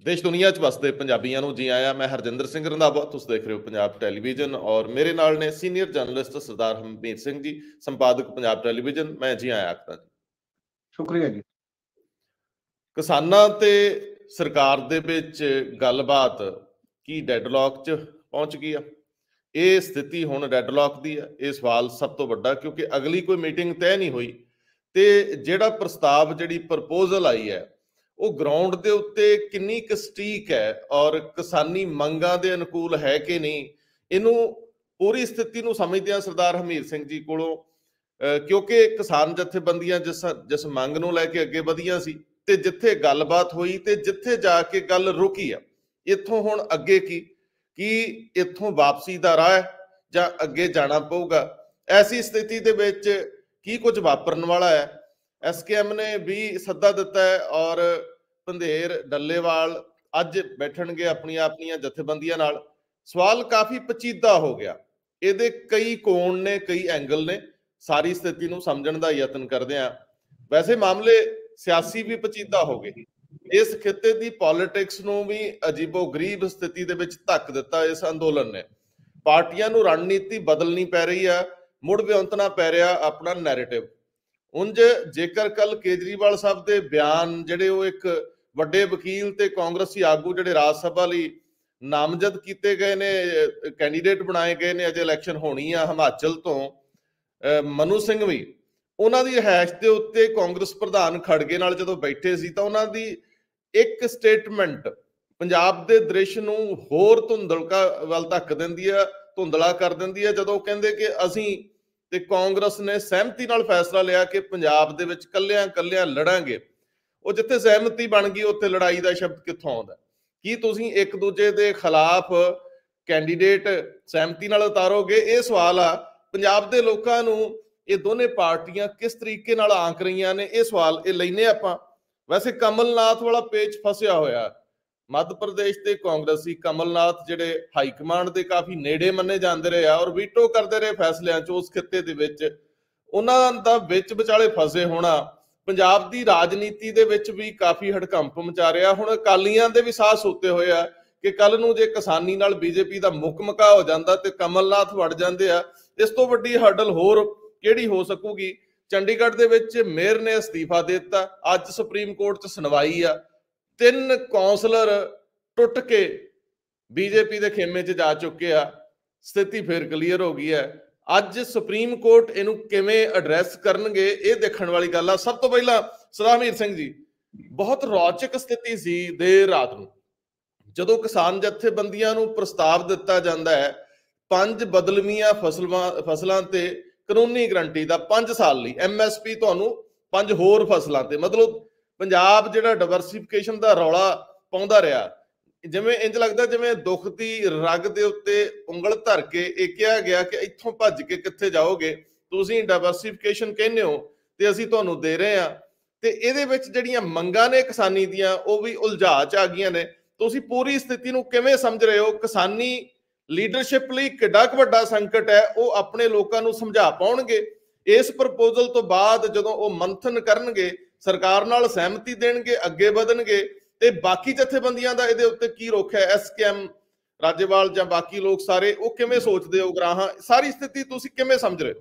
देश दुनिया च वसदे पंजाबियों को जी आया। मैं हरजिंदर सिंह रंधावा, तुसीं देख रहे हो पंजाब टैलीविजन और मेरे नाल ने सीनियर जर्नलिस्ट सरदार हरमीत सिंह जी, संपादक पंजाब टैलीविजन। मैं जी आया आखदा जी। शुक्रिया जी। किसानां ते सरकार दे विच गलबात की डैडलॉक च पहुंच गई है। ये स्थिति हुण डैडलॉक दी है। ये सवाल सब तो वड्डा, क्योंकि अगली कोई मीटिंग तय नहीं हुई ते जिहड़ा प्रस्ताव जिहड़ी प्रपोजल आई है वो ग्राउंड दे उत्ते किन्नी क सटीक है और किसानी मंगां दे अनुकूल है कि नहीं, इनू पूरी स्थिति नू समझदे सरदार हरमीत सिंह जी कोलों, क्योंकि किसान जथेबंदियां जिस मंग नू लैके अगे वधियां सी ते जिथे गलबात हुई ते जिथे जाके गल रुकी आ, इत्थों हुण अगे की इत्थों वापसी दा राह जां अगे जाना पऊगा। ऐसी स्थिति दे विच की कुछ वापरन वाला है। SKM ने भी सद्दा दिता है और पंधेर डल्लेवाल अज बैठणगे अपनी अपनियां जथेबंदियां नाल। सवाल काफी पचीदा हो गया। ਇਹਦੇ कई कोण ने, कई एंगल ने। सारी स्थिति ਨੂੰ ਸਮਝਣ ਦਾ ਯਤਨ ਕਰਦੇ ਆ। ਵੈਸੇ ਮਾਮਲੇ ਸਿਆਸੀ ਵੀ ਪਚੀਦਾ ਹੋ ਗਏ। ਇਸ ਖਿੱਤੇ ਦੀ ਪੋਲਿਟਿਕਸ ਨੂੰ ਵੀ ਅਜੀਬੋ-ਗਰੀਬ ਸਥਿਤੀ ਦੇ ਵਿੱਚ ਧੱਕ ਦਿੱਤਾ ਇਸ ਅੰਦੋਲਨ ਨੇ। ਪਾਰਟੀਆਂ ਨੂੰ ਰਣਨੀਤੀ ਬਦਲਣੀ ਪੈ ਰਹੀ ਆ, ਮੁੜ ਵਿਉਂਤਣਾ ਪੈ ਰਿਹਾ ਆਪਣਾ ਨੈਰੇਟਿਵ। ਉਂਝ ਜੇਕਰ ਕੱਲ ਕੇਜਰੀਵਾਲ ਸਾਹਿਬ ਦੇ ਬਿਆਨ ਜਿਹੜੇ ਉਹ ਇੱਕ ਵੱਡੇ ਵਕੀਲ ਤੇ ਕਾਂਗਰਸੀ ਆਗੂ ਜਿਹੜੇ ਰਾਜ ਸਭਾ ਲਈ ਨਾਮਜ਼ਦ ਕੀਤੇ ਗਏ ਨੇ, ਕੈਂਡੀਡੇਟ ਬਣਾਏ ਗਏ ਨੇ, ਅਜੇ ਇਲੈਕਸ਼ਨ ਹੋਣੀ ਆ ਹਿਮਾਚਲ ਤੋਂ, ਮਨੂ ਸਿੰਘ ਵੀ ਉਹਨਾਂ ਦੀ ਰਿਹਾਇਸ਼ ਦੇ ਉੱਤੇ ਕਾਂਗਰਸ ਪ੍ਰਧਾਨ ਖੜਗੇ ਨਾਲ ਜਦੋਂ ਬੈਠੇ ਸੀ ਤਾਂ ਉਹਨਾਂ ਦੀ ਇੱਕ ਸਟੇਟਮੈਂਟ ਪੰਜਾਬ ਦੇ ਦ੍ਰਿਸ਼ ਨੂੰ ਹੋਰ ਧੁੰਦਲਕਾ ਵੱਲ ਧੱਕ ਦਿੰਦੀ ਆ, ਧੁੰਦਲਾ ਕਰ ਦਿੰਦੀ ਆ, ਜਦੋਂ ਕਹਿੰਦੇ ਕਿ ਅਸੀਂ ਤੇ ਕਾਂਗਰਸ ਨੇ ਸਹਿਮਤੀ ਨਾਲ ਫੈਸਲਾ ਲਿਆ ਕਿ ਪੰਜਾਬ ਦੇ ਵਿੱਚ ਕੱਲਿਆਂ ਲੜਾਂਗੇ। ਉਹ ਜਿੱਥੇ ਸਹਿਮਤੀ ਬਣ ਗਈ ਉੱਥੇ ਲੜਾਈ ਦਾ ਸ਼ਬਦ ਕਿੱਥੋਂ ਆਉਂਦਾ? ਕੀ ਤੁਸੀਂ ਇੱਕ ਦੂਜੇ ਦੇ ਖਿਲਾਫ ਕੈਂਡੀਡੇਟ ਸਹਿਮਤੀ ਨਾਲ ਉਤਾਰੋਗੇ? ਇਹ ਸਵਾਲ ਆ। ਪੰਜਾਬ ਦੇ ਲੋਕਾਂ ਨੂੰ ਇਹ ਦੋਨੇ ਪਾਰਟੀਆਂ ਕਿਸ ਤਰੀਕੇ ਨਾਲ ਆਂਕ ਰਹੀਆਂ ਨੇ, ਇਹ ਸਵਾਲ ਇਹ ਲੈਨੇ ਆਪਾਂ। ਵੈਸੇ ਕਮਲਨਾਥ ਵਾਲਾ ਪੇਚ ਫਸਿਆ ਹੋਇਆ। ਮੱਧ ਪ੍ਰਦੇਸ਼ ਦੇ ਕਾਂਗਰਸੀ ਕਮਲਨਾਥ ਜਿਹੜੇ ਹਾਈ ਕਮਾਂਡ ਦੇ ਕਾਫੀ ਨੇੜੇ ਮੰਨੇ ਜਾਂਦੇ ਰਹੇ ਆ ਔਰ ਵੀਟੋ ਕਰਦੇ ਰਹੇ ਫੈਸਲਿਆਂ 'ਚ ਉਸ ਖਿੱਤੇ ਦੇ ਵਿੱਚ, ਉਹਨਾਂ ਦਾ ਵਿੱਚ ਵਿਚਾਲੇ ਫਸੇ ਹੋਣਾ ਪੰਜਾਬ ਦੀ ਰਾਜਨੀਤੀ ਦੇ ਵਿੱਚ ਵੀ ਕਾਫੀ ਹੜਕੰਪ ਮਚਾ ਰਿਹਾ। ਹੁਣ ਅਕਾਲੀਆਂ ਦੇ ਵੀ ਸਾਹ ਸੁੱਤੇ ਹੋਏ ਆ ਕਿ ਕੱਲ ਨੂੰ ਜੇ ਕਿਸਾਨੀ ਨਾਲ BJP ਦਾ ਮੁਕਮਕਾ ਹੋ ਜਾਂਦਾ ਤੇ ਕਮਲਨਾਥ ਵੜ ਜਾਂਦੇ ਆ, ਇਸ ਤੋਂ ਵੱਡੀ ਹਰਡਲ ਹੋਰ ਕਿਹੜੀ ਹੋ ਸਕੂਗੀ? ਚੰਡੀਗੜ੍ਹ ਦੇ ਵਿੱਚ ਮੇਅਰ ਨੇ ਅਸਤੀਫਾ ਦੇ ਦਿੱਤਾ। ਅੱਜ ਸੁਪਰੀਮ ਕੋਰਟ 'ਚ ਸੁਣਵਾਈ ਆ। 3 ਕੌਂਸਲਰ ਟੁੱਟ ਕੇ BJP ਦੇ ਖੇਮੇ 'ਚ ਜਾ ਚੁੱਕੇ ਆ। ਸਥਿਤੀ ਫਿਰ ਕਲੀਅਰ ਹੋ ਗਈ ਹੈ। ਅੱਜ ਸੁਪਰੀਮ ਕੋਰਟ ਇਹਨੂੰ ਕਿਵੇਂ ਐਡਰੈਸ ਕਰਨਗੇ, ਇਹ ਦੇਖਣ ਵਾਲੀ ਗੱਲ ਆ। ਸਭ ਤੋਂ ਪਹਿਲਾਂ ਸਰਦਾਰ ਹਰਮੀਤ ਸਿੰਘ ਜੀ, ਬਹੁਤ ਰੌਚਕ ਸਥਿਤੀ ਸੀ ਦੇਰ ਰਾਤ ਨੂੰ ਜਦੋਂ ਕਿਸਾਨ ਜਥੇਬੰਦੀਆਂ ਨੂੰ ਪ੍ਰਸਤਾਵ ਦਿੱਤਾ ਜਾਂਦਾ ਹੈ 5 ਬਦਲਵੀਆਂ ਫਸਲਾਂ ਤੇ ਕਾਨੂੰਨੀ ਗਰੰਟੀ ਦਾ 5 ਸਾਲ ਲਈ MSP, ਤੁਹਾਨੂੰ 5 ਹੋਰ ਫਸਲਾਂ ਤੇ। ਮਤਲਬ ਪੰਜਾਬ ਜਿਹੜਾ ਡਾਇਵਰਸਿਫਿਕੇਸ਼ਨ ਦਾ ਰੌਲਾ ਪਾਉਂਦਾ ਰਿਹਾ, ਜਿਵੇਂ ਇੰਜ ਲੱਗਦਾ ਜਿਵੇਂ ਦੁੱਖ ਦੀ ਰਗ ਦੇ ਉੱਤੇ ਉਂਗਲ ਧਰ ਕੇ ਇਹ ਕਿਹਾ ਗਿਆ ਕਿ ਇੱਥੋਂ ਭੱਜ ਕੇ ਕਿੱਥੇ ਜਾਓਗੇ, ਤੁਸੀਂ ਡਾਇਵਰਸਿਫਿਕੇਸ਼ਨ ਕਹਿੰਦੇ ਹੋ ਤੇ ਅਸੀਂ ਤੁਹਾਨੂੰ ਦੇ ਰਹੇ ਹਾਂ। ਤੇ ਇਹਦੇ ਵਿੱਚ ਜਿਹੜੀਆਂ ਮੰਗਾਂ ਨੇ ਕਿਸਾਨੀ ਦੀਆਂ ਉਹ ਵੀ ਉਲਝਾ ਚ ਆ ਗਈਆਂ ਨੇ। ਤੁਸੀਂ ਪੂਰੀ ਸਥਿਤੀ ਨੂੰ ਕਿਵੇਂ ਸਮਝ ਰਹੇ ਹੋ? ਕਿਸਾਨੀ ਲੀਡਰਸ਼ਿਪ ਲਈ ਕਿੱਡਾ ਕੁ ਵੱਡਾ ਸੰਕਟ ਹੈ, ਉਹ ਆਪਣੇ ਲੋਕਾਂ ਨੂੰ ਸਮਝਾ ਪਾਉਣਗੇ? ਇਸ ਪ੍ਰਪੋਜ਼ਲ ਤੋਂ ਬਾਅਦ ਜਦੋਂ ਉਹ ਮੰਥਨ ਕਰਨਗੇ, ਸਰਕਾਰ ਨਾਲ ਸਹਿਮਤੀ ਦੇਣਗੇ, ਅੱਗੇ ਵਧਣਗੇ, ਤੇ ਬਾਕੀ ਜਥੇਬੰਦੀਆਂ ਦਾ ਇਹਦੇ ਉੱਤੇ ਕੀ ਰੁਖ ਹੈ? SKM, ਰਾਜੇਵਾਲ ਜਾਂ ਬਾਕੀ ਲੋਕ ਸਾਰੇ ਉਹ ਕਿਵੇਂ ਸੋਚਦੇ ਹੋ? ਗਰਾਹਾਂ ਸਾਰੀ ਸਥਿਤੀ ਤੁਸੀਂ ਕਿਵੇਂ ਸਮਝ ਰਹੇ ਹੋ?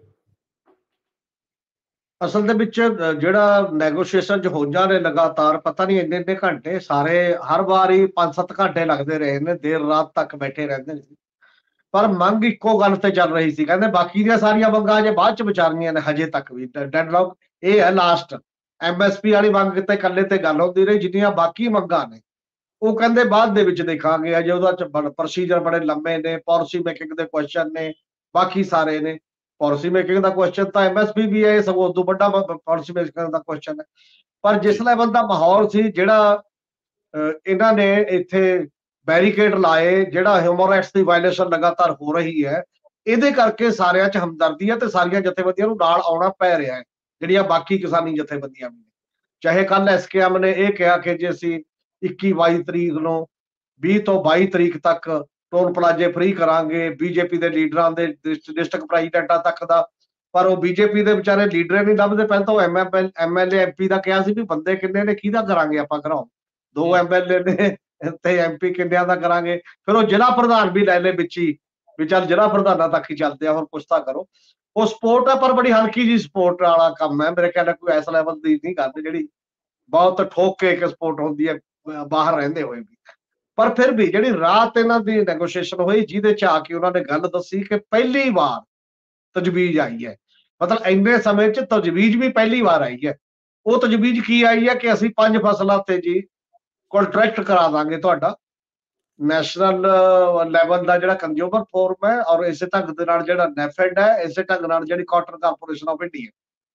ਅਸਲ ਦੇ ਵਿੱਚ ਜਿਹੜਾ ਨੈਗੋਸ਼ੀਏਸ਼ਨ ਚ ਹੋਈਆਂ ਨੇ ਲਗਾਤਾਰ, ਪਤਾ ਨਹੀਂ ਇੰਨੇ ਘੰਟੇ, ਸਾਰੇ ਹਰ ਵਾਰ ਹੀ 5-7 ਘੰਟੇ ਲੱਗਦੇ ਰਹੇ ਨੇ, ਦੇਰ ਰਾਤ ਤੱਕ ਬੈਠੇ ਰਹਿੰਦੇ ਨੇ, ਪਰ ਮੰਗ ਇੱਕੋ ਗੱਲ ਤੇ ਚੱਲ ਰਹੀ ਸੀ। ਕਹਿੰਦੇ ਬਾਕੀ ਦੀਆਂ ਸਾਰੀਆਂ ਮੰਗਾਂ ਜੇ ਬਾਅਦ ਚ ਵਿਚਾਰਨੀਆਂ ਨੇ, ਹਜੇ ਤੱਕ ਵੀ ਡੈਡਲੌਕ ਇਹ ਹੈ ਲਾਸਟ। MSP ਵਾਲੀ ਮੰਗ ਤੇ ਇਕੱਲੇ ਤੇ ਗੱਲ ਹੁੰਦੀ ਰਹੀ, ਜਿੰਨੀਆਂ ਬਾਕੀ ਮੰਗਾਂ ਨੇ ਉਹ ਕਹਿੰਦੇ ਬਾਅਦ ਦੇ ਵਿੱਚ ਦੇਖਾਂਗੇ। ਅਜੇ ਉਹਦਾ ਚ ਪ੍ਰੋਸੀਜਰ ਬੜੇ ਲੰਮੇ ਨੇ, ਪਾਲਿਸੀ ਮੇਕਿੰਗ ਦੇ ਕੁਐਸਚਨ ਨੇ, ਬਾਕੀ ਸਾਰੇ ਨੇ। ਪਾਲਿਸੀ ਮੇਕਿੰਗ ਦਾ ਕੁਐਸਚਨ ਤਾਂ MSP ਵੀ ਹੈ, ਸਗੋਂ ਉਦੋਂ ਵੱਡਾ ਪਾਲਿਸੀ ਮੇਕਿੰਗ ਦਾ ਕੁਐਸਚਨ ਹੈ। ਪਰ ਜਿਸ ਲੈਵਲ ਦਾ ਮਾਹੌਲ ਸੀ, ਜਿਹੜਾ ਇਹਨਾਂ ਨੇ ਇੱਥੇ ਬੈਰੀਕੇਡ ਲਾਏ, ਜਿਹੜਾ ਹਿਊਮਨ ਰਾਈਟਸ ਦੀ ਵਾਇਲੇਸ਼ਨ ਲਗਾਤਾਰ ਹੋ ਰਹੀ ਹੈ, ਇਹਦੇ ਕਰਕੇ ਸਾਰਿਆਂ 'ਚ ਹਮਦਰਦੀ ਹੈ ਤੇ ਸਾਰੀਆਂ ਜਥੇਬੰਦੀਆਂ ਨੂੰ ਨਾਲ ਆਉਣਾ ਪੈ ਰਿਹਾ ਹੈ, ਜਿਹੜੀਆਂ ਬਾਕੀ ਕਿਸਾਨੀ ਜਥੇਬੰਦੀਆਂ ਵੀ ਨੇ। ਚਾਹੇ ਕੱਲ SKM ਨੇ ਇਹ ਕਿਹਾ ਕਿ ਜੇ ਅਸੀਂ 21-22 ਤਰੀਕ ਨੂੰ 20 ਤੋਂ 22 ਤਰੀਕ ਤੱਕ ਟੋਲ ਪਲਾਜ਼ੇ ਫ੍ਰੀ ਕਰਾਂਗੇ BJP ਦੇ ਲੀਡਰਾਂ ਦੇ, ਡਿਸਟ੍ਰਿਕਟ ਪ੍ਰੈਜ਼ੀਡੈਂਟਾਂ ਤੱਕ ਦਾ, ਪਰ ਉਹ BJP ਦੇ ਵਿਚਾਰੇ ਲੀਡਰ ਨਹੀਂ ਲੱਭਦੇ। ਪਹਿਲਾਂ ਤਾਂ ਉਹ MLA MP ਦਾ ਕਿਹਾ ਸੀ ਵੀ ਬੰਦੇ ਕਿੰਨੇ ਨੇ, ਕਿਹਦਾ ਕਰਾਂਗੇ ਆਪਾਂ ਘਰਾਓ, 2 MLA ਨੇ ਤੇ ਐਮਪੀ ਕਿੰਨਿਆਂ ਦਾ ਕਰਾਂਗੇ, ਫਿਰ ਉਹ ਜ਼ਿਲ੍ਹਾ ਪ੍ਰਧਾਨ ਵੀ ਲੈ ਲੈ ਵਿੱਚ ਹੀ, ਵੀ ਚੱਲ ਜ਼ਿਲ੍ਹਾ ਪ੍ਰਧਾਨਾਂ ਤੱਕ ਹੀ ਚੱਲਦੇ ਆ, ਹੁਣ ਕੁਛ ਤਾਂ ਕਰੋ। ਉਹ ਸਪੋਰਟ ਹੈ, ਪਰ ਬੜੀ ਹਲਕੀ ਜੀ ਸਪੋਰਟ ਵਾਲਾ ਕੰਮ ਹੈ, ਮੇਰੇ ਖਿਆਲ ਨਾਲ ਕੋਈ ਇਸ ਲੈਵਲ ਦੀ ਨਹੀਂ ਗੱਲ ਜਿਹੜੀ ਬਹੁਤ ਠੋਕ ਕੇ ਇੱਕ ਸਪੋਰਟ ਹੁੰਦੀ ਹੈ ਬਾਹਰ ਰਹਿੰਦੇ ਹੋਏ ਵੀ। ਪਰ ਫਿਰ ਵੀ ਜਿਹੜੀ ਰਾਤ ਇਹਨਾਂ ਦੀ ਨੈਗੋਸ਼ੀਏਸ਼ਨ ਹੋਈ, ਜਿਹਦੇ ਚ ਆ ਕੇ ਉਹਨਾਂ ਨੇ ਗੱਲ ਦੱਸੀ ਕਿ ਪਹਿਲੀ ਵਾਰ ਤਜਵੀਜ਼ ਆਈ ਹੈ, ਮਤਲਬ ਇੰਨੇ ਸਮੇਂ ਚ ਤਜਵੀਜ਼ ਵੀ ਪਹਿਲੀ ਵਾਰ ਆਈ ਹੈ। ਉਹ ਤਜਵੀਜ਼ ਕੀ ਆਈ ਹੈ ਕਿ ਅਸੀਂ 5 ਫਸਲਾਂ ਤੇ ਜੀ ਕੰਟਰੈਕਟ ਕਰਾ ਦਾਂਗੇ ਤੁਹਾਡਾ, ਨੈਸ਼ਨਲ ਲੈਵਲ ਦਾ ਜਿਹੜਾ ਕੰਜ਼ਿਊਮਰ ਫੋਰਮ ਹੈ, ਔਰ ਇਸੇ ਢੰਗ ਦੇ ਨਾਲ ਜਿਹੜਾ ਨੈਫੈਡ ਹੈ, ਇਸੇ ਢੰਗ ਨਾਲ ਜਿਹੜੀ ਕਾਟਨ ਕਾਰਪੋਰੇਸ਼ਨ ਆਫ ਇੰਡੀਆ,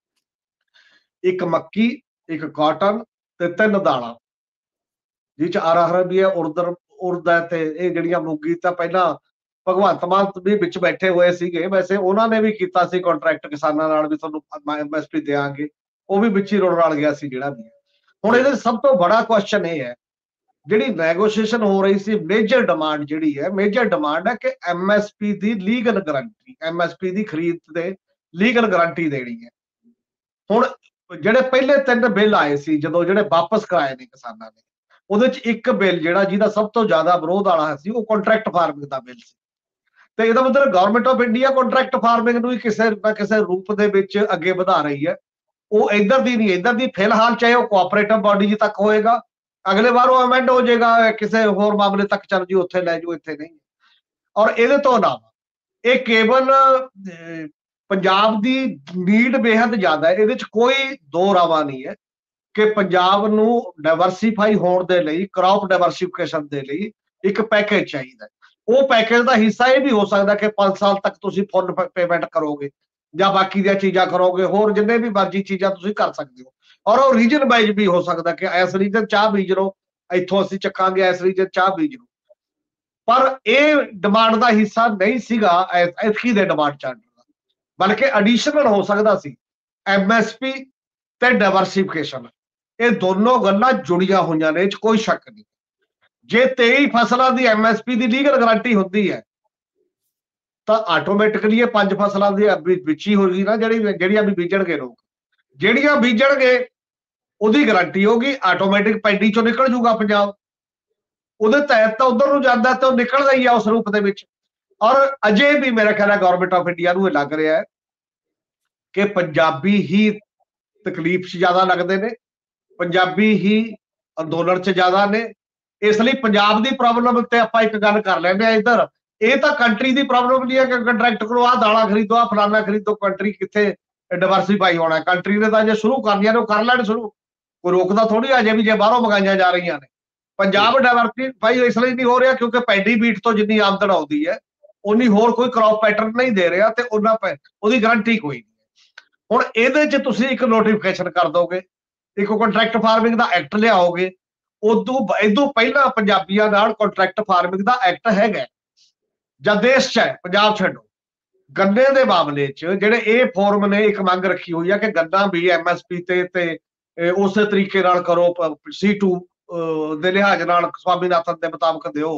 ਇੱਕ ਮੱਕੀ, ਇੱਕ ਕਾਟਨ ਤੇ 3 ਦਾਲਾਂ, ਜਿਹ ਚ ਅਰਹਰ ਵੀ ਹੈ, ਉਰਦ ਹੈ, ਤੇ ਇਹ ਜਿਹੜੀਆਂ ਮੂੰਗੀ ਤਾਂ ਪਹਿਲਾਂ ਭਗਵੰਤ ਮਾਨ ਵੀ ਵਿੱਚ ਬੈਠੇ ਹੋਏ ਸੀਗੇ, ਵੈਸੇ ਉਹਨਾਂ ਨੇ ਵੀ ਕੀਤਾ ਸੀ ਕੰਟਰੈਕਟ ਕਿਸਾਨਾਂ ਨਾਲ ਵੀ ਤੁਹਾਨੂੰ ਐਮਐਸਪੀ ਦੇਾਂਗੇ, ਉਹ ਵੀ ਵਿੱਚ ਹੀ ਰੁਲ ਰਲ ਗਿਆ ਸੀ ਜਿਹੜਾ ਵੀ। ਹੁਣ ਇਹਦੇ ਸਭ ਤੋਂ ਬੜਾ ਕੁਐਸਚਨ ਇਹ ਹੈ, ਜਿਹੜੀ ਨੈਗੋਸ਼ੀਏਸ਼ਨ ਹੋ ਰਹੀ ਸੀ, ਮੇਜਰ ਡਿਮਾਂਡ ਜਿਹੜੀ ਹੈ, ਮੇਜਰ ਡਿਮਾਂਡ ਹੈ ਕਿ ਐਮਐਸਪੀ ਦੀ ਲੀਗਲ ਗਰੰਟੀ, ਐਮਐਸਪੀ ਦੀ ਖਰੀਦ ਤੇ ਲੀਗਲ ਗਰੰਟੀ ਦੇਣੀ ਹੈ। ਹੁਣ ਜਿਹੜੇ ਪਹਿਲੇ 3 ਬਿੱਲ ਆਏ ਸੀ, ਜਦੋਂ ਜਿਹੜੇ ਵਾਪਸ ਕਰਾਏ ਨੇ ਕਿਸਾਨਾਂ ਨੇ, ਉਹਦੇ ਚ ਇੱਕ ਬਿੱਲ ਜਿਹੜਾ ਜਿਹਦਾ ਸਭ ਤੋਂ ਜ਼ਿਆਦਾ ਵਿਰੋਧ ਵਾਲਾ ਸੀ, ਉਹ ਕੰਟਰੈਕਟ ਫਾਰਮਿੰਗ ਦਾ ਬਿੱਲ ਸੀ। ਤੇ ਇਹਦਾ ਮਤਲਬ government of India contract farming ਨੂੰ ਹੀ ਕਿਸੇ ਨਾ ਕਿਸੇ ਰੂਪ ਦੇ ਵਿੱਚ ਅੱਗੇ ਵਧਾ ਰਹੀ ਹੈ। ਉਹ ਇੱਧਰ ਦੀ ਨਹੀਂ, ਇੱਧਰ ਦੀ ਫਿਲਹਾਲ ਚਾਹੇ ਉਹ ਕੋਆਪਰੇਟਿਵ ਬਾਡੀ ਤੱਕ ਹੋਏਗਾ, ਅਗਲੇ ਵਾਰ ਉਹ ਅਮੈਂਡ ਹੋ ਜਾਏਗਾ, ਕਿਸੇ ਹੋਰ ਮਾਮਲੇ ਤੱਕ ਚੱਲ ਜੀ, ਉੱਥੇ ਲੈ ਜਾਓ, ਇੱਥੇ ਨਹੀਂ। ਔਰ ਇਹਦੇ ਤੋਂ ਇਲਾਵਾ ਇਹ ਕੇਵਲ ਪੰਜਾਬ ਦੀ ਨੀਡ ਬੇਹੱਦ ਜ਼ਿਆਦਾ ਹੈ, ਇਹਦੇ ਚ ਕੋਈ ਦੋ ਰਾਵਾ ਨਹੀਂ ਹੈ ਕਿ ਪੰਜਾਬ ਨੂੰ ਡਾਇਵਰਸੀਫਾਈ ਹੋਣ ਦੇ ਲਈ, ਕ੍ਰੌਪ ਡਾਇਵਰਸੀਫਿਕੇਸ਼ਨ ਦੇ ਲਈ ਇੱਕ ਪੈਕੇਜ ਚਾਹੀਦਾ। ਉਹ ਪੈਕੇਜ ਦਾ ਹਿੱਸਾ ਇਹ ਵੀ ਹੋ ਸਕਦਾ ਕਿ 5 ਸਾਲ ਤੱਕ ਤੁਸੀਂ ਫੁੱਲ ਪੇਮੈਂਟ ਕਰੋਗੇ, ਜਾਂ ਬਾਕੀ ਦੀਆਂ ਚੀਜ਼ਾਂ ਕਰੋਗੇ, ਹੋਰ ਜਿੰਨੇ ਵੀ ਮਰਜ਼ੀ ਚੀਜ਼ਾਂ ਤੁਸੀਂ ਕਰ ਸਕਦੇ ਹੋ। ਔਰ ਉਹ ਰੀਜਨ ਵਾਈਜ਼ ਵੀ ਹੋ ਸਕਦਾ ਕਿ ਇਸ ਰੀਜਨ ਚਾਹ ਬੀਜ ਲਓ, ਇੱਥੋਂ ਅਸੀਂ ਚੱਕਾਂਗੇ, ਇਸ ਰੀਜਨ ਚਾਹ ਬੀਜ ਲਓ। ਪਰ ਇਹ ਡਿਮਾਂਡ ਦਾ ਹਿੱਸਾ ਨਹੀਂ ਸੀਗਾ ਐਤਕੀ ਦੇ ਡਿਮਾਂਡ ਚਾਰਟ ਦਾ, ਬਲਕਿ ਐਡੀਸ਼ਨਲ ਹੋ ਸਕਦਾ ਸੀ। ਐਮਐਸਪੀ ਤੇ ਡਾਇਵਰਸੀਫਿਕੇਸ਼ਨ, ਇਹ ਦੋਨੋਂ ਗੱਲਾਂ ਜੁੜੀਆਂ ਹੋਈਆਂ ਨੇ, ਇਹ 'ਚ ਕੋਈ ਸ਼ੱਕ ਨਹੀਂ। ਜੇ 23 ਫਸਲਾਂ ਦੀ ਐਮਐਸਪੀ ਦੀ ਲੀਗਲ ਗਾਰੰਟੀ ਹੁੰਦੀ ਹੈ, ਤਾਂ ਆਟੋਮੈਟਿਕਲੀ ਇਹ 5 ਫਸਲਾਂ ਦੀ ਵਿੱਚ ਹੀ ਹੋਗੀ ਨਾ, ਜਿਹੜੀਆਂ ਵੀ ਬੀਜਣਗੇ ਲੋਕ, ਜਿਹੜੀਆਂ ਬੀਜਣਗੇ ਉਹਦੀ ਗਾਰੰਟੀ ਹੋਗੀ, ਆਟੋਮੈਟਿਕ ਪੈਡੀ ਚੋਂ ਨਿਕਲ ਜੂਗਾ ਪੰਜਾਬ, ਉਹਦੇ ਤਹਿਤ ਤਾਂ ਉਧਰ ਨੂੰ ਜਾਂਦਾ ਤੇ ਉਹ ਨਿਕਲਦਾ ਹੀ ਆ ਉਸ ਰੂਪ ਦੇ ਵਿੱਚ। ਔਰ ਅਜੇ ਵੀ ਮੇਰਾ ਖਿਆਲ ਹੈ ਗਵਰਨਮੈਂਟ ਆਫ ਇੰਡੀਆ ਨੂੰ ਇਹ ਲੱਗ ਰਿਹਾ ਹੈ ਕਿ ਪੰਜਾਬੀ ਹੀ ਤਕਲੀਫ 'ਚ ਜ਼ਿਆਦਾ ਲੱਗਦੇ ਨੇ, ਪੰਜਾਬੀ ਹੀ ਅੰਦੋਲਨ 'ਚ ਜ਼ਿਆਦਾ ਨੇ, ਇਸ ਲਈ ਪੰਜਾਬ ਦੀ ਪ੍ਰੋਬਲਮ ਤੇ ਆਪਾਂ ਇੱਕ ਗੱਲ ਕਰ ਲੈਂਦੇ ਆ ਇੱਧਰ। ਇਹ ਤਾਂ ਕੰਟਰੀ ਦੀ ਪ੍ਰੋਬਲਮ ਨਹੀਂ ਹੈ ਕਿ ਕੰਟਰੈਕਟ ਕਰੋ, ਆਹ ਦਾਲਾਂ ਖਰੀਦੋ, ਆਹ ਫਲਾਨਾ ਖਰੀਦੋ, ਕੰਟਰੀ ਕਿੱਥੇ ਡਾਇਵਰਸੀਫਾਈ ਹੋਣਾ। ਕੰਟਰੀ ਨੇ ਤਾਂ ਜੇ ਸ਼ੁਰੂ ਕਰਨੀਆਂ ਨੇ ਉਹ ਕਰ ਲੈਣ ਸ਼ੁਰੂ, ਕੋਈ ਰੋਕਦਾ ਥੋੜੀ ਆ ਜੇ ਵੀ ਜੇ ਬਾਹਰੋਂ ਮੰਗਾਈਆਂ ਜਾ ਰਹੀਆਂ ਨੇ। ਪੰਜਾਬ ਡਾਇਵਰਸੀਫਾਈ ਇਸ ਲਈ ਨਹੀਂ ਹੋ ਰਿਹਾ ਕਿਉਂਕਿ ਪੈਡੀ ਬੀਟ ਤੋਂ ਜਿੰਨੀ ਆਮਦਨ ਆਉਂਦੀ ਹੈ ਉਨੀ ਹੋਰ ਕੋਈ ਕ੍ਰੌਪ ਪੈਟਰਨ ਨਹੀਂ ਦੇ ਰਿਹਾ, ਤੇ ਉਹਨਾਂ ਉਹਦੀ ਗਰੰਟੀ ਕੋਈ ਨਹੀਂ। ਹੁਣ ਇਹਦੇ 'ਚ ਤੁਸੀਂ ਇੱਕ ਨੋਟੀਫਿਕੇਸ਼ਨ ਕਰ ਦੋਗੇ, ਇੱਕ ਕੰਟਰੈਕਟ ਫਾਰਮਿੰਗ ਦਾ ਐਕਟ ਲਿਆਓਗੇ, ਇਦੋਂ ਪਹਿਲਾਂ ਪੰਜਾਬੀਆਂ ਨਾਲ ਕੰਟਰੈਕਟ ਫਾਰਮਿੰਗ ਦਾ ਐਕਟ ਹੈਗਾ ਜਾਂ ਦੇਸ਼ 'ਚ ਹੈ, ਪੰਜਾਬ ਛੱਡੋ। ਗੰਨੇ ਦੇ ਮਾਮਲੇ 'ਚ ਜਿਹੜੇ ਇਹ ਫੋਰਮ ਨੇ ਇੱਕ ਮੰਗ ਰੱਖੀ ਹੋਈ ਹੈ ਕਿ ਗੰਨਾ ਵੀ ਐਮਐਸਪੀ ਤੇ ਉਸੇ ਤਰੀਕੇ ਨਾਲ ਕਰੋ, C2 ਦੇ ਲਿਹਾਜ਼ ਨਾਲ ਸਵਾਮੀਨਾਥਨ ਦੇ ਮੁਤਾਬਕ ਦਿਓ,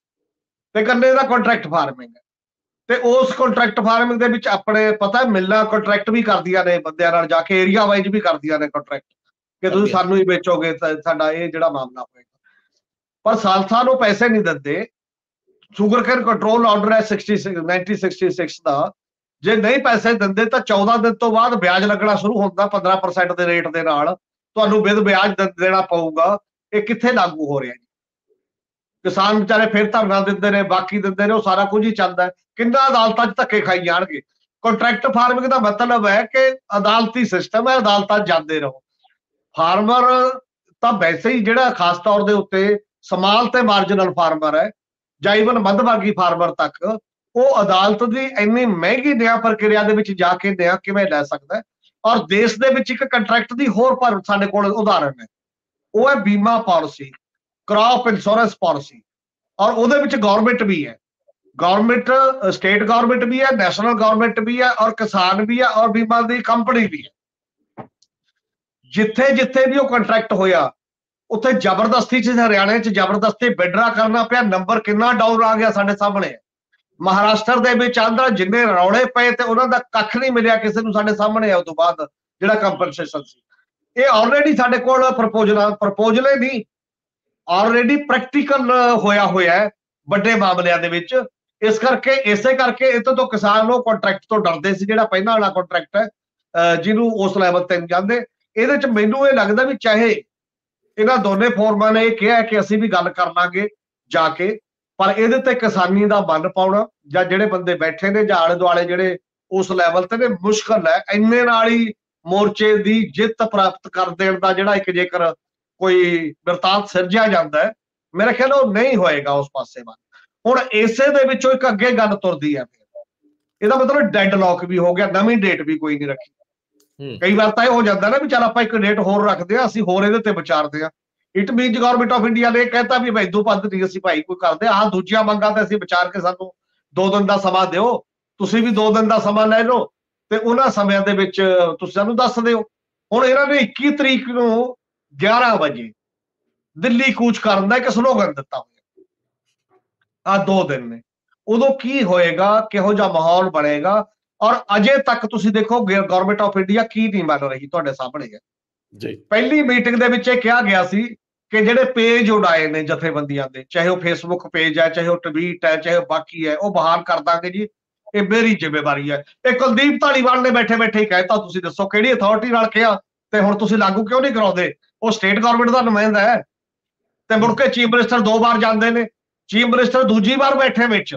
ਤੇ ਗੰਨੇ ਦਾ ਕੰਟਰੈਕਟ ਫਾਰਮਿੰਗ ਹੈ। ਤੇ ਉਸ ਕੰਟਰੈਕਟ ਫਾਰਮਿੰਗ ਦੇ ਵਿੱਚ ਆਪਣੇ ਪਤਾ ਮਿਲਣਾ ਕੰਟਰੈਕਟ ਵੀ ਕਰਦੀਆਂ ਨੇ ਬੰਦਿਆਂ ਨਾਲ ਜਾ ਕੇ, ਏਰੀਆ ਵਾਈਜ਼ ਵੀ ਕਰਦੀਆਂ ਨੇ ਕੰਟਰੈਕਟ ਕਿ ਤੁਸੀਂ ਸਾਨੂੰ ਹੀ ਵੇਚੋਗੇ ਤਾਂ ਸਾਡਾ ਇਹ ਜਿਹੜਾ ਮਾਮਲਾ ਹੋਏਗਾ। ਪਰ ਸਾਲਸਾ ਨੂੰ ਪੈਸੇ ਨਹੀਂ ਦਿੰਦੇ। ਸ਼ੂਗਰ ਕੇਨ ਕੰਟਰੋਲ ਆਰਡਰ ਹੈ 1966 ਦਾ, ਜੇ ਨਹੀਂ ਪੈਸੇ ਦਿੰਦੇ ਤਾਂ 14 ਦਿਨ ਤੋਂ ਬਾਅਦ ਵਿਆਜ ਲੱਗਣਾ ਸ਼ੁਰੂ ਹੁੰਦਾ 15% ਦੇ ਰੇਟ ਦੇ ਨਾਲ, ਤੁਹਾਨੂੰ ਵਿਦ ਵਿਆਜ ਦੇਣਾ ਪਊਗਾ। ਇਹ ਕਿੱਥੇ ਲਾਗੂ ਹੋ ਰਿਹਾ ਜੀ? ਕਿਸਾਨ ਵਿਚਾਰੇ ਫਿਰ ਧਰਨਾ ਦਿੰਦੇ ਨੇ, ਬਾਕੀ ਦਿੰਦੇ ਨੇ, ਉਹ ਸਾਰਾ ਕੁਝ ਹੀ ਚੱਲਦਾ। ਕਿੰਨਾ ਅਦਾਲਤਾਂ 'ਚ ਧੱਕੇ ਖਾਈ ਜਾਣਗੇ? ਕੰਟਰੈਕਟ ਫਾਰਮਿੰਗ ਦਾ ਮਤਲਬ ਹੈ ਕਿ ਅਦਾਲਤੀ ਸਿਸਟਮ ਹੈ, ਅਦਾਲਤਾਂ 'ਚ ਜਾਂਦੇ ਰਹੋ। ਫਾਰਮਰ ਤਾਂ ਵੈਸੇ ਹੀ ਜਿਹੜਾ ਖਾਸ ਤੌਰ ਦੇ ਉੱਤੇ ਸਮਾਲ ਤੇ ਮਾਰਜਨਲ ਫਾਰਮਰ ਹੈ, ਜਾਂ ਈਵਨ ਮੱਧਵਰਗੀ ਫਾਰਮਰ ਤੱਕ, ਉਹ ਅਦਾਲਤ ਦੀ ਇੰਨੀ ਮਹਿੰਗੀ ਨਿਆਂ ਪ੍ਰਕਿਰਿਆ ਦੇ ਵਿੱਚ ਜਾ ਕੇ ਨਿਆਂ ਕਿਵੇਂ ਲੈ ਸਕਦਾ? ਔਰ ਦੇਸ਼ ਦੇ ਵਿੱਚ ਇੱਕ ਕੰਟਰੈਕਟ ਦੀ ਹੋਰ ਪਰ ਸਾਡੇ ਕੋਲ ਉਦਾਹਰਨ ਹੈ, ਉਹ ਹੈ ਬੀਮਾ ਪਾਲਿਸੀ, ਕ੍ਰੌਪ ਇੰਸ਼ੋਰੈਂਸ ਪਾਲਿਸੀ। ਔਰ ਉਹਦੇ ਵਿੱਚ ਗਵਰਨਮੈਂਟ ਵੀ ਹੈ, ਗਵਰਨਮੈਂਟ ਸਟੇਟ ਗਵਰਨਮੈਂਟ ਵੀ ਹੈ, ਨੈਸ਼ਨਲ ਗਵਰਨਮੈਂਟ ਵੀ ਹੈ, ਔਰ ਕਿਸਾਨ ਵੀ ਹੈ, ਔਰ ਬੀਮਾ ਦੀ ਕੰਪਨੀ ਵੀ ਹੈ। ਜਿੱਥੇ ਜਿੱਥੇ ਵੀ ਉਹ ਕੰਟਰੈਕਟ ਹੋਇਆ ਉੱਥੇ ਜ਼ਬਰਦਸਤੀ 'ਚ, ਹਰਿਆਣੇ 'ਚ ਜ਼ਬਰਦਸਤੀ ਵਿਡਰਾ ਕਰਨਾ ਪਿਆ। ਨੰਬਰ ਕਿੰਨਾ ਡਾਊਨ ਆ ਗਿਆ ਸਾਡੇ ਸਾਹਮਣੇ। ਮਹਾਰਾਸ਼ਟਰ ਦੇ ਵਿੱਚ ਆਂਧਰਾ ਜਿੰਨੇ ਰੌਲੇ ਪਏ ਤੇ ਉਹਨਾਂ ਦਾ ਕੱਖ ਨਹੀਂ ਮਿਲਿਆ ਕਿਸੇ ਨੂੰ, ਸਾਡੇ ਸਾਹਮਣੇ ਆ। ਉਸ ਤੋਂ ਬਾਅਦ ਜਿਹੜਾ ਕੰਪਨਸੇਸ਼ਨ ਸੀ, ਇਹ ਆਲਰੇਡੀ ਸਾਡੇ ਕੋਲ ਪ੍ਰਪੋਜ਼ਲ ਨਹੀਂ, ਆਲਰੇਡੀ ਪ੍ਰੈਕਟੀਕਲ ਹੋਇਆ ਹੈ ਵੱਡੇ ਮਾਮਲਿਆਂ ਦੇ ਵਿੱਚ। ਇਸ ਕਰਕੇ ਇਸੇ ਕਰਕੇ ਇਹ ਤੋਂ ਕਿਸਾਨ ਉਹ ਕੰਟਰੈਕਟ ਤੋਂ ਡਰਦੇ ਸੀ, ਜਿਹੜਾ ਪਹਿਲਾਂ ਵਾਲਾ ਕੰਟਰੈਕਟ ਹੈ ਜਿਹਨੂੰ ਉਸ ਲੈਵਲ ਤੇ ਨਹੀਂ ਜਾਂਦੇ। ਇਹਦੇ ਚ ਮੈਨੂੰ ਇਹ ਲੱਗਦਾ ਵੀ ਚਾਹੇ ਇਹਨਾਂ ਦੋਨੇ ਫੋਰਮਾਂ ਨੇ ਇਹ ਕਿਹਾ ਕਿ ਅਸੀਂ ਵੀ ਗੱਲ ਕਰ ਲਾਂਗੇ ਜਾ ਕੇ, ਪਰ ਇਹਦੇ ਤੇ ਕਿਸਾਨੀ ਦਾ ਮਨ ਪਾਉਣਾ ਜਾਂ ਜਿਹੜੇ ਬੰਦੇ ਬੈਠੇ ਨੇ ਜਾਂ ਆਲੇ ਦੁਆਲੇ ਜਿਹੜੇ ਉਸ ਲੈਵਲ ਤੇ ਨੇ, ਮੁਸ਼ਕਲ ਹੈ। ਇੰਨੇ ਨਾਲ ਹੀ ਮੋਰਚੇ ਦੀ ਜਿੱਤ ਪ੍ਰਾਪਤ ਕਰ ਦੇਣ ਦਾ ਜਿਹੜਾ ਇੱਕ ਜੇਕਰ ਕੋਈ ਬਿਰਤਾਂਤ ਸਿਰਜਿਆ ਜਾਂਦਾ ਹੈ, ਮੇਰੇ ਖਿਆਲ ਉਹ ਨਹੀਂ ਹੋਏਗਾ ਉਸ ਪਾਸੇ ਵੱਲ। ਹੁਣ ਇਸੇ ਦੇ ਵਿੱਚੋਂ ਇੱਕ ਅੱਗੇ ਗੱਲ ਤੁਰਦੀ ਹੈ, ਇਹਦਾ ਮਤਲਬ ਡੈਡਲੌਕ ਵੀ ਹੋ ਗਿਆ, ਨਵੀਂ ਡੇਟ ਵੀ ਕੋਈ ਨਹੀਂ ਰੱਖੀ। ਕਈ ਵਾਰ ਤਾਂ ਇਹ ਹੋ ਜਾਂਦਾ ਨਾ ਵੀ ਚੱਲ ਆਪਾਂ ਇੱਕ ਡੇਟ ਹੋਰ ਰੱਖਦੇ ਆ, ਅਸੀਂ ਹੋਰ ਇਹਦੇ ਤੇ ਵਿਚਾਰਦੇ ਆ। It means government of India ਨੇ ਕਹਿਤਾ ਵੀ ਇਦੋਂ ਵੱਧ ਨਹੀਂ ਅਸੀਂ ਭਾਈ ਕੋਈ ਕਰਦੇ, ਆਹ ਦੂਜੀਆਂ ਮੰਗਾਂ ਤੇ ਅਸੀਂ ਵਿਚਾਰ ਕੇ ਸਾਨੂੰ 2 ਦਿਨ ਦਾ ਸਮਾਂ ਦਿਓ, ਤੁਸੀਂ ਵੀ 2 ਦਿਨ ਦਾ ਸਮਾਂ ਲੈ ਲਓ ਤੇ ਉਹਨਾਂ ਸਮਿਆਂ ਦੇ ਵਿੱਚ ਤੁਸੀਂ ਸਾਨੂੰ ਦੱਸ ਦਿਓ। ਹੁਣ ਇਹਨਾਂ ਨੇ 21 ਤਰੀਕ ਨੂੰ 11 ਵਜੇ ਦਿੱਲੀ ਕੂਚ ਕਰਨ ਦਾ ਇੱਕ ਸਲੋਗਨ ਦਿੱਤਾ ਹੋਇਆ, ਆਹ 2 ਦਿਨ ਨੇ। ਉਦੋਂ ਕੀ ਹੋਏਗਾ, ਕਿਹੋ ਜਿਹਾ ਮਾਹੌਲ ਬਣੇਗਾ, ਔਰ ਅਜੇ ਤੱਕ ਤੁਸੀਂ ਦੇਖੋ ਗਵਰਨਮੈਂਟ ਆਫ ਇੰਡੀਆ ਕੀ ਨਹੀਂ ਮੰਨ ਰਹੀ, ਤੁਹਾਡੇ ਸਾਹਮਣੇ ਹੈ ਜੀ। ਪਹਿਲੀ ਮੀਟਿੰਗ ਦੇ ਵਿੱਚ ਇਹ ਕਿਹਾ ਗਿਆ ਸੀ ਕਿ ਜਿਹੜੇ ਪੇਜ ਉਡਾਏ ਨੇ ਜਥੇਬੰਦੀਆਂ ਦੇ, ਚਾਹੇ ਉਹ ਫੇਸਬੁੱਕ ਪੇਜ ਹੈ, ਚਾਹੇ ਉਹ ਟਵੀਟ ਹੈ, ਚਾਹੇ ਉਹ ਬਾਕੀ ਹੈ, ਉਹ ਬਹਾਲ ਕਰ ਦਾਂਗੇ ਜੀ, ਇਹ ਮੇਰੀ ਜ਼ਿੰਮੇਵਾਰੀ ਹੈ। ਇਹ ਕੁਲਦੀਪ ਧਾਲੀਵਾਲ ਨੇ ਬੈਠੇ ਬੈਠੇ ਹੀ ਕਹਿਤਾ, ਤੁਸੀਂ ਦੱਸੋ ਕਿਹੜੀ ਅਥਾਰਟੀ ਨਾਲ ਕਿਹਾ ਤੇ ਹੁਣ ਤੁਸੀਂ ਲਾਗੂ ਕਿਉਂ ਨਹੀਂ ਕਰਾਉਂਦੇ? ਉਹ ਸਟੇਟ ਗਵਰਨਮੈਂਟ ਦਾ ਨੁਮਾਇੰਦਾ ਹੈ। ਤੇ ਮੁੜ ਕੇ ਚੀਫ ਮਿਨਿਸਟਰ 2 ਵਾਰ ਜਾਂਦੇ ਨੇ, ਚੀਫ ਮਿਨਿਸਟਰ ਦੂਜੀ ਵਾਰ ਬੈਠੇ ਵਿੱਚ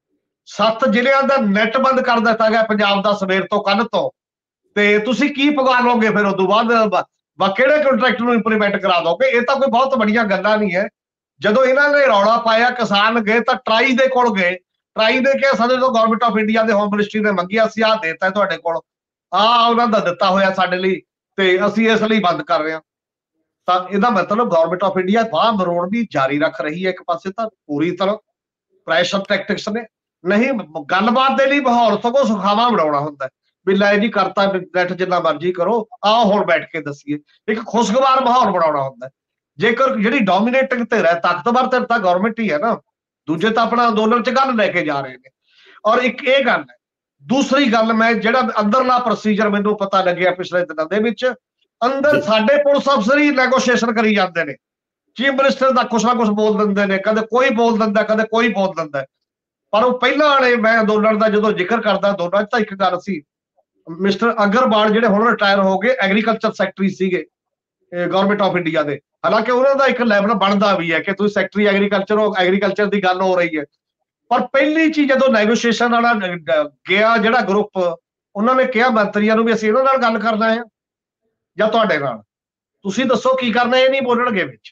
7 ਜ਼ਿਲ੍ਹਿਆਂ ਦਾ ਨੈਟ ਬੰਦ ਕਰ ਦਿੱਤਾ ਗਿਆ ਪੰਜਾਬ ਦਾ ਸਵੇਰ ਤੋਂ ਕੱਲ ਤੋਂ। ਤੇ ਤੁਸੀਂ ਕੀ ਪਗਾ ਲਓਗੇ ਫਿਰ ਉਦੋਂ ਬਾਅਦ ਕਿਹੜੇ ਕੰਟਰੈਕਟ ਨੂੰ ਇੰਪਲੀਮੈਂਟ ਕਰਾ ਦੋਗੇ? ਇਹ ਤਾਂ ਕੋਈ ਬਹੁਤ ਵੱਡੀਆਂ ਗੱਲਾਂ ਨਹੀਂ ਹੈ। ਜਦੋਂ ਇਹਨਾਂ ਨੇ ਰੌਲਾ ਪਾਇਆ, ਕਿਸਾਨ ਗਏ ਤਾਂ ਟਰਾਈ ਦੇ ਕੋਲ ਗਏ, ਟਰਾਈ ਦੇ ਕੇ ਸਾਡੇ ਤੋਂ ਗਵਰਨਮੈਂਟ ਆਫ ਇੰਡੀਆ ਦੇ ਹੋਮ ਮਿਨਿਸਟਰੀ ਨੇ ਮੰਗਿਆ, ਅਸੀਂ ਆਹ ਦੇਤਾ ਤੁਹਾਡੇ ਕੋਲ, ਆਹ ਉਹਨਾਂ ਦਾ ਦਿੱਤਾ ਹੋਇਆ ਸਾਡੇ ਲਈ ਤੇ ਅਸੀਂ ਇਸ ਲਈ ਬੰਦ ਕਰ ਰਹੇ ਹਾਂ। ਤਾਂ ਇਹਦਾ ਮਤਲਬ ਗਵਰਨਮੈਂਟ ਆਫ ਇੰਡੀਆ ਬਾਹ ਮਰੋੜਨੀ ਜਾਰੀ ਰੱਖ ਰਹੀ ਹੈ। ਇੱਕ ਪਾਸੇ ਤਾਂ ਪੂਰੀ ਤਰ੍ਹਾਂ ਪ੍ਰੈਸ਼ਰ ਟੈਕਟਿਕਸ ਨੇ, ਨਹੀਂ ਗੱਲਬਾਤ ਦੇ ਲਈ ਮਾਹੌਲ ਸਗੋਂ ਸੁਖਾਵਾਂ ਬਣਾਉਣਾ ਹੁੰਦਾ ਵੀ ਲੈ ਜੀ ਕਰਤਾ ਨੈਟ ਜਿੰਨਾ ਮਰਜ਼ੀ ਕਰੋ, ਆਓ ਹੁਣ ਬੈਠ ਕੇ ਦੱਸੀਏ, ਇੱਕ ਖੁਸ਼ਗਵਾਰ ਮਾਹੌਲ ਬਣਾਉਣਾ ਹੁੰਦਾ। ਜੇਕਰ ਜਿਹੜੀ ਡੋਮੀਨੇਟਿੰਗ ਧਿਰ ਹੈ, ਤਾਕਤਵਰ ਧਿਰ ਤਾਂ ਗਵਰਨਮੈਂਟ ਹੀ ਹੈ ਨਾ, ਦੂਜੇ ਤਾਂ ਆਪਣਾ ਅੰਦੋਲਨ ਚ ਗੱਲ ਲੈ ਕੇ ਜਾ ਰਹੇ ਨੇ। ਔਰ ਇੱਕ ਇਹ ਗੱਲ ਹੈ। ਦੂਸਰੀ ਗੱਲ, ਮੈਂ ਜਿਹੜਾ ਅੰਦਰਲਾ ਪ੍ਰੋਸੀਜਰ ਮੈਨੂੰ ਪਤਾ ਲੱਗਿਆ ਪਿਛਲੇ ਦਿਨਾਂ ਦੇ ਵਿੱਚ, ਅੰਦਰ ਸਾਡੇ ਪੁਲਿਸ ਅਫਸਰ ਹੀ ਨੈਗੋਸ਼ੀਏਸ਼ਨ ਕਰੀ ਜਾਂਦੇ ਨੇ, ਚੀਫ ਮਿਨਿਸਟਰ ਦਾ ਕੁਛ ਨਾ ਕੁਛ ਬੋਲ ਦਿੰਦੇ ਨੇ, ਕਦੇ ਕੋਈ ਬੋਲ ਦਿੰਦਾ, ਕਦੇ ਕੋਈ ਬੋਲ ਦਿੰਦਾ। ਪਰ ਉਹ ਪਹਿਲਾਂ ਵਾਲੇ ਮੈਂ ਅੰਦੋਲਨ ਦਾ ਜਦੋਂ ਜ਼ਿਕਰ ਕਰਦਾ, ਦੋਨਾਂ ਚ ਤਾਂ ਇੱਕ ਗੱਲ ਸੀ, ਮਿਸਟਰ ਅਗਰਵਾਲ ਜਿਹੜੇ ਹੁਣ ਰਿਟਾਇਰ ਹੋ ਗਏ, ਐਗਰੀਕਲਚਰ ਸੈਕਟਰੀ ਸੀਗੇ ਗਵਰਨਮੈਂਟ ਆਫ ਇੰਡੀਆ ਦੇ। ਹਾਲਾਂਕਿ ਉਹਨਾਂ ਦਾ ਇੱਕ ਲੈਵਲ ਬਣਦਾ ਵੀ ਹੈ ਕਿ ਤੁਸੀਂ ਸੈਕਟਰੀ ਐਗਰੀਕਲਚਰ ਹੋ, ਐਗਰੀਕਲਚਰ ਦੀ ਗੱਲ ਹੋ ਰਹੀ ਹੈ। ਪਰ ਪਹਿਲੀ ਚੀਜ਼ ਜਦੋਂ ਨੈਗੋਸ਼ੀਏਸ਼ਨ ਵਾਲਾ ਗਿਆ ਜਿਹੜਾ ਗਰੁੱਪ, ਉਹਨਾਂ ਨੇ ਕਿਹਾ ਮੰਤਰੀਆਂ ਨੂੰ ਵੀ ਅਸੀਂ ਇਹਨਾਂ ਨਾਲ ਗੱਲ ਕਰਨਾ ਹੈ ਜਾਂ ਤੁਹਾਡੇ ਨਾਲ, ਤੁਸੀਂ ਦੱਸੋ ਕੀ ਕਰਨਾ। ਇਹ ਨਹੀਂ ਬੋਲਣਗੇ ਵਿੱਚ।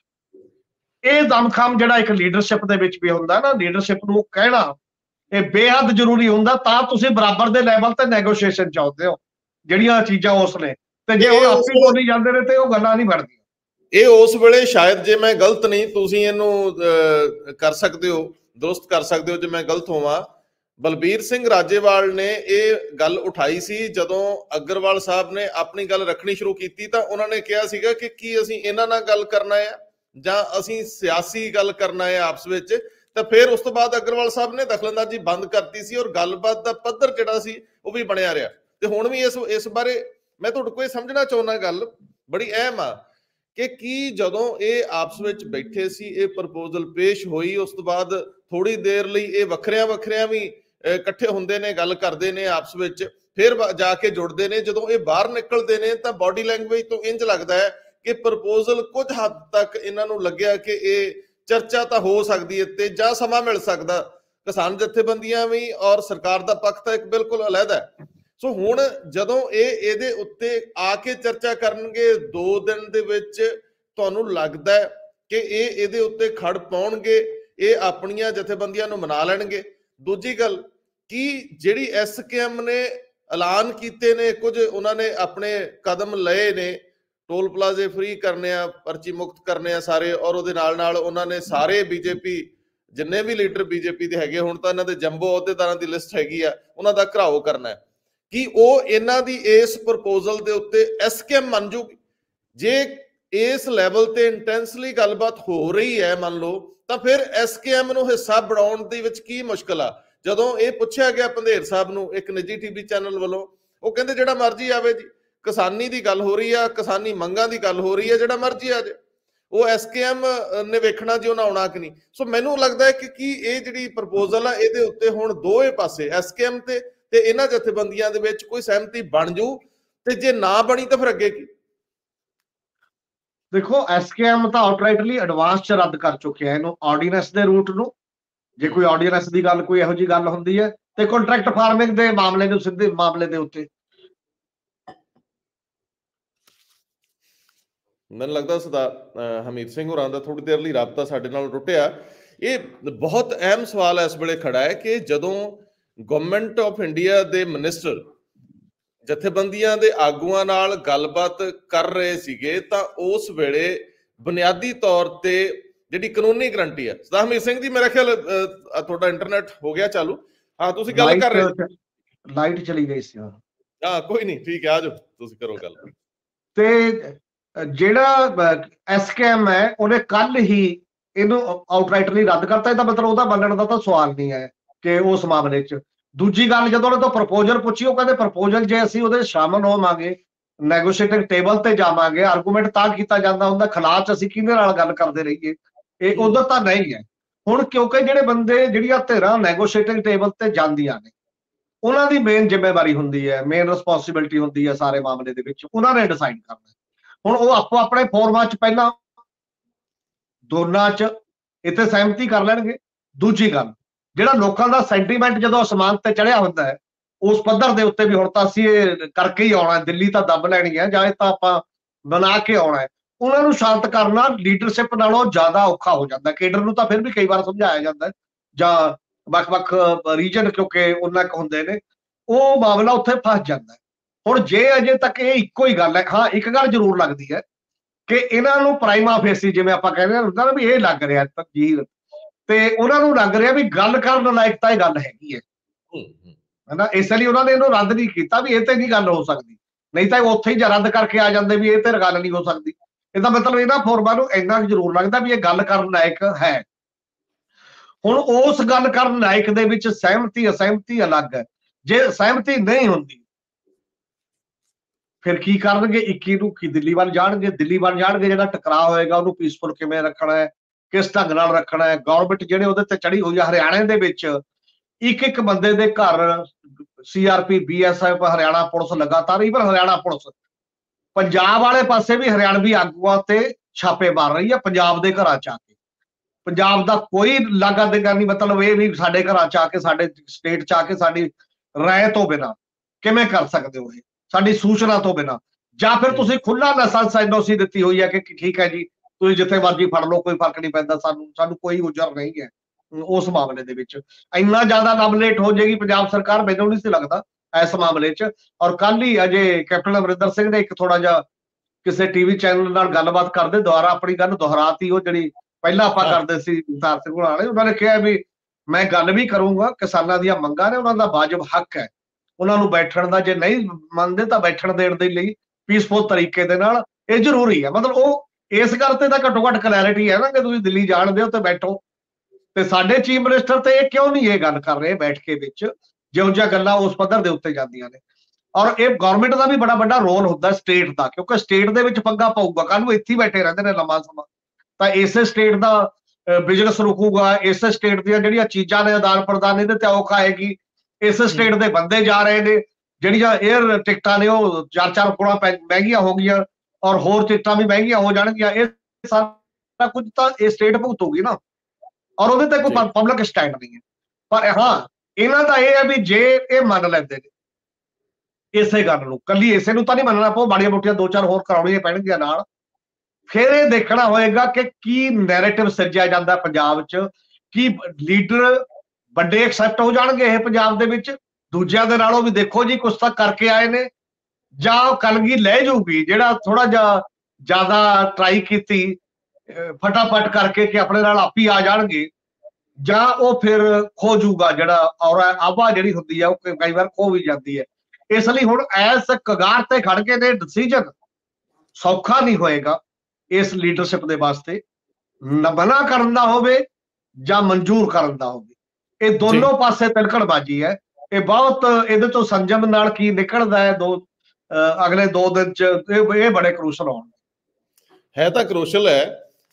ਇਹ ਦਮਖਮ ਜਿਹੜਾ ਇੱਕ ਲੀਡਰਸ਼ਿਪ ਦੇ ਵਿੱਚ ਵੀ ਹੁੰਦਾ ਨਾ, ਲੀਡਰਸ਼ਿਪ ਨੂੰ ਕਹਿਣਾ ਇਹ ਬੇਹੱਦ ਜ਼ਰੂਰੀ ਹੁੰਦਾ, ਤਾਂ ਤੁਸੀਂ ਬਰਾਬਰ ਦੇ ਲੈਵਲ ਤੇ ਨੈਗੋਸ਼ੀਏਸ਼ਨ ਚਾਹੁੰਦੇ ਹੋ ਜਿਹੜੀਆਂ ਚੀਜ਼ਾਂ ਉਸ ਨੇ। ਤੇ ਜੇ ਉਹ ਆਪੀ ਬੋਲੀ ਜਾਂਦੇ ਨੇ ਤੇ ਉਹ ਗੱਲਾਂ ਨਹੀਂ ਬਣਦੀਆਂ। ਇਹ ਉਸ ਵੇਲੇ ਸ਼ਾਇਦ, ਜੇ ਮੈਂ ਗਲਤ ਨਹੀਂ, ਤੁਸੀਂ ਇਹਨੂੰ ਕਰ ਸਕਦੇ ਹੋ, ਦੁਰਸਤ ਕਰ ਸਕਦੇ ਹੋ ਜੇ ਮੈਂ ਗਲਤ ਹੋਵਾਂ, ਬਲਬੀਰ ਸਿੰਘ ਰਾਜੇਵਾਲ ਨੇ ਇਹ ਗੱਲ ਉਠਾਈ ਸੀ ਜਦੋਂ ਅਗਰਵਾਲ ਸਾਹਿਬ ਨੇ ਆਪਣੀ ਗੱਲ ਰੱਖਣੀ ਸ਼ੁਰੂ ਕੀਤੀ। ਤਾਂ ਉਹਨਾਂ ਨੇ ਕਿਹਾ ਸੀਗਾ ਕਿ ਕੀ ਅਸੀਂ ਇਹਨਾਂ ਨਾਲ ਗੱਲ ਕਰਨਾ ਹੈ ਜਾਂ ਅਸੀਂ ਸਿਆਸੀ ਗੱਲ ਕਰਨਾ ਹੈ ਆਪਸ ਵਿੱਚ। ਤਾਂ ਫਿਰ ਉਸ ਤੋਂ ਬਾਅਦ ਅਗਰਵਾਲ ਸਾਹਿਬ ਨੇ ਦਖਲਅੰਦਾਜ਼ੀ ਬੰਦ ਕਰਤੀ ਸੀ ਔਰ ਗੱਲਬਾਤ ਦਾ ਪੱਧਰ ਜਿਹੜਾ ਸੀ ਉਹ ਵੀ ਬਣਿਆ ਰਿਹਾ। ਤੇ ਹੁਣ ਵੀ ਇਸ ਬਾਰੇ ਮੈਂ ਤੁਹਾਡੇ ਕੋਲ ਸਮਝਣਾ ਚਾਹੁੰਦਾ, ਗੱਲ ਬੜੀ ਅਹਿਮ ਆ ਕਿ ਕੀ ਜਦੋਂ ਇਹ ਆਪਸ ਵਿੱਚ ਬੈਠੇ ਸੀ, ਇਹ ਪ੍ਰਪੋਜ਼ਲ ਪੇਸ਼ ਹੋਈ, ਉਸ ਤੋਂ ਬਾਅਦ ਥੋੜੀ ਦੇਰ ਲਈ ਇਹ ਵੱਖਰਿਆਂ ਵੀ ਇਕੱਠੇ ਹੁੰਦੇ ਨੇ, ਗੱਲ ਕਰਦੇ ਨੇ ਆਪਸ ਵਿੱਚ, ਫਿਰ ਜਾ ਕੇ ਜੁੜਦੇ ਨੇ। ਜਦੋਂ ਇਹ ਬਾਹਰ ਨਿਕਲਦੇ ਨੇ ਤਾਂ ਬਾਡੀ ਲੈਂਗੁਏਜ ਤੋਂ ਇੰਜ ਲੱਗਦਾ ਹੈ ਕਿ ਪ੍ਰਪੋਜ਼ਲ ਕੁਝ ਹੱਦ ਤੱਕ ਇਹਨਾਂ ਨੂੰ ਲੱਗਿਆ ਕਿ ਇਹ ਚਰਚਾ ਤਾਂ ਹੋ ਸਕਦੀ ਹੈ ਤੇ ਜਾਂ ਸਮਾਂ ਮਿਲ ਸਕਦਾ। ਕਿਸਾਨ ਜਥੇਬੰਦੀਆਂ ਵੀ ਔਰ ਸਰਕਾਰ ਦਾ ਪੱਖ ਤਾਂ ਇੱਕ ਬਿਲਕੁਲ ਅਲੱਗਾ ਹੈ। ਸੋ ਹੁਣ ਜਦੋਂ ਇਹਦੇ ਉੱਤੇ ਆ ਕੇ ਚਰਚਾ ਕਰਨਗੇ 2 ਦਿਨ ਦੇ ਵਿੱਚ, ਤੁਹਾਨੂੰ ਲੱਗਦਾ ਕਿ ਇਹਦੇ ਉੱਤੇ ਖੜ ਪਾਉਣਗੇ, ਇਹ ਆਪਣੀਆਂ ਜਥੇਬੰਦੀਆਂ ਨੂੰ ਮਨਾ ਲੈਣਗੇ? ਦੂਜੀ ਗੱਲ, ਕੀ ਜਿਹੜੀ SKM ਨੇ ਐਲਾਨ ਕੀਤੇ ਨੇ, ਕੁਝ ਉਹਨਾਂ ਨੇ ਆਪਣੇ ਕਦਮ ਲਏ ਨੇ, ਟੋਲ ਪਲਾਜ਼ੇ ਫ੍ਰੀ ਕਰਨੇ ਆ, ਪਰਚੀ ਮੁਕਤ ਕਰਨੇ ਆ ਸਾਰੇ, ਔਰ ਉਹਦੇ ਨਾਲ ਉਹਨਾਂ ਨੇ ਸਾਰੇ BJP ਜਿੰਨੇ ਵੀ ਲੀਡਰ BJP ਦੇ ਹੈਗੇ, ਹੁਣ ਤਾਂ ਇਹਨਾਂ ਦੇ ਜੰਬੋ ਅਹੁਦੇਦਾਰਾਂ ਦੀ ਲਿਸਟ ਹੈਗੀ ਆ, ਉਹਨਾਂ ਦਾ ਘਰਾਓ ਕਰਨਾ ਹੈ, ਕਿ ਉਹ ਇਹਨਾਂ ਦੀ ਇਸ ਪ੍ਰਪੋਜ਼ਲ ਦੇ ਉੱਤੇ SKM ਮੰਨ ਜੂਗੀ? ਜੇ ਇਸ ਲੈਵਲ ਤੇ ਇੰਟੈਂਸਲੀ ਗੱਲਬਾਤ ਹੋ ਰਹੀ ਹੈ ਮੰਨ ਲਓ, ਤਾਂ ਫਿਰ SKM ਨੂੰ ਹਿੱਸਾ ਬਣਾਉਣ ਦੇ ਵਿੱਚ ਕੀ ਮੁਸ਼ਕਲ ਆ? ਜਦੋਂ ਇਹ ਪੁੱਛਿਆ ਗਿਆ ਪੰਧੇਰ ਸਾਹਿਬ ਨੂੰ ਇੱਕ ਨਿੱਜੀ TV ਚੈਨਲ ਵੱਲੋਂ, ਉਹ ਕਹਿੰਦੇ ਜਿਹੜਾ ਮਰਜ਼ੀ ਆਵੇ ਜੀ, ਕਿਸਾਨੀ ਦੀ ਗੱਲ ਹੋ ਰਹੀ ਆ, ਕਿਸਾਨੀ ਮੰਗਾਂ ਦੀ ਗੱਲ ਹੋ ਰਹੀ ਹੈ, ਜਿਹੜਾ ਮਰਜ਼ੀ ਆ ਜਾਏ। ਉਹ ਐਸਕੇਐਮ ਨੇ ਵੇਖਣਾ ਜੀ ਉਹਨਾਂ ਆਉਣਾ ਕਿ ਨਹੀਂ। ਸੋ ਮੈਨੂੰ ਲੱਗਦਾ ਹੈ ਕਿ ਕੀ ਇਹ ਜਿਹੜੀ ਪ੍ਰਪੋਜ਼ਲ ਆ ਇਹਦੇ ਉੱਤੇ ਹੁਣ ਦੋਵੇਂ ਪਾਸੇ ਐਸਕੇਐਮ ਤੇ ਇਹਨਾਂ ਜਥੇਬੰਦੀਆਂ ਦੇ ਵਿੱਚ ਕੋਈ ਸਹਿਮਤੀ ਬਣ ਜੂ, ਤੇ ਜੇ ਨਾ ਬਣੀ ਤਾਂ ਫਿਰ ਅੱਗੇ ਕੀ? ਦੇਖੋ ਐਸਕੇਐਮ ਤਾਂ ਆਊਟਰਾਈਟਲੀ ਐਡਵਾਂਸ ਚ ਰੱਦ ਕਰ ਚੁੱਕਿਆ ਇਹਨੂੰ, ਆਰਡੀਨੈਂਸ ਦੇ ਰੂਟ ਨੂੰ। ਜੇ ਕੋਈ ਆਰਡੀਨੈਂਸ ਦੀ ਗੱਲ, ਕੋਈ ਇਹੋ ਜਿਹੀ ਗੱਲ ਹੁੰਦੀ ਹੈ, ਤੇ ਕੰਟਰੈਕਟ ਫਾਰਮਿੰਗ ਦੇ ਮਾਮਲੇ ਨੂੰ, ਸਿੱਧੇ ਮਾਮਲੇ ਦੇ ਉੱਤੇ ਮੈਨੂੰ ਲੱਗਦਾ ਸਰਦਾਰ ਹਮੀਤ ਸਿੰਘ ਹੋਰਾਂ ਦਾ ਥੋੜੀ ਦੇਰ ਲਈ ਰਾਬਤਾ ਸਾਡੇ ਨਾਲ ਟੁੱਟਿਆ। ਇਹ ਬਹੁਤ ਅਹਿਮ ਸਵਾਲ ਇਸ ਵੇਲੇ ਖੜਾ ਹੈ ਕਿ ਜਦੋਂ ਗਵਰਨਮੈਂਟ ਆਫ ਇੰਡੀਆ ਦੇ ਮਿਨਿਸਟਰ ਜਥੇਬੰਦੀਆਂ ਦੇ ਆਗੂਆਂ ਨਾਲ ਗੱਲਬਾਤ ਕਰ ਰਹੇ ਸੀਗੇ ਤਾਂ ਉਸ ਵੇਲੇ ਬੁਨਿਆਦੀ ਤੌਰ ਤੇ ਜਿਹੜੀ ਕਾਨੂੰਨੀ ਗਰੰਟੀ ਹੈ। ਸਰਦਾਰ ਹਮੀਤ ਸਿੰਘ ਜੀ, ਮੇਰਾ ਖਿਆਲ ਤੁਹਾਡਾ ਇੰਟਰਨੈਟ ਹੋ ਗਿਆ ਚਾਲੂ? ਹਾਂ, ਤੁਸੀਂ ਗੱਲ ਕਰ ਰਹੇ, ਲਾਈਟ ਚਲੀ ਗਈ ਸੀ। ਹਾਂ ਕੋਈ ਨਹੀਂ, ਠੀਕ ਹੈ, ਆ ਜਾਓ ਤੁਸੀਂ ਕਰੋ ਗੱਲ। ਤੇ ਜਿਹੜਾ ਐਸਕੇਐਮ ਹੈ ਉਹਨੇ ਕੱਲ ਹੀ ਇਹਨੂੰ ਆਊਟਰਾਈਟਲੀ ਰੱਦ ਕਰਤਾ। ਇਹਦਾ ਮਤਲਬ ਉਹਦਾ ਮੰਨਣ ਦਾ ਤਾਂ ਸਵਾਲ ਨਹੀਂ ਹੈ ਕਿ ਉਸ ਮਾਮਲੇ 'ਚ। ਦੂਜੀ ਗੱਲ, ਜਦੋਂ ਉਹਨਾਂ ਤੋਂ ਪ੍ਰਪੋਜ਼ਲ ਪੁੱਛੀ, ਉਹ ਕਹਿੰਦੇ ਪ੍ਰਪੋਜ਼ਲ ਜੇ ਅਸੀਂ ਉਹਦੇ ਸ਼ਾਮਲ ਹੋਵਾਂਗੇ, ਨੈਗੋਸ਼ੀਏਟਿੰਗ ਟੇਬਲ ਤੇ ਜਾਵਾਂਗੇ, ਆਰਗੂਮੈਂਟ ਤਾਂ ਕੀਤਾ ਜਾਂਦਾ ਹੁੰਦਾ, ਖਿਲਾਫ ਅਸੀਂ ਕਿਹਦੇ ਨਾਲ ਗੱਲ ਕਰਦੇ ਰਹੀਏ, ਇਹ ਉਧਰ ਤਾਂ ਨਹੀਂ ਹੈ। ਹੁਣ ਕਿਉਂਕਿ ਜਿਹੜੇ ਬੰਦੇ, ਜਿਹੜੀਆਂ ਧਿਰਾਂ ਨੈਗੋਸ਼ੀਏਟਿੰਗ ਟੇਬਲ ਤੇ ਜਾਂਦੀਆਂ ਨੇ, ਉਹਨਾਂ ਦੀ ਮੇਨ ਜ਼ਿੰਮੇਵਾਰੀ ਹੁੰਦੀ ਹੈ, ਮੇਨ ਰਿਸਪੌਂਸਿਬਿਲਟੀ ਹੁੰਦੀ ਹੈ ਸਾਰੇ ਮਾਮਲੇ ਦੇ ਵਿੱਚ, ਉਹਨਾਂ ਨੇ ਡਿਸਾਈਡ ਕਰਨਾ। ਹੁਣ ਉਹ ਆਪੋ ਆਪਣੇ ਫੋਰਮਾਂ 'ਚ ਪਹਿਲਾਂ ਦੋਨਾਂ 'ਚ ਇੱਥੇ ਸਹਿਮਤੀ ਕਰ ਲੈਣਗੇ। ਦੂਜੀ ਗੱਲ, ਜਿਹੜਾ ਲੋਕਾਂ ਦਾ ਸੈਂਟੀਮੈਂਟ ਜਦੋਂ ਅਸਮਾਨ ਤੇ ਚੜਿਆ ਹੁੰਦਾ ਹੈ, ਉਸ ਪੱਧਰ ਦੇ ਉੱਤੇ ਵੀ ਹੁਣ ਤਾਂ ਅਸੀਂ ਇਹ ਕਰਕੇ ਹੀ ਆਉਣਾ, ਦਿੱਲੀ ਤਾਂ ਦੱਬ ਲੈਣੀ ਹੈ, ਜਾਂ ਇਹ ਤਾਂ ਆਪਾਂ ਬਣਾ ਕੇ ਆਉਣਾ ਹੈ, ਉਹਨਾਂ ਨੂੰ ਸ਼ਾਂਤ ਕਰਨਾ ਲੀਡਰਸ਼ਿਪ ਨਾਲੋਂ ਜ਼ਿਆਦਾ ਔਖਾ ਹੋ ਜਾਂਦਾ। ਕੇਡਰ ਨੂੰ ਤਾਂ ਫਿਰ ਵੀ ਕਈ ਵਾਰ ਸਮਝਾਇਆ ਜਾਂਦਾ, ਜਾਂ ਵੱਖ-ਵੱਖ ਰੀਜਨ ਕਿਉਂਕਿ ਉਹਨਾਂ ਕੁ ਹੁੰਦੇ ਨੇ, ਉਹ ਮਾਮਲਾ ਉੱਥੇ ਫਸ ਜਾਂਦਾ। ਹੁਣ ਜੇ ਅਜੇ ਤੱਕ ਇਹ ਇੱਕੋ ਹੀ ਗੱਲ ਹੈ, ਹਾਂ ਇੱਕ ਗੱਲ ਜ਼ਰੂਰ ਲੱਗਦੀ ਹੈ ਕਿ ਇਹਨਾਂ ਨੂੰ ਪ੍ਰਾਈਮਾ ਫੇਸੀ, ਜਿਵੇਂ ਆਪਾਂ ਕਹਿੰਦੇ ਹੁੰਦਾ ਨਾ ਵੀ ਇਹ ਲੱਗ ਰਿਹਾ ਤਕਦੀਰ, ਤੇ ਉਹਨਾਂ ਨੂੰ ਲੱਗ ਰਿਹਾ ਵੀ ਗੱਲ ਕਰਨ ਲਾਇਕ ਤਾਂ ਇਹ ਗੱਲ ਹੈਗੀ ਹੈ, ਹਨਾ। ਇਸ ਲਈ ਉਹਨਾਂ ਨੇ ਇਹਨੂੰ ਰੱਦ ਨਹੀਂ ਕੀਤਾ ਵੀ ਇਹ ਤੇ ਨਹੀਂ ਗੱਲ ਹੋ ਸਕਦੀ, ਨਹੀਂ ਤਾਂ ਉੱਥੇ ਹੀ ਰੱਦ ਕਰਕੇ ਆ ਜਾਂਦੇ ਵੀ ਇਹ ਤੇ ਗੱਲ ਨਹੀਂ ਹੋ ਸਕਦੀ। ਇਹਦਾ ਮਤਲਬ ਇਹਨਾਂ ਫੋਰਮਾਂ ਨੂੰ ਇੰਨਾ ਜ਼ਰੂਰ ਲੱਗਦਾ ਵੀ ਇਹ ਗੱਲ ਕਰਨ ਲਾਇਕ ਹੈ। ਹੁਣ ਉਸ ਗੱਲ ਕਰਨ ਲਾਇਕ ਦੇ ਵਿੱਚ ਸਹਿਮਤੀ ਅਸਹਿਮਤੀ ਅਲੱਗ ਹੈ। ਜੇ ਸਹਿਮਤੀ ਨਹੀਂ ਹੁੰਦੀ ਫਿਰ ਕੀ ਕਰਨਗੇ? 21 ਨੂੰ ਕੀ ਦਿੱਲੀ ਵੱਲ ਜਾਣਗੇ? ਦਿੱਲੀ ਵੱਲ ਜਾਣਗੇ, ਜਿਹੜਾ ਟਕਰਾਅ ਹੋਏਗਾ ਉਹਨੂੰ ਪੀਸਫੁਲ ਕਿਵੇਂ ਰੱਖਣਾ ਹੈ, ਕਿਸ ਢੰਗ ਨਾਲ ਰੱਖਣਾ ਹੈ। ਗਵਰਨਮੈਂਟ ਜਿਹੜੇ ਉਹਦੇ ਤੇ ਚੜੀ ਹੋਈ ਹੈ, ਹਰਿਆਣੇ ਦੇ ਵਿੱਚ ਇੱਕ ਬੰਦੇ ਦੇ ਘਰ ਸੀਆਰਪੀ, ਬੀਐਸਐਫ, ਹਰਿਆਣਾ ਪੁਲਿਸ ਲਗਾਤਾਰ, ਈਵਨ ਹਰਿਆਣਾ ਪੁਲਿਸ ਪੰਜਾਬ ਵਾਲੇ ਪਾਸੇ ਵੀ ਹਰਿਆਣਵੀ ਆਗੂਆਂ ਤੇ ਛਾਪੇ ਮਾਰ ਰਹੀ ਹੈ, ਪੰਜਾਬ ਦੇ ਘਰਾਂ 'ਚ ਆ ਕੇ। ਪੰਜਾਬ ਦਾ ਕੋਈ ਲਾਗਾ ਦੇਗਾ ਨਹੀਂ, ਮਤਲਬ ਇਹ ਵੀ ਸਾਡੇ ਘਰਾਂ 'ਚ ਆ ਕੇ, ਸਾਡੇ ਸਟੇਟ 'ਚ ਆ ਕੇ ਸਾਡੀ ਰਾਏ ਤੋਂ ਬਿਨਾਂ ਕਿਵੇਂ ਕਰ ਸਕਦੇ ਹੋ, ਇਹ ਸਾਡੀ ਸੂਚਨਾ ਤੋਂ ਬਿਨਾਂ? ਜਾਂ ਫਿਰ ਤੁਸੀਂ ਖੁੱਲਾ ਲਾਇਸੈਂਸ ਐਨਓਸੀ ਦਿੱਤੀ ਹੋਈ ਹੈ ਕਿ ਠੀਕ ਹੈ ਜੀ, ਤੁਸੀਂ ਜਿੱਥੇ ਮਰਜ਼ੀ ਫੜ ਲਓ, ਕੋਈ ਫਰਕ ਨਹੀਂ ਪੈਂਦਾ, ਸਾਨੂੰ ਕੋਈ ਉਜਰ ਨਹੀਂ ਹੈ। ਉਸ ਮਾਮਲੇ ਦੇ ਵਿੱਚ ਇੰਨਾ ਜ਼ਿਆਦਾ ਲੰਬਲੇਟ ਹੋ ਜਾਏਗੀ ਪੰਜਾਬ ਸਰਕਾਰ, ਮੈਨੂੰ ਨਹੀਂ ਸੀ ਲੱਗਦਾ ਇਸ ਮਾਮਲੇ 'ਚ। ਔਰ ਕੱਲ ਹੀ ਅਜੇ ਕੈਪਟਨ ਅਮਰਿੰਦਰ ਸਿੰਘ ਨੇ ਇੱਕ ਥੋੜਾ ਜਿਹਾ ਕਿਸੇ ਟੀਵੀ ਚੈਨਲ ਨਾਲ ਗੱਲਬਾਤ ਕਰਦੇ ਦੁਆਰਾ ਆਪਣੀ ਗੱਲ ਦੁਹਰਾਤੀ, ਉਹ ਜਿਹੜੀ ਪਹਿਲਾਂ ਆਪਾਂ ਕਰਦੇ ਸੀ ਸਰਦਾਰ ਸਿੰਘ ਵਾਲੇ। ਉਹਨਾਂ ਨੇ ਕਿਹਾ ਵੀ ਮੈਂ ਗੱਲ ਵੀ ਕਰੂੰਗਾ, ਕਿਸਾਨਾਂ ਦੀਆਂ ਮੰਗਾਂ ਨੇ, ਉਹਨਾਂ ਦਾ ਵਾਜਬ ਹੱਕ ਹੈ ਉਹਨਾਂ ਨੂੰ ਬੈਠਣ ਦਾ, ਜੇ ਨਹੀਂ ਮੰਨਦੇ ਤਾਂ ਬੈਠਣ ਦੇਣ ਦੇ ਲਈ ਪੀਸਫੁਲ ਤਰੀਕੇ ਦੇ ਨਾਲ ਇਹ ਜ਼ਰੂਰੀ ਹੈ। ਮਤਲਬ ਉਹ ਇਸ ਗੱਲ ਤੇ ਤਾਂ ਘੱਟੋ ਘੱਟ ਕਲੈਰਿਟੀ ਹੈ ਨਾ ਕਿ ਤੁਸੀਂ ਦਿੱਲੀ ਜਾਣਦੇ ਹੋ ਤੇ ਬੈਠੋ। ਤੇ ਸਾਡੇ ਚੀਫ ਮਿਨਿਸਟਰ ਤੇ ਇਹ ਕਿਉਂ ਨਹੀਂ ਇਹ ਗੱਲ ਕਰ ਰਹੇ ਬੈਠ ਕੇ ਵਿੱਚ, ਜਿਹੋ ਜਿਹੀਆਂ ਗੱਲਾਂ ਉਸ ਪੱਧਰ ਦੇ ਉੱਤੇ ਜਾਂਦੀਆਂ ਨੇ। ਔਰ ਇਹ ਗਵਰਨਮੈਂਟ ਦਾ ਵੀ ਬੜਾ ਵੱਡਾ ਰੋਲ ਹੁੰਦਾ ਸਟੇਟ ਦਾ, ਕਿਉਂਕਿ ਸਟੇਟ ਦੇ ਵਿੱਚ ਪੰਗਾ ਪਊਗਾ, ਕੱਲ ਨੂੰ ਇੱਥੇ ਹੀ ਬੈਠੇ ਰਹਿੰਦੇ ਨੇ ਲੰਮਾ ਸਮਾਂ, ਤਾਂ ਇਸੇ ਸਟੇਟ ਦਾ ਬਿਜ਼ਨਸ ਰੁਕੂਗਾ, ਇਸੇ ਸਟੇਟ ਦੀਆਂ ਜਿਹੜੀਆਂ ਚੀਜ਼ਾਂ ਨੇ ਆਦਾਨ ਪ੍ਰਦਾਨ ਇਹਦੇ ਤੇ ਔਖ ਆਏਗੀ, ਇਸ ਸਟੇਟ ਦੇ ਬੰਦੇ ਜਾ ਰਹੇ ਨੇ, ਜਿਹੜੀਆਂ 에ਅਰ ਟਿਕਟਾਂ ਨੇ ਉਹ 4-4 ਗੁਣਾ ਮਹਿੰਗੀਆਂ ਹੋ ਗਈਆਂ, ਔਰ ਹੋਰ ਟਿਕਟਾਂ ਵੀ ਮਹਿੰਗੀਆਂ ਹੋ ਜਾਣਗੀਆਂ। ਇਹ ਸਾਰਾ ਕੁਝ ਤਾਂ ਇਹ ਸਟੇਟ ਭੁਗਤੂਗੀ ਨਾ, ਔਰ ਉਹਦੇ ਤੇ ਕੋਈ ਪਬਲਿਕ ਸਟੈਂਡ ਨਹੀਂ ਹੈ। ਪਰ ਹਾਂ, ਇਹਨਾਂ ਦਾ ਇਹ ਹੈ ਵੀ ਜੇ ਇਹ ਮੰਨ ਲੈਂਦੇ ਨੇ ਇਸੇ ਗੱਲ ਨੂੰ, ਕੱਲੀ ਇਸੇ ਨੂੰ ਤਾਂ ਨਹੀਂ ਮੰਨਣਾ ਪਊ, ਮਾੜੀਆਂ ਮੋਟੀਆਂ 2-4 ਹੋਰ ਕਰਾਉਣੀਆਂ ਪੈਣਗੀਆਂ ਨਾਲ। ਫਿਰ ਇਹ ਦੇਖਣਾ ਹੋਏਗਾ ਕਿ ਕੀ ਨੈਰੇਟਿਵ ਸਿਰਜਿਆ ਜਾਂਦਾ ਪੰਜਾਬ 'ਚ, ਕੀ ਲੀਡਰ ਵੱਡੇ ਐਕਸੈਪਟ ਹੋ ਜਾਣਗੇ ਇਹ ਪੰਜਾਬ ਦੇ ਵਿੱਚ ਦੂਜਿਆਂ ਦੇ ਨਾਲੋਂ ਵੀ, ਦੇਖੋ ਜੀ ਕੁਛ ਤਾਂ ਕਰਕੇ ਆਏ ਨੇ, ਜਾਂ ਉਹ ਕਲਗੀ ਲੈ ਜਾਊਗੀ ਜਿਹੜਾ ਥੋੜਾ ਜਿਹਾ ਜ਼ਿਆਦਾ ਟਰਾਈ ਕੀਤੀ ਫਟਾਫਟ ਕਰਕੇ ਕਿ ਆਪਣੇ ਨਾਲ ਆਪੀ ਆ ਜਾਣਗੇ, ਜਾਂ ਉਹ ਫਿਰ ਖੋ ਜੂਗਾ ਜਿਹੜਾ, ਔਰ ਆਵਾ ਜਿਹੜੀ ਹੁੰਦੀ ਹੈ ਉਹ ਕਈ ਵਾਰ ਖੋ ਵੀ ਜਾਂਦੀ ਹੈ। ਇਸ ਲਈ ਹੁਣ ਐਸ ਕਗਾਰ ਤੇ ਖੜ ਕੇ ਨੇ ਡਿਸੀਜਨ ਸੌਖਾ ਨਹੀਂ ਹੋਏਗਾ ਇਸ ਲੀਡਰਸ਼ਿਪ ਦੇ ਵਾਸਤੇ, ਮਨਾ ਕਰਨ ਦਾ ਹੋਵੇ ਜਾਂ ਮਨਜ਼ੂਰ ਕਰਨ ਦਾ ਹੋਵੇ, ਇਹ ਦੋਨੋਂ ਪਾਸੇ ਤਿਲਕਣਬਾਜ਼ੀ ਹੈ। ਇਹ ਬਹੁਤ ਇਹਦੇ ਤੋਂ ਸੰਜਮ ਨਾਲ ਕੀ ਨਿਕਲਦਾ ਹੈ ਅਗਲੇ 2 ਦਿਨ 'ਚ, ਇਹ ਬੜੇ ਕਰੂਸ਼ਲ ਹੋਣ। ਹੈ ਤਾਂ ਕਰੂਸ਼ਲ ਹੈ,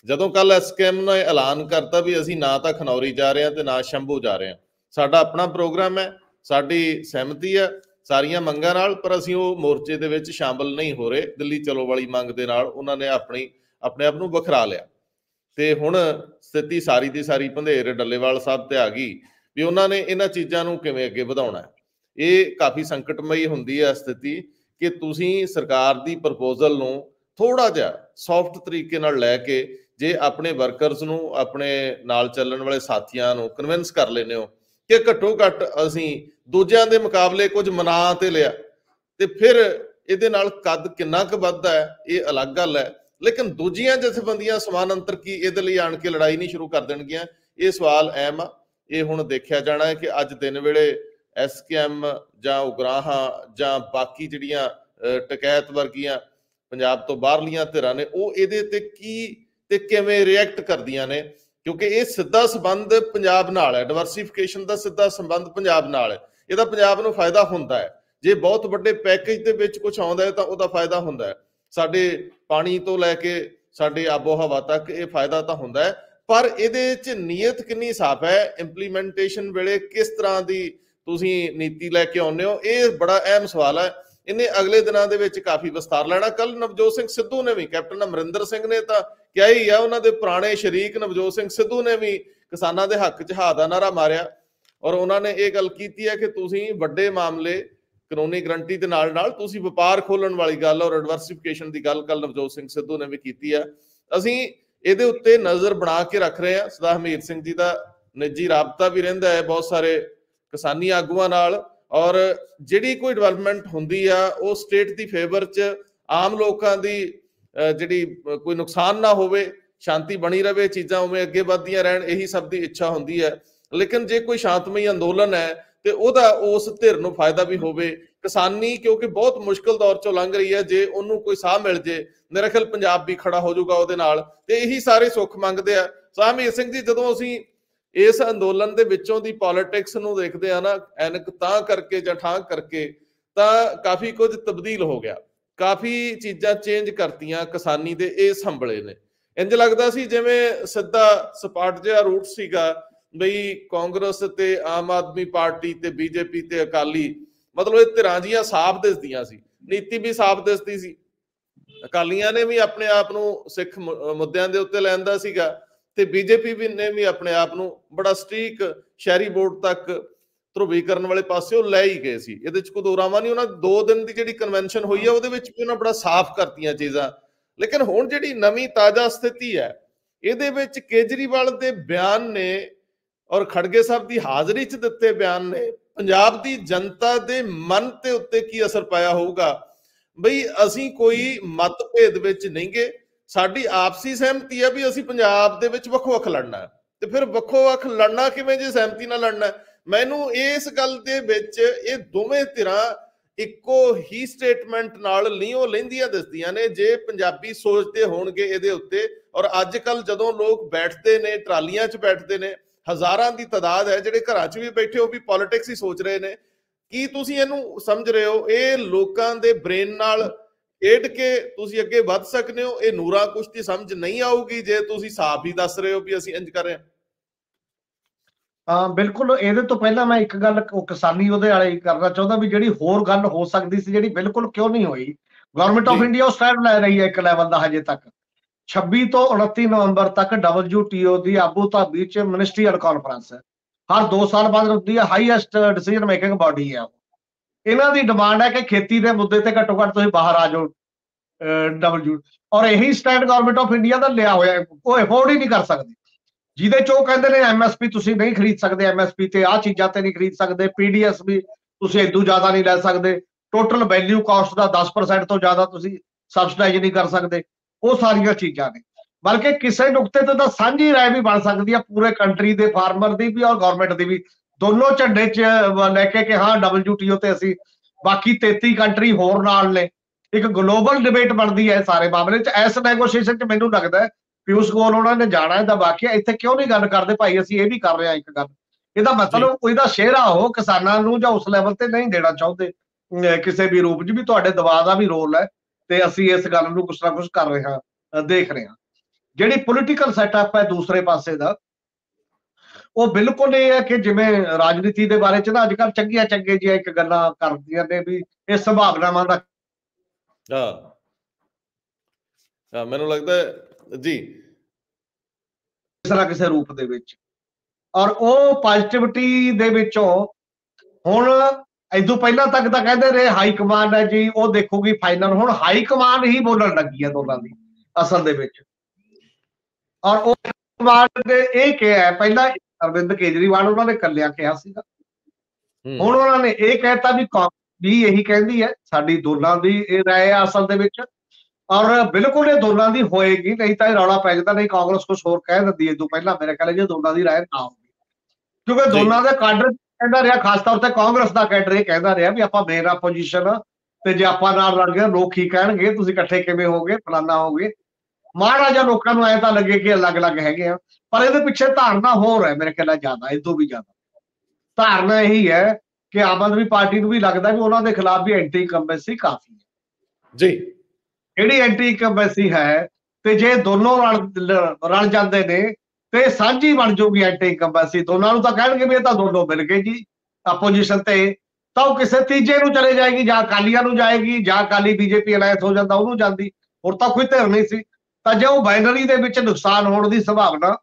ਜਦੋਂ ਕੱਲ ਐਸਕੇਐਮ ਨੇ ਐਲਾਨ ਕਰਤਾ ਵੀ ਅਸੀਂ ਨਾ ਤਾਂ ਖਨੌਰੀ ਜਾ ਰਹੇ ਹਾਂ ਤੇ ਨਾ ਸ਼ੰਭੂ ਜਾ ਰਹੇ ਹਾਂ, ਸਾਡਾ ਆਪਣਾ ਪ੍ਰੋਗਰਾਮ ਹੈ, ਸਾਡੀ ਸਹਿਮਤੀ ਹੈ ਸਾਰੀਆਂ ਮੰਗਾਂ ਨਾਲ, ਪਰ ਅਸੀਂ ਉਹ ਮੋਰਚੇ ਦੇ ਵਿੱਚ ਸ਼ਾਮਲ ਨਹੀਂ ਹੋ ਰਹੇ। ਦਿੱਲੀ ਚਲੋ ਵਾਲੀ ਮੰਗ ਦੇ ਨਾਲ ਉਹਨਾਂ ਨੇ ਆਪਣੇ ਆਪ ਨੂੰ ਵੱਖਰਾ ਲਿਆ ਤੇ ਹੁਣ ਸਥਿਤੀ ਸਾਰੀ ਦੀ ਸਾਰੀ ਭੰਦੇਰ ਡੱਲੇਵਾਲ ਸਾਹਿਬ ਤੇ ਆ ਗਈ ਵੀ ਉਹਨਾਂ ਨੇ ਇਹਨਾਂ ਚੀਜ਼ਾਂ ਨੂੰ ਕਿਵੇਂ ਅੱਗੇ ਵਧਾਉਣਾ। ਇਹ ਕਾਫੀ ਸੰਕਟਮਈ ਹੁੰਦੀ ਹੈ ਸਥਿਤੀ ਕਿ ਤੁਸੀਂ ਸਰਕਾਰ ਦੀ ਪ੍ਰਪੋਜ਼ਲ ਨੂੰ ਥੋੜਾ ਜਿਹਾ ਸੌਫਟ ਤਰੀਕੇ ਨਾਲ ਲੈ ਕੇ ਜੇ ਆਪਣੇ ਵਰਕਰਸ ਨੂੰ, ਆਪਣੇ ਨਾਲ ਚੱਲਣ ਵਾਲੇ ਸਾਥੀਆਂ ਨੂੰ ਕਨਵਿੰਸ ਕਰ ਲੈਂਦੇ ਹੋ ਕਿ ਘੱਟੋ ਘੱਟ ਅਸੀਂ ਦੂਜਿਆਂ ਦੇ ਮੁਕਾਬਲੇ ਕੁਝ ਮਨਾ ਤੇ ਲਿਆ, ਤੇ ਫਿਰ ਇਹਦੇ ਨਾਲ ਕੱਦ ਕਿੰਨਾ ਕੁ ਵੱਧਦਾ ਹੈ ਇਹ ਅਲੱਗ ਗੱਲ ਹੈ, ਲੇਕਿਨ ਦੂਜੀਆਂ ਜਥੇਬੰਦੀਆਂ ਸਮਾਨ ਅੰਤਰ ਕੀ ਇਹਦੇ ਲਈ ਆਣ ਕੇ ਲੜਾਈ ਨਹੀਂ ਸ਼ੁਰੂ ਕਰ ਦੇਣਗੀਆਂ? ਇਹ ਸਵਾਲ ਅਹਿਮ ਆ। ਇਹ ਹੁਣ ਦੇਖਿਆ ਜਾਣਾ ਹੈ ਕਿ ਅੱਜ ਦਿਨ ਵੇਲੇ ਐਸਕੇਐਮ ਜਾਂ ਉਗਰਾਹਾਂ ਜਾਂ ਬਾਕੀ ਜਿਹੜੀਆਂ ਟਕੈਤ ਵਰਗੀਆਂ ਪੰਜਾਬ ਤੋਂ ਬਾਹਰਲੀਆਂ ਧਿਰਾਂ ਨੇ ਉਹ ਇਹਦੇ ਤੇ ਕੀ ਤੇ ਕਿਵੇਂ ਰਿਐਕਟ ਕਰਦੀਆਂ ਨੇ, ਕਿਉਂਕਿ ਇਹ ਸਿੱਧਾ ਸੰਬੰਧ ਪੰਜਾਬ ਨਾਲ ਹੈ, ਡਾਇਵਰਸੀਫਿਕੇਸ਼ਨ ਦਾ ਸਿੱਧਾ ਸੰਬੰਧ ਪੰਜਾਬ ਨਾਲ ਹੈ। ਇਹਦਾ ਪੰਜਾਬ ਨੂੰ ਫਾਇਦਾ ਹੁੰਦਾ ਹੈ, ਜੇ ਬਹੁਤ ਵੱਡੇ ਪੈਕੇਜ ਦੇ ਵਿੱਚ ਕੁਝ ਆਉਂਦਾ ਹੈ ਤਾਂ ਉਹਦਾ ਫਾਇਦਾ ਹੁੰਦਾ ਹੈ। ਸਾਡੇ ਪਾਣੀ ਤੋਂ ਲੈ ਕੇ ਸਾਡੇ ਆਬੋ ਹਵਾ ਤੱਕ ਇਹ ਫਾਇਦਾ ਤਾਂ ਹੁੰਦਾ ਹੈ, ਪਰ ਇਹਦੇ 'ਚ ਨੀਅਤ ਕਿੰਨੀ ਸਾਫ਼ ਹੈ, ਇੰਪਲੀਮੈਂਟੇਸ਼ਨ ਵੇਲੇ ਕਿਸ ਤਰ੍ਹਾਂ ਦੀ ਤੁਸੀਂ ਨੀਤੀ ਲੈ ਕੇ ਆਉਂਦੇ ਹੋ, ਇਹ ਬੜਾ ਅਹਿਮ ਸਵਾਲ ਹੈ। ਇਹਨੇ ਅਗਲੇ ਦਿਨਾਂ ਦੇ ਵਿੱਚ ਕਾਫੀ ਵਿਸਤਾਰ ਲੈਣਾ। ਕੱਲ ਨਵਜੋਤ ਸਿੰਘ ਸਿੱਧੂ ਨੇ ਵੀ, ਕੈਪਟਨ ਅਮਰਿੰਦਰ ਸਿੰਘ ਨੇ ਤਾਂ ਕਿਹਾ ਹੀ ਆ, ਉਹਨਾਂ ਦੇ ਪੁਰਾਣੇ ਸ਼ਰੀਕ ਨਵਜੋਤ ਸਿੰਘ ਸਿੱਧੂ ਨੇ ਵੀ ਕਿਸਾਨਾਂ ਦੇ ਹੱਕ 'ਚ ਹਾ ਦਾ ਨਾਰਾ ਮਾਰਿਆ, ਔਰ ਉਹਨਾਂ ਨੇ ਇਹ ਗੱਲ ਕੀਤੀ ਹੈ ਕਿ ਤੁਸੀਂ ਵੱਡੇ ਮਾਮਲੇ ਕਾਨੂੰਨੀ ਗਰੰਟੀ ਦੇ ਨਾਲ ਨਾਲ ਤੁਸੀਂ ਵਪਾਰ ਖੋਲਣ ਵਾਲੀ ਗੱਲ ਔਰ ਡਾਇਵਰਸੀਫਿਕੇਸ਼ਨ ਦੀ ਗੱਲ ਕੱਲ ਨਵਜੋਤ ਸਿੰਘ ਸਿੱਧੂ ਨੇ ਵੀ ਕੀਤੀ ਹੈ। ਅਸੀਂ ਇਹਦੇ ਉੱਤੇ ਨਜ਼ਰ ਬਣਾ ਕੇ ਰੱਖ ਰਹੇ ਹਾਂ। ਸਰਦਾਰ ਹਰਮੀਤ ਸਿੰਘ ਜੀ ਦਾ ਨਿੱਜੀ ਰਾਬਤਾ ਵੀ ਰਹਿੰਦਾ ਹੈ ਬਹੁਤ ਸਾਰੇ ਕਿਸਾਨੀ ਆਗੂਆਂ ਨਾਲ, ਔਰ ਜਿਹੜੀ ਕੋਈ ਡਿਵੈਲਪਮੈਂਟ ਹੁੰਦੀ ਆ ਉਹ ਸਟੇਟ ਦੀ ਫੇਵਰ 'ਚ ਆਮ ਲੋਕਾਂ ਦੀ ਜਿਹੜੀ ਕੋਈ ਨੁਕਸਾਨ ਨਾ ਹੋਵੇ, ਸ਼ਾਂਤੀ ਬਣੀ ਰਵੇ, ਚੀਜ਼ਾਂ ਉਵੇਂ ਅੱਗੇ ਵੱਧਦੀਆਂ ਰਹਿਣ, ਇਹੀ ਸਭ ਦੀ ਇੱਛਾ ਹੁੰਦੀ ਹੈ। ਲੇਕਿਨ ਜੇ ਕੋਈ ਸ਼ਾਂਤਮਈ ਅੰਦੋਲਨ ਹੈ ਤੇ ਉਹਦਾ ਉਸ ਧਿਰ ਨੂੰ ਫਾਇਦਾ ਵੀ ਹੋਵੇ। ਕਿਸਾਨੀ ਕਿਉਂਕਿ ਬਹੁਤ ਮੁਸ਼ਕਲ ਦੌਰ ਚੋਂ ਲੰਘ ਰਹੀ ਹੈ, ਜੇ ਉਹਨੂੰ ਕੋਈ ਸਾਹ ਮਿਲ ਜੇ ਮੇਰਾ ਖਿਆਲ ਪੰਜਾਬ ਵੀ ਖੜਾ ਹੋ ਜਾਊਗਾ ਉਹਦੇ ਨਾਲ, ਤੇ ਇਹੀ ਸਾਰੇ ਸੁੱਖ ਮੰਗਦੇ ਆ। ਸਰਦਾਰ ਹਰਮੀਤ ਸਿੰਘ ਜੀ, ਜਦੋਂ ਅਸੀਂ ਇਸ ਅੰਦੋਲਨ ਦੇ ਵਿੱਚੋਂ ਦੀ ਪੋਲਿਟਿਕਸ ਨੂੰ ਦੇਖਦੇ ਆ ਨਾ, ਐਨਕ ਤਾਂ ਕਰਕੇ ਜਾਂ ਠਾਂ ਕਰਕੇ, ਤਾਂ ਕਾਫੀ ਕੁਝ ਤਬਦੀਲ ਹੋ ਗਿਆ, ਕਾਫੀ ਚੀਜ਼ਾਂ ਚੇਂਜ ਕਰਤੀਆਂ ਕਿਸਾਨੀ ਦੇ ਇਹ ਸੰਭਲੇ ਨੇ। ਇੰਜ ਲੱਗਦਾ ਸੀ ਜਿਵੇਂ ਸਿੱਧਾ ਸਪਾਟ ਜਿਹਾ ਰੂਟ ਸੀਗਾ ਬਈ ਕਾਂਗਰਸ ਤੇ ਆਮ ਆਦਮੀ ਪਾਰਟੀ ਤੇ ਬੀਜੇਪੀ ਤੇ ਅਕਾਲੀ, ਮਤਲਬ ਇਹ ਧਿਰਾਂ ਜੀਆਂ ਸਾਫ਼ ਦਿਸਦੀਆਂ ਸੀ, ਨੀਤੀ ਵੀ ਸਾਫ਼ ਦਿਸਦੀ ਸੀ। ਅਕਾਲੀਆਂ ਨੇ ਵੀ ਆਪਣੇ ਆਪ ਨੂੰ ਸਿੱਖ ਮੁੱਦਿਆਂ ਦੇ ਉੱਤੇ ਲੈਂਦਾ ਸੀਗਾ ਤੇ ਬੀਜੇਪੀ ਵੀ ਨੇ ਵੀ ਆਪਣੇ ਆਪ ਨੂੰ ਬੜਾ ਸਟੀਕ ਸ਼ਹਿਰੀ ਵੋਟ ਤੱਕ ਧਰੁਵੀਕਰਨ ਵਾਲੇ ਪਾਸੇ ਲੈ ਹੀ ਗਏ ਸੀ। ਇਹਦੇ 'ਚ ਕੋਈ ਦੋਰਾਵਾ ਨਹੀਂ। ਉਹਨਾਂ 2 ਦਿਨ ਦੀ ਜਿਹੜੀ ਕਨਵੈਨਸ਼ਨ ਹੋਈ ਹੈ ਉਹਦੇ ਵਿੱਚ ਵੀ ਉਹਨਾਂ ਬੜਾ ਸਾਫ਼ ਕਰਤੀਆਂ ਚੀਜ਼ਾਂ। ਲੇਕਿਨ ਹੁਣ ਜਿਹੜੀ ਨਵੀਂ ਤਾਜ਼ਾ ਸਥਿਤੀ ਹੈ ਇਹਦੇ ਵਿੱਚ ਕੇਜਰੀਵਾਲ ਦੇ ਬਿਆਨ ਨੇ ਔਰ ਖੜਗੇ ਸਾਹਿਬ ਦੀ ਹਾਜ਼ਰੀ 'ਚ ਦਿੱਤੇ ਬਿਆਨ ਨੇ ਪੰਜਾਬ ਦੀ ਜਨਤਾ ਦੇ ਮਨ ਤੇ ਉੱਤੇ ਕੀ ਅਸਰ ਪਾਇਆ ਹੋਊਗਾ। ਬਈ ਅਸੀਂ ਕੋਈ ਮਤਭੇਦ ਵਿੱਚ ਨਹੀਂ ਗਏ, ਸਾਡੀ ਆਪਸੀ ਸਹਿਮਤੀ ਹੈ ਵੀ ਅਸੀਂ ਪੰਜਾਬ ਦੇ ਵਿੱਚ ਵੱਖੋ-ਵੱਖ ਲੜਨਾ, ਤੇ ਫਿਰ ਵੱਖੋ-ਵੱਖ ਲੜਨਾ ਕਿਵੇਂ ਜੇ ਸਹਿਮਤੀ ਨਾਲ ਲੜਨਾ। ਮੈਨੂੰ ਇਸ ਗੱਲ ਦੇ ਵਿੱਚ ਇਹ ਦੋਵੇਂ ਧਿਰਾਂ ਇੱਕੋ ਹੀ ਸਟੇਟਮੈਂਟ ਨਾਲ ਲੀਓ ਲੈਂਦੀਆਂ ਦਿਸਦੀਆਂ ਨੇ ਜੇ ਪੰਜਾਬੀ ਸੋਚਦੇ ਹੋਣਗੇ ਇਹਦੇ ਉੱਤੇ। ਔਰ ਅੱਜ ਕੱਲ ਜਦੋਂ ਲੋਕ ਬੈਠਦੇ ਨੇ, ਟਰਾਲੀਆਂ 'ਚ ਬੈਠਦੇ ਨੇ, ਹਜ਼ਾਰਾਂ ਦੀ ਤਾਦਾਦ ਹੈ ਜਿਹੜੇ ਘਰਾਂ 'ਚ ਵੀ ਬੈਠੇ ਉਹ ਵੀ ਪੋਲਿਟਿਕਸ ਹੀ ਸੋਚ ਰਹੇ ਨੇ। ਕੀ ਤੁਸੀਂ ਇਹਨੂੰ ਸਮਝ ਰਹੇ ਹੋ? ਇਹ ਲੋਕਾਂ ਦੇ ਬ੍ਰੇਨ ਨਾਲ ਖੇਡ ਕੇ ਤੁਸੀਂ ਅੱਗੇ ਵੱਧ ਸਕਦੇ ਹੋ। ਇਹ ਨੂਰਾ ਕੁਛ ਦੀ ਸਮਝ ਨਹੀਂ ਆਊਗੀ ਜੇ ਤੁਸੀਂ ਸਾਫ਼ ਹੀ ਦੱਸ ਰਹੇ ਹੋ ਵੀ ਅਸੀਂ ਇੰਜ ਕਰ ਰਹੇ ਹਾਂ। ਬਿਲਕੁਲ। ਇਹਦੇ ਤੋਂ ਪਹਿਲਾਂ ਮੈਂ ਇੱਕ ਗੱਲ ਕਿਸਾਨੀ ਉਹਦੇ ਵਾਲੇ ਕਰਨਾ ਚਾਹੁੰਦਾ ਵੀ ਜਿਹੜੀ ਹੋਰ ਗੱਲ ਹੋ ਸਕਦੀ ਸੀ ਜਿਹੜੀ ਬਿਲਕੁਲ ਕਿਉਂ ਨਹੀਂ ਹੋਈ। ਗਵਰਨਮੈਂਟ ਆਫ ਇੰਡੀਆ ਉਹ ਸਟੈਂਡ ਲੈ ਰਹੀ ਹੈ ਇੱਕ ਲੈਵਲ ਦਾ ਹਜੇ ਤੱਕ। 26 ਤੋਂ 29 ਨਵੰਬਰ ਤੱਕ WTO ਦੀ ਆਬੂ ਧਾਬੀ 'ਚ ਮਿਨਿਸਟਰੀਅਲ ਕਾਨਫਰੰਸ ਹੈ, ਹਰ 2 ਸਾਲ ਬਾਅਦ ਹੁੰਦੀ ਹੈ। ਹਾਈਐਸਟ ਡਿਸੀਜਨ ਮੇਕਿੰਗ ਬਾਡੀ ਹੈ। ਇਹਨਾਂ ਦੀ ਡਿਮਾਂਡ ਹੈ ਕਿ ਖੇਤੀ ਦੇ ਮੁੱਦੇ ਤੇ ਘੱਟੋ ਘੱਟ ਤੁਸੀਂ ਬਾਹਰ ਆ ਜਾਓ ਔਰ ਇਹੀ ਸਟੈਂਡ ਗਵਰਨਮੈਂਟ ਆਫ ਇੰਡੀਆ ਦਾ ਲਿਆ ਹੋਇਆ, ਉਹ ਅਫੋਰਡ ਹੀ ਨਹੀਂ ਕਰ ਸਕਦੇ। ਜਿਹਦੇ 'ਚ ਉਹ ਕਹਿੰਦੇ ਨੇ MSP ਤੁਸੀਂ ਨਹੀਂ ਖਰੀਦ ਸਕਦੇ, MSP ਤੇ ਆਹ ਚੀਜ਼ਾਂ ਤੇ ਨਹੀਂ ਖਰੀਦ ਸਕਦੇ, PDS ਵੀ ਤੁਸੀਂ ਇਦੋਂ ਜ਼ਿਆਦਾ ਨਹੀਂ ਲੈ ਸਕਦੇ, ਟੋਟਲ ਵੈਲਿਊ ਕਾਸਟ ਦਾ 10% ਤੋਂ ਜ਼ਿਆਦਾ ਤੁਸੀਂ ਸਬਸਿਡਾਈਜ਼ ਨਹੀਂ ਕਰ ਸਕਦੇ। ਉਹ ਸਾਰੀਆਂ ਚੀਜ਼ਾਂ ਨੇ। ਬਲਕਿ ਕਿਸੇ ਨੁਕਤੇ ਤੇ ਤਾਂ ਸਾਂਝੀ ਰਾਏ ਵੀ ਬਣ ਸਕਦੀ ਆ ਪੂਰੇ ਕੰਟਰੀ ਦੇ ਫਾਰਮਰ ਦੀ ਵੀ ਔਰ ਗਵਰਨਮੈਂਟ ਦੀ ਵੀ, ਦੋਨੋਂ ਝੰਡੇ 'ਚ ਲੈ ਕੇ ਕਿ ਹਾਂ WTO ਤੇ ਅਸੀਂ ਬਾਕੀ 33 ਕੰਟਰੀ ਹੋਰ ਨਾਲ ਨੇ। ਇੱਕ ਗਲੋਬਲ ਡਿਬੇਟ ਬਣਦੀ ਹੈ ਸਾਰੇ ਮਾਮਲੇ 'ਚ। ਇਸ ਨੈਗੋਸ਼ੀਏਸ਼ਨ 'ਚ ਮੈਨੂੰ ਲੱਗਦਾ ਪਿਊਸ਼ ਗੋਇਲ ਉਹਨਾਂ ਨੇ ਜਾਣਾ ਇਹਦਾ ਵਾਕਿਆ ਇੱਥੇ ਕਿਉਂ ਨਹੀਂ ਗੱਲ ਕਰਦੇ ਭਾਈ ਅਸੀਂ ਇਹ ਵੀ ਕਰ ਰਹੇ ਹਾਂ ਇੱਕ ਗੱਲ। ਇਹਦਾ ਮਤਲਬ ਇਹਦਾ ਸ਼ੇਰਾ ਉਹ ਕਿਸਾਨਾਂ ਨੂੰ ਜਾਂ ਉਸ ਲੈਵਲ ਤੇ ਨਹੀਂ ਦੇਣਾ ਚਾਹੁੰਦੇ ਕਿਸੇ ਵੀ ਰੂਪ 'ਚ ਵੀ ਤੁਹਾਡੇ ਦਬਾਅ ਦਾ ਵੀ ਰੋਲ ਹੈ ਤੇ ਅਸੀਂ ਇਸ ਗੱਲ ਨੂੰ ਕੁਛ ਨਾ ਕੁਛ ਕਰ ਰਹੇ ਹਾਂ, ਦੇਖ ਰਹੇ ਹਾਂ। ਜਿਹੜੀ ਪੋਲੀਟੀਕਲ ਸੈਟਅਪ ਹੈ ਦੂਸਰੇ ਪਾਸੇ ਦਾ, ਉਹ ਬਿਲਕੁਲ ਇਹ ਹੈ ਕਿ ਜਿਵੇਂ ਰਾਜਨੀਤੀ ਦੇ ਬਾਰੇ ਚ ਨਾ ਅੱਜ ਕੱਲ੍ਹ ਚੰਗੀਆਂ ਜਿਹੀਆਂ ਇੱਕ ਗੱਲਾਂ ਕਰਦੀਆਂ ਨੇ ਵੀ ਇਹ ਸੰਭਾਵਨਾਵਾਂ ਦਾ ਮੈਨੂੰ ਲੱਗਦਾ ਜੀ ਕਿਸੇ ਨਾ ਕਿਸੇ ਰੂਪ ਦੇ ਵਿੱਚ, ਔਰ ਉਹ ਪੋਜ਼ਿਟਿਵਿਟੀ ਦੇ ਵਿੱਚੋਂ ਹੁਣ ਇਦੋਂ ਪਹਿਲਾਂ ਤੱਕ ਤਾਂ ਕਹਿੰਦੇ ਰਹੇ ਹਾਈ ਕਮਾਂਡ ਹੈ ਜੀ, ਉਹ ਦੇਖੂਗੀ ਫਾਈਨਲ। ਹੁਣ ਹਾਈ ਕਮਾਂਡ ਹੀ ਬੋਲਣ ਲੱਗੀ ਹੈ ਦੋਨਾਂ ਦੀ ਅਸਲ ਦੇ ਵਿੱਚ। ਔਰ ਉਹ ਕਮਾਂਡ ਨੇ ਇਹ ਕਿਹਾ, ਪਹਿਲਾਂ ਅਰਵਿੰਦ ਕੇਜਰੀਵਾਲ ਉਹਨਾਂ ਨੇ ਇਕੱਲਿਆਂ ਕਿਹਾ ਸੀਗਾ, ਹੁਣ ਉਹਨਾਂ ਨੇ ਇਹ ਕਹਿਤਾ ਵੀ ਕਾਂਗਰਸ ਇਹੀ ਕਹਿੰਦੀ ਹੈ, ਸਾਡੀ ਦੋਨਾਂ ਦੀ ਇਹ ਰਾਏ ਹੈ ਅਸਲ ਦੇ ਵਿੱਚ। ਔਰ ਬਿਲਕੁਲ ਇਹ ਦੋਨਾਂ ਦੀ ਹੋਏਗੀ, ਨਹੀਂ ਤਾਂ ਇਹ ਰੌਲਾ ਪੈ ਜਾਂਦਾ, ਨਹੀਂ ਕਾਂਗਰਸ ਕੁਛ ਹੋਰ ਕਹਿ ਦਿੰਦੀ ਇਦੋਂ ਪਹਿਲਾਂ ਮੇਰੇ ਖਿਆਲ ਜੇ ਦੋਨਾਂ ਦੀ ਰਾਏ ਨਾ ਹੋਵੇ, ਕਿਉਂਕਿ ਦੋਨਾਂ ਦੇ ਕਾਡਰ ਕਹਿੰਦਾ ਰਿਹਾ, ਖਾਸ ਤੌਰ ਤੇ ਕਾਂਗਰਸ ਦਾ ਕੈਡਰ ਇਹ ਕਹਿੰਦਾ ਰਿਹਾ ਵੀ ਆਪਾਂ ਮੇਨ ਆਪੋਜੀਸ਼ਨ ਤੇ ਜੇ ਆਪਾਂ ਨਾਲ ਰਲ ਗਏ ਲੋਕ ਕੀ ਕਹਿਣਗੇ, ਤੁਸੀਂ ਇਕੱਠੇ ਕਿਵੇਂ ਹੋਗੇ, ਫਲਾਨਾ ਹੋਗੇ। ਮਾੜਾ ਜਿਹਾ ਲੋਕਾਂ ਨੂੰ ਐ ਤਾਂ ਲੱਗੇ ਕਿ ਅਲੱਗ-ਅਲੱਗ ਹੈਗੇ ਆ, ਪਰ ਇਹਦੇ ਪਿੱਛੇ ਧਾਰਨਾ ਹੋਰ ਹੈ ਮੇਰੇ ਖਿਆਲ ਜ਼ਿਆਦਾ, ਇਦੋਂ ਵੀ ਜ਼ਿਆਦਾ ਧਾਰਨਾ ਇਹੀ ਹੈ ਕਿ ਆਮ ਆਦਮੀ ਪਾਰਟੀ ਨੂੰ ਵੀ ਲੱਗਦਾ ਵੀ ਉਹਨਾਂ ਦੇ ਖਿਲਾਫ ਵੀ ਐਂਟੀ ਇਨਕੰਬੈਂਸੀ ਕਾਫੀ ਹੈ ਜੀ। ਜਿਹੜੀ ਐਂਟੀ ਇਨਕੰਬੈਂਸੀ ਹੈ ਤੇ ਜੇ ਦੋਨੋਂ ਰਲ ਜਾਂਦੇ ਨੇ ਤੇ ਸਾਂਝੀ ਬਣ ਜਾਊਗੀ ਐਂਟੀ ਇਨਕੰਬੈਂਸੀ। ਦੋਨਾਂ ਨੂੰ ਤਾਂ ਕਹਿਣਗੇ ਵੀ ਇਹ ਤਾਂ ਦੋਨੋਂ ਮਿਲ ਗਏ ਜੀ ਆਪੋਜੀਸ਼ਨ ਤੇ, ਤਾਂ ਉਹ ਕਿਸੇ ਤੀਜੇ ਨੂੰ ਚਲੇ ਜਾਏਗੀ, ਜਾਂ ਅਕਾਲੀਆਂ ਨੂੰ ਜਾਏਗੀ, ਜਾਂ ਅਕਾਲੀ ਬੀਜੇਪੀ ਅਲਾਇੰਸ ਹੋ ਜਾਂਦਾ ਉਹਨੂੰ ਜਾਂਦੀ, ਹੋਰ ਤਾਂ ਕੋਈ ਧਿਰ ਨਹੀਂ ਸੀ। ਤਾਂ ਜੇ ਉਹ ਬਾਈਨਰੀ ਦੇ ਵਿੱਚ ਨੁਕਸਾਨ ਹੋਣ ਦੀ ਸੰਭਾਵਨਾ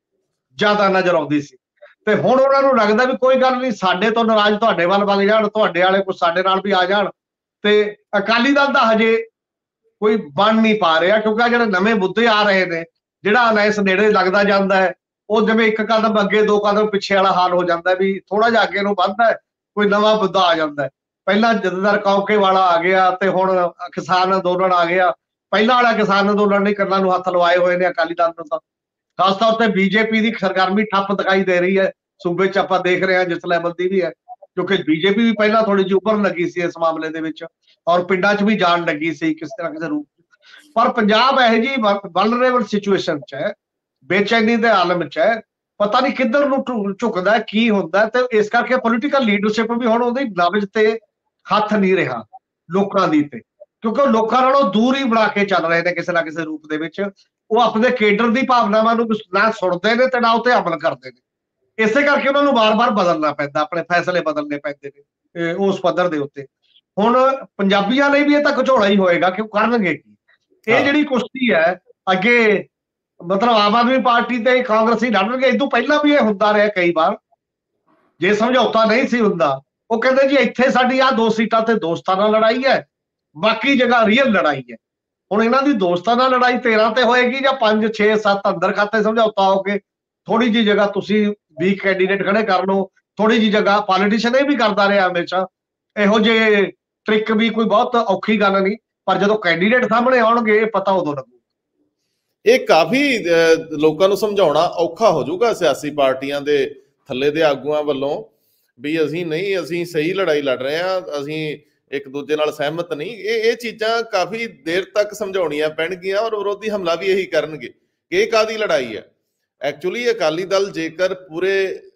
ਜ਼ਿਆਦਾ ਨਜ਼ਰ ਆਉਂਦੀ ਸੀ, ਤੇ ਹੁਣ ਉਹਨਾਂ ਨੂੰ ਲੱਗਦਾ ਵੀ ਕੋਈ ਗੱਲ ਨਹੀਂ, ਸਾਡੇ ਤੋਂ ਨਾਰਾਜ਼ ਤੁਹਾਡੇ ਵੱਲ ਵਗ ਜਾਣ, ਤੁਹਾਡੇ ਵਾਲੇ ਕੁਝ ਸਾਡੇ ਨਾਲ ਵੀ ਆ ਜਾਣ। ਤੇ ਅਕਾਲੀ ਦਲ ਦਾ ਹਜੇ ਕੋਈ ਬਣ ਨਹੀਂ ਪਾ ਰਿਹਾ, ਕਿਉਂਕਿ ਜਿਹੜੇ ਨਵੇਂ ਮੁੱਦੇ ਆ ਰਹੇ ਨੇ, ਜਿਹੜਾ ਅਲਾਇੰਸ ਨੇੜੇ ਲੱਗਦਾ ਜਾਂਦਾ ਹੈ, ਉਹ ਜਿਵੇਂ ਇੱਕ ਕਦਮ ਅੱਗੇ ਦੋ ਕਦਮ ਪਿੱਛੇ ਵਾਲਾ ਹਾਲ ਹੋ ਜਾਂਦਾ, ਵੀ ਥੋੜਾ ਜਿਹਾ ਅੱਗੇ ਨੂੰ ਵੱਧਦਾ ਹੈ, ਕੋਈ ਨਵਾਂ ਮੁੱਦਾ ਆ ਜਾਂਦਾ ਹੈ। ਪਹਿਲਾਂ ਜਥੇਦਾਰ ਕੌਂਕੇ ਵਾਲਾ ਆ ਗਿਆ, ਤੇ ਹੁਣ ਕਿਸਾਨ ਅੰਦੋਲਨ ਆ ਗਿਆ। ਪਹਿਲਾਂ ਵਾਲਾ ਕਿਸਾਨ ਅੰਦੋਲਨ ਨੇ ਕੰਨਾਂ ਨੂੰ ਹੱਥ ਲਵਾਏ ਹੋਏ ਨੇ ਅਕਾਲੀ ਦਲ ਨੂੰ, ਤਾਂ ਖਾਸ ਤੌਰ ਤੇ ਬੀਜੇਪੀ ਦੀ ਸਰਗਰਮੀ ਠੱਪ ਦਿਖਾਈ ਦੇ ਰਹੀ ਹੈ ਸੂਬੇ 'ਚ, ਆਪਾਂ ਦੇਖ ਰਹੇ ਹਾਂ ਜਿਸ ਲੈਵਲ ਦੀ ਵੀ ਹੈ, ਕਿਉਂਕਿ ਬੀਜੇਪੀ ਵੀ ਪਹਿਲਾਂ ਥੋੜੀ ਜਿਹੀ ਉੱਭਰਨ ਲੱਗੀ ਸੀ ਇਸ ਮਾਮਲੇ ਦੇ ਵਿੱਚ, ਔਰ ਪਿੰਡਾਂ 'ਚ ਵੀ ਜਾਣ ਲੱਗੀ ਸੀ ਕਿਸੇ ਨਾ ਕਿਸੇ ਰੂਪ। ਪਰ ਪੰਜਾਬ ਇਹੋ ਜਿਹੀ ਵਲਨਰੇਬਲ ਸਿਚੁਏਸ਼ਨ 'ਚ ਹੈ, ਬੇਚੈਨੀ ਦੇ ਆਲਮ 'ਚ ਹੈ, ਪਤਾ ਨਹੀਂ ਕਿੱਧਰ ਨੂੰ ਝੁਕਦਾ, ਕੀ ਹੁੰਦਾ। ਤੇ ਇਸ ਕਰਕੇ ਪੋਲੀਟੀਕਲ ਲੀਡਰਸ਼ਿਪ ਵੀ ਹੁਣ ਉਹਦੀ ਨਬਜ਼ ਤੇ ਹੱਥ ਨਹੀਂ ਰਿਹਾ ਲੋਕਾਂ ਦੀ ਤੇ, ਕਿਉਂਕਿ ਉਹ ਲੋਕਾਂ ਨਾਲੋਂ ਦੂਰ ਹੀ ਬਣਾ ਕੇ ਚੱਲ ਰਹੇ ਨੇ ਕਿਸੇ ਨਾ ਕਿਸੇ ਰੂਪ ਦੇ ਵਿੱਚ। ਉਹ ਆਪਣੇ ਕੇਡਰ ਦੀ ਭਾਵਨਾਵਾਂ ਨੂੰ ਨਾ ਸੁਣਦੇ ਨੇ ਤੇ ਨਾ ਉਹ ਤੇ ਅਮਲ ਕਰਦੇ ਨੇ। ਇਸੇ ਕਰਕੇ ਉਹਨਾਂ ਨੂੰ ਵਾਰ-ਵਾਰ ਬਦਲਣਾ ਪੈਂਦਾ, ਆਪਣੇ ਫੈਸਲੇ ਬਦਲਣੇ ਪੈਂਦੇ ਨੇ ਉਸ ਪੱਧਰ ਦੇ ਉੱਤੇ। ਹੁਣ ਪੰਜਾਬੀਆਂ ਲਈ ਵੀ ਇਹ ਤਾਂ ਘਚੋਲਾ ਹੀ ਹੋਏਗਾ ਕਿ ਉਹ ਕਰਨਗੇ ਕੀ। ਇਹ ਜਿਹੜੀ ਕੁਸ਼ਤੀ ਹੈ ਅੱਗੇ, ਮਤਲਬ ਆਮ ਆਦਮੀ ਪਾਰਟੀ ਤੇ ਕਾਂਗਰਸੀ ਲੜਨਗੇ। ਇਦੋਂ ਪਹਿਲਾਂ ਵੀ ਇਹ ਹੁੰਦਾ ਰਿਹਾ ਕਈ ਵਾਰ, ਜੇ ਸਮਝੌਤਾ ਨਹੀਂ ਸੀ ਹੁੰਦਾ, ਉਹ ਕਹਿੰਦੇ ਜੀ ਇੱਥੇ ਸਾਡੀ ਆਹ 2 ਸੀਟਾਂ ਤੇ ਦੋਸਤਾਂ ਨਾਲ ਲੜਾਈ ਹੈ, ਬਾਕੀ ਜਗ੍ਹਾ ਰੀਅਲ ਲੜਾਈ ਹੈ। ਹੁਣ ਇਹਨਾਂ ਦੀ ਦੋਸਤਾਂ ਨਾਲ ਲੜਾਈ 13 ਤੇ ਹੋਏਗੀ, ਜਾਂ 5, 6, 7 ਅੰਦਰ ਖਾਤੇ ਸਮਝੌਤਾ ਹੋ ਕੇ ਥੋੜੀ ਜਿਹੀ ਜਗ੍ਹਾ ਤੁਸੀਂ ਵੀਕ ਕੈਂਡੀਡੇਟ ਖੜੇ ਕਰ ਲਓ, ਥੋੜੀ ਜਿਹੀ ਜਗ੍ਹਾ ਪੋਲੀਟੀਸ਼ੀਅਨ ਇਹ ਵੀ ਕਰਦਾ ਰਿਹਾ ਹਮੇਸ਼ਾ, ਇਹੋ ਜਿਹੇ ਟ੍ਰਿਕ ਵੀ ਕੋਈ ਬਹੁਤ ਔਖੀ ਗੱਲ ਨਹੀਂ, ਪਰ ਜਦੋਂ ਕੈਂਡੀਡੇਟ ਸਾਹਮਣੇ ਆਉਣਗੇ ਇਹ ਪਤਾ ਉਦੋਂ ਲੱਗੂ। ਇਹ ਕਾਫੀ ਲੋਕਾਂ ਨੂੰ ਸਮਝਾਉਣਾ ਔਖਾ ਹੋ ਜਾਊਗਾ ਸਿਆਸੀ ਪਾਰਟੀਆਂ ਦੇ ਥੱਲੇ ਦੇ ਆਗੂਆਂ ਵੱਲੋਂ ਵੀ ਅਸੀਂ ਸਹੀ ਲੜਾਈ ਲੜ ਰਹੇ ਹਾਂ, ਅਸੀਂ ਇੱਕ ਦੂਜੇ ਨਾਲ ਸਹਿਮਤ ਨਹੀਂ। ਇਹ ਚੀਜ਼ਾਂ ਕਾਫੀ ਦੇਰ ਤੱਕ ਸਮਝਾਉਣੀਆਂ ਪੈਣਗੀਆਂ, ਔਰ ਵਿਰੋਧੀ ਹਮਲਾ ਵੀ ਇਹੀ ਕਰਨਗੇ ਕਿ ਇਹ ਕਾਹਦੀ ਲੜਾਈ ਹੈ। ਐਕਚੁਅਲੀ ਅਕਾਲੀ ਦਲ ਜੇਕਰ ਪੂਰੇ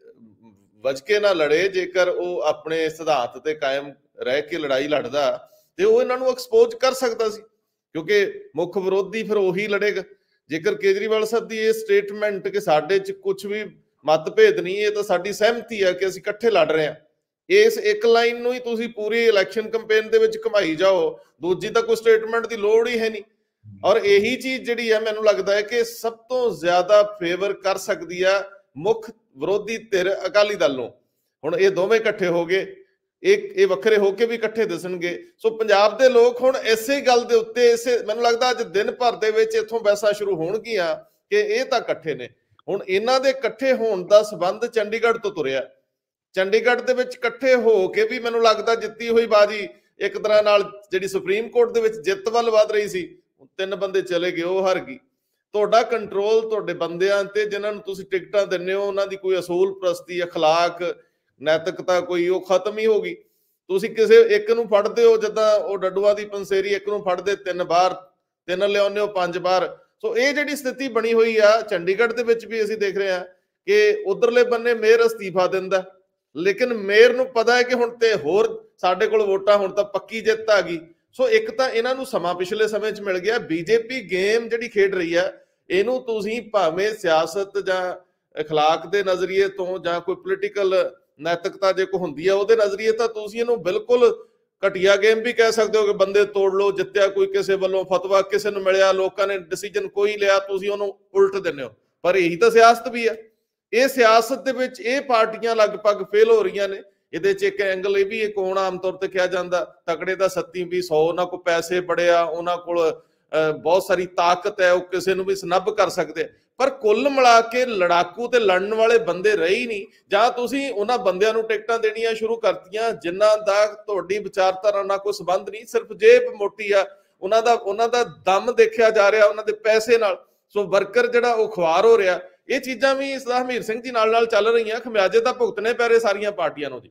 ਵਜ ਕੇ ਨਾ ਲੜੇ, ਜੇਕਰ ਉਹ ਆਪਣੇ ਸਿਧਾਂਤ ਤੇ ਕਾਇਮ ਰਹਿ ਕੇ ਲੜਾਈ ਲੜਦਾ, ਤੇ ਉਹ ਇਹਨਾਂ ਨੂੰ ਐਕਸਪੋਜ਼ ਕਰ ਸਕਦਾ ਸੀ, ਕਿਉਂਕਿ ਮੁੱਖ ਵਿਰੋਧੀ ਫਿਰ ਉਹੀ ਲੜੇਗਾ। ਜੇਕਰ ਕੇਜਰੀਵਾਲ ਸਾਹਿਬ ਦੀ ਇਹ ਸਟੇਟਮੈਂਟ ਕਿ ਸਾਡੇ 'ਚ ਕੁਝ ਵੀ ਮਤਭੇਦ ਨਹੀਂ, ਇਹ ਤਾਂ ਸਾਡੀ ਸਹਿਮਤੀ ਹੈ ਕਿ ਅਸੀਂ ਇਕੱਠੇ ਲੜ ਰਹੇ ਹਾਂ, ਇਸ ਇੱਕ ਲਾਈਨ ਨੂੰ ਹੀ ਤੁਸੀਂ ਪੂਰੀ ਇਲੈਕਸ਼ਨ ਕੈਂਪੇਨ ਦੇ ਵਿੱਚ ਘੁਮਾਈ ਜਾਓ, ਦੂਜੀ ਤਾਂ ਕੋਈ ਸਟੇਟਮੈਂਟ ਦੀ ਲੋੜ ਹੀ ਹੈ ਨਹੀਂ। ਔਰ ਇਹੀ ਚੀਜ਼ ਜਿਹੜੀ ਹੈ ਮੈਨੂੰ ਲੱਗਦਾ ਹੈ ਕਿ ਸਭ ਤੋਂ ਜ਼ਿਆਦਾ ਫੇਵਰ ਕਰ ਸਕਦੀ ਆ ਮੁੱਖ ਵਿਰੋਧੀ ਧਿਰ ਅਕਾਲੀ ਦਲ ਨੂੰ। ਹੁਣ ਇਹ ਦੋਵੇਂ ਇਕੱਠੇ ਹੋ ਗਏ, ਇਹ ਵੱਖਰੇ ਹੋ ਕੇ ਵੀ ਇਕੱਠੇ ਦਿਸਣਗੇ। ਸੋ ਪੰਜਾਬ ਦੇ ਲੋਕ ਹੁਣ ਇਸੇ ਗੱਲ ਦੇ ਉੱਤੇ, ਮੈਨੂੰ ਲੱਗਦਾ ਅੱਜ ਦਿਨ ਭਰ ਦੇ ਵਿੱਚ ਇੱਥੋਂ ਬਹਿਸਾਂ ਸ਼ੁਰੂ ਹੋਣਗੀਆਂ ਕਿ ਇਹ ਤਾਂ ਇਕੱਠੇ ਨੇ। ਹੁਣ ਇਹਨਾਂ ਦੇ ਇਕੱਠੇ ਹੋਣ ਦਾ ਸਬੰਧ ਚੰਡੀਗੜ੍ਹ ਤੋਂ ਤੁਰਿਆ, ਚੰਡੀਗੜ੍ਹ ਦੇ ਵਿੱਚ ਇਕੱਠੇ ਹੋ ਕੇ ਵੀ ਮੈਨੂੰ ਲੱਗਦਾ ਜਿੱਤੀ ਹੋਈ ਬਾਜੀ ਇੱਕ ਤਰ੍ਹਾਂ ਨਾਲ ਜਿਹੜੀ ਸੁਪਰੀਮ ਕੋਰਟ ਦੇ ਵਿੱਚ ਜਿੱਤ ਵੱਲ ਵੱਧ ਰਹੀ ਸੀ, 3 ਬੰਦੇ ਚਲੇ ਗਏ, ਉਹ ਹਾਰ ਗਈ। ਤੁਹਾਡਾ ਕੰਟਰੋਲ ਤੁਹਾਡੇ ਬੰਦਿਆਂ ਤੇ ਜਿਨ੍ਹਾਂ ਨੂੰ ਤੁਸੀਂ ਟਿਕਟਾਂ ਦਿੰਦੇ ਹੋ, ਉਹਨਾਂ ਦੀ ਕੋਈ ਅਸੂਲ ਪ੍ਰਸਤੀ, ਅਖਲਾਕ, ਨੈਤਿਕਤਾ ਕੋਈ ਉਹ ਖਤਮ ਹੀ ਹੋ ਗਈ। ਤੁਸੀਂ ਕਿਸੇ ਇੱਕ ਨੂੰ ਫੜਦੇ ਹੋ, ਜਿੱਦਾਂ ਉਹ ਡੱਡੂਆਂ ਦੀ ਪੰਸੇਰੀ, ਇੱਕ ਨੂੰ ਫੜਦੇ 3 ਵਾਰ, 3 ਲਿਆਉਂਦੇ ਹੋ 5 ਵਾਰ। ਸੋ ਇਹ ਜਿਹੜੀ ਸਥਿਤੀ ਬਣੀ ਹੋਈ ਆ ਚੰਡੀਗੜ੍ਹ ਦੇ ਵਿੱਚ ਵੀ ਅਸੀਂ ਦੇਖ ਰਹੇ ਹਾਂ ਕਿ ਉਧਰਲੇ ਬੰਨੇ ਮੇਅਰ ਅਸਤੀਫਾ ਦਿੰਦਾ, ਲੇਕਿਨ ਮੇਅਰ ਨੂੰ ਪਤਾ ਹੈ ਕਿ ਹੁਣ ਤੇ ਹੋਰ ਸਾਡੇ ਕੋਲ ਵੋਟਾਂ, ਹੁਣ ਤਾਂ ਪੱਕੀ ਜਿੱਤ ਆ ਗਈ। ਸੋ ਇੱਕ ਤਾਂ ਇਹਨਾਂ ਨੂੰ ਸਮਾਂ ਪਿਛਲੇ ਸਮੇਂ 'ਚ ਮਿਲ ਗਿਆ। ਬੀਜੇਪੀ ਗੇਮ ਜਿਹੜੀ ਖੇਡ ਰਹੀ ਹੈ, ਇਹਨੂੰ ਤੁਸੀਂ ਭਾਵੇਂ ਸਿਆਸਤ ਜਾਂ ਅਖਲਾਕ ਦੇ ਨਜ਼ਰੀਏ ਤੋਂ ਜਾਂ ਕੋਈ ਪੋਲੀਟੀਕਲ ਨੈਤਿਕਤਾ ਜੇ ਕੋਈ ਹੁੰਦੀ ਆ ਉਹਦੇ ਨਜ਼ਰੀਏ ਤਾਂ ਤੁਸੀਂ ਇਹਨੂੰ ਬਿਲਕੁਲ ਘਟੀਆ ਗੇਮ ਵੀ ਕਹਿ ਸਕਦੇ ਹੋ ਕਿ ਬੰਦੇ ਤੋੜ ਲਓ, ਜਿੱਤਿਆ ਕੋਈ ਕਿਸੇ ਵੱਲੋਂ ਫਤਵਾ ਕਿਸੇ ਨੂੰ ਮਿਲਿਆ, ਲੋਕਾਂ ਨੇ ਡਿਸੀਜਨ ਕੋਈ ਲਿਆ, ਤੁਸੀਂ ਉਹਨੂੰ ਉਲਟ ਦਿੰਦੇ ਹੋ। ਪਰ ਇਹੀ ਤਾਂ ਸਿਆਸਤ ਵੀ ਆ। ਇਹ ਸਿਆਸਤ ਦੇ ਵਿੱਚ ਇਹ ਪਾਰਟੀਆਂ ਲਗਭਗ ਫੇਲ ਹੋ ਰਹੀਆਂ ਨੇ। ਇਹਦੇ 'ਚ ਇੱਕ ਐਂਗਲ ਇਹ ਵੀ ਇੱਕ ਹੋਣਾ ਆਮ ਤੌਰ ਤੇ ਕਿਹਾ ਜਾਂਦਾ, ਤਕੜੇ ਦਾ ਸੱਤੀ ਵੀ 100, ਉਹਨਾਂ ਕੋਲ ਪੈਸੇ ਬੜੇ ਆ, ਉਹਨਾਂ ਕੋਲ ਬਹੁਤ ਸਾਰੀ ਤਾਕਤ ਹੈ, ਉਹ ਕਿਸੇ ਨੂੰ ਵੀ ਸਨੱਬ ਕਰ ਸਕਦੇ ਆ। ਪਰ ਕੁੱਲ ਮਿਲਾ ਕੇ ਲੜਾਕੂ ਤੇ ਲੜਨ ਵਾਲੇ ਬੰਦੇ ਰਹੇ ਹੀ ਨਹੀਂ। ਜਾਂ ਤੁਸੀਂ ਉਹਨਾਂ ਬੰਦਿਆਂ ਨੂੰ ਟਿਕਟਾਂ ਦੇਣੀਆਂ ਸ਼ੁਰੂ ਕਰਤੀਆਂ ਜਿਨ੍ਹਾਂ ਦਾ ਤੁਹਾਡੀ ਵਿਚਾਰਧਾਰਾ ਨਾਲ ਕੋਈ ਸੰਬੰਧ ਨਹੀਂ, ਸਿਰਫ ਜੇਬ ਮੋਟੀ ਆ, ਉਹਨਾਂ ਦਾ ਦਮ ਦੇਖਿਆ ਜਾ ਰਿਹਾ ਉਹਨਾਂ ਦੇ ਪੈਸੇ ਨਾਲ। ਸੋ ਵਰਕਰ ਜਿਹੜਾ ਉਹ ਖੁਆਰ ਹੋ ਰਿਹਾ। ਇਹ ਚੀਜ਼ਾਂ ਵੀ ਸਰਦਾਰ ਹਰਮੀਤ ਸਿੰਘ ਜੀ ਨਾਲ ਚੱਲ ਰਹੀਆਂ। ਖਮਿਆਜੇ ਤਾਂ ਭੁਗਤਣੇ ਪੈ ਰਹੇ ਸਾਰੀਆਂ ਪਾਰਟੀਆਂ ਨੂੰ ਜੀ।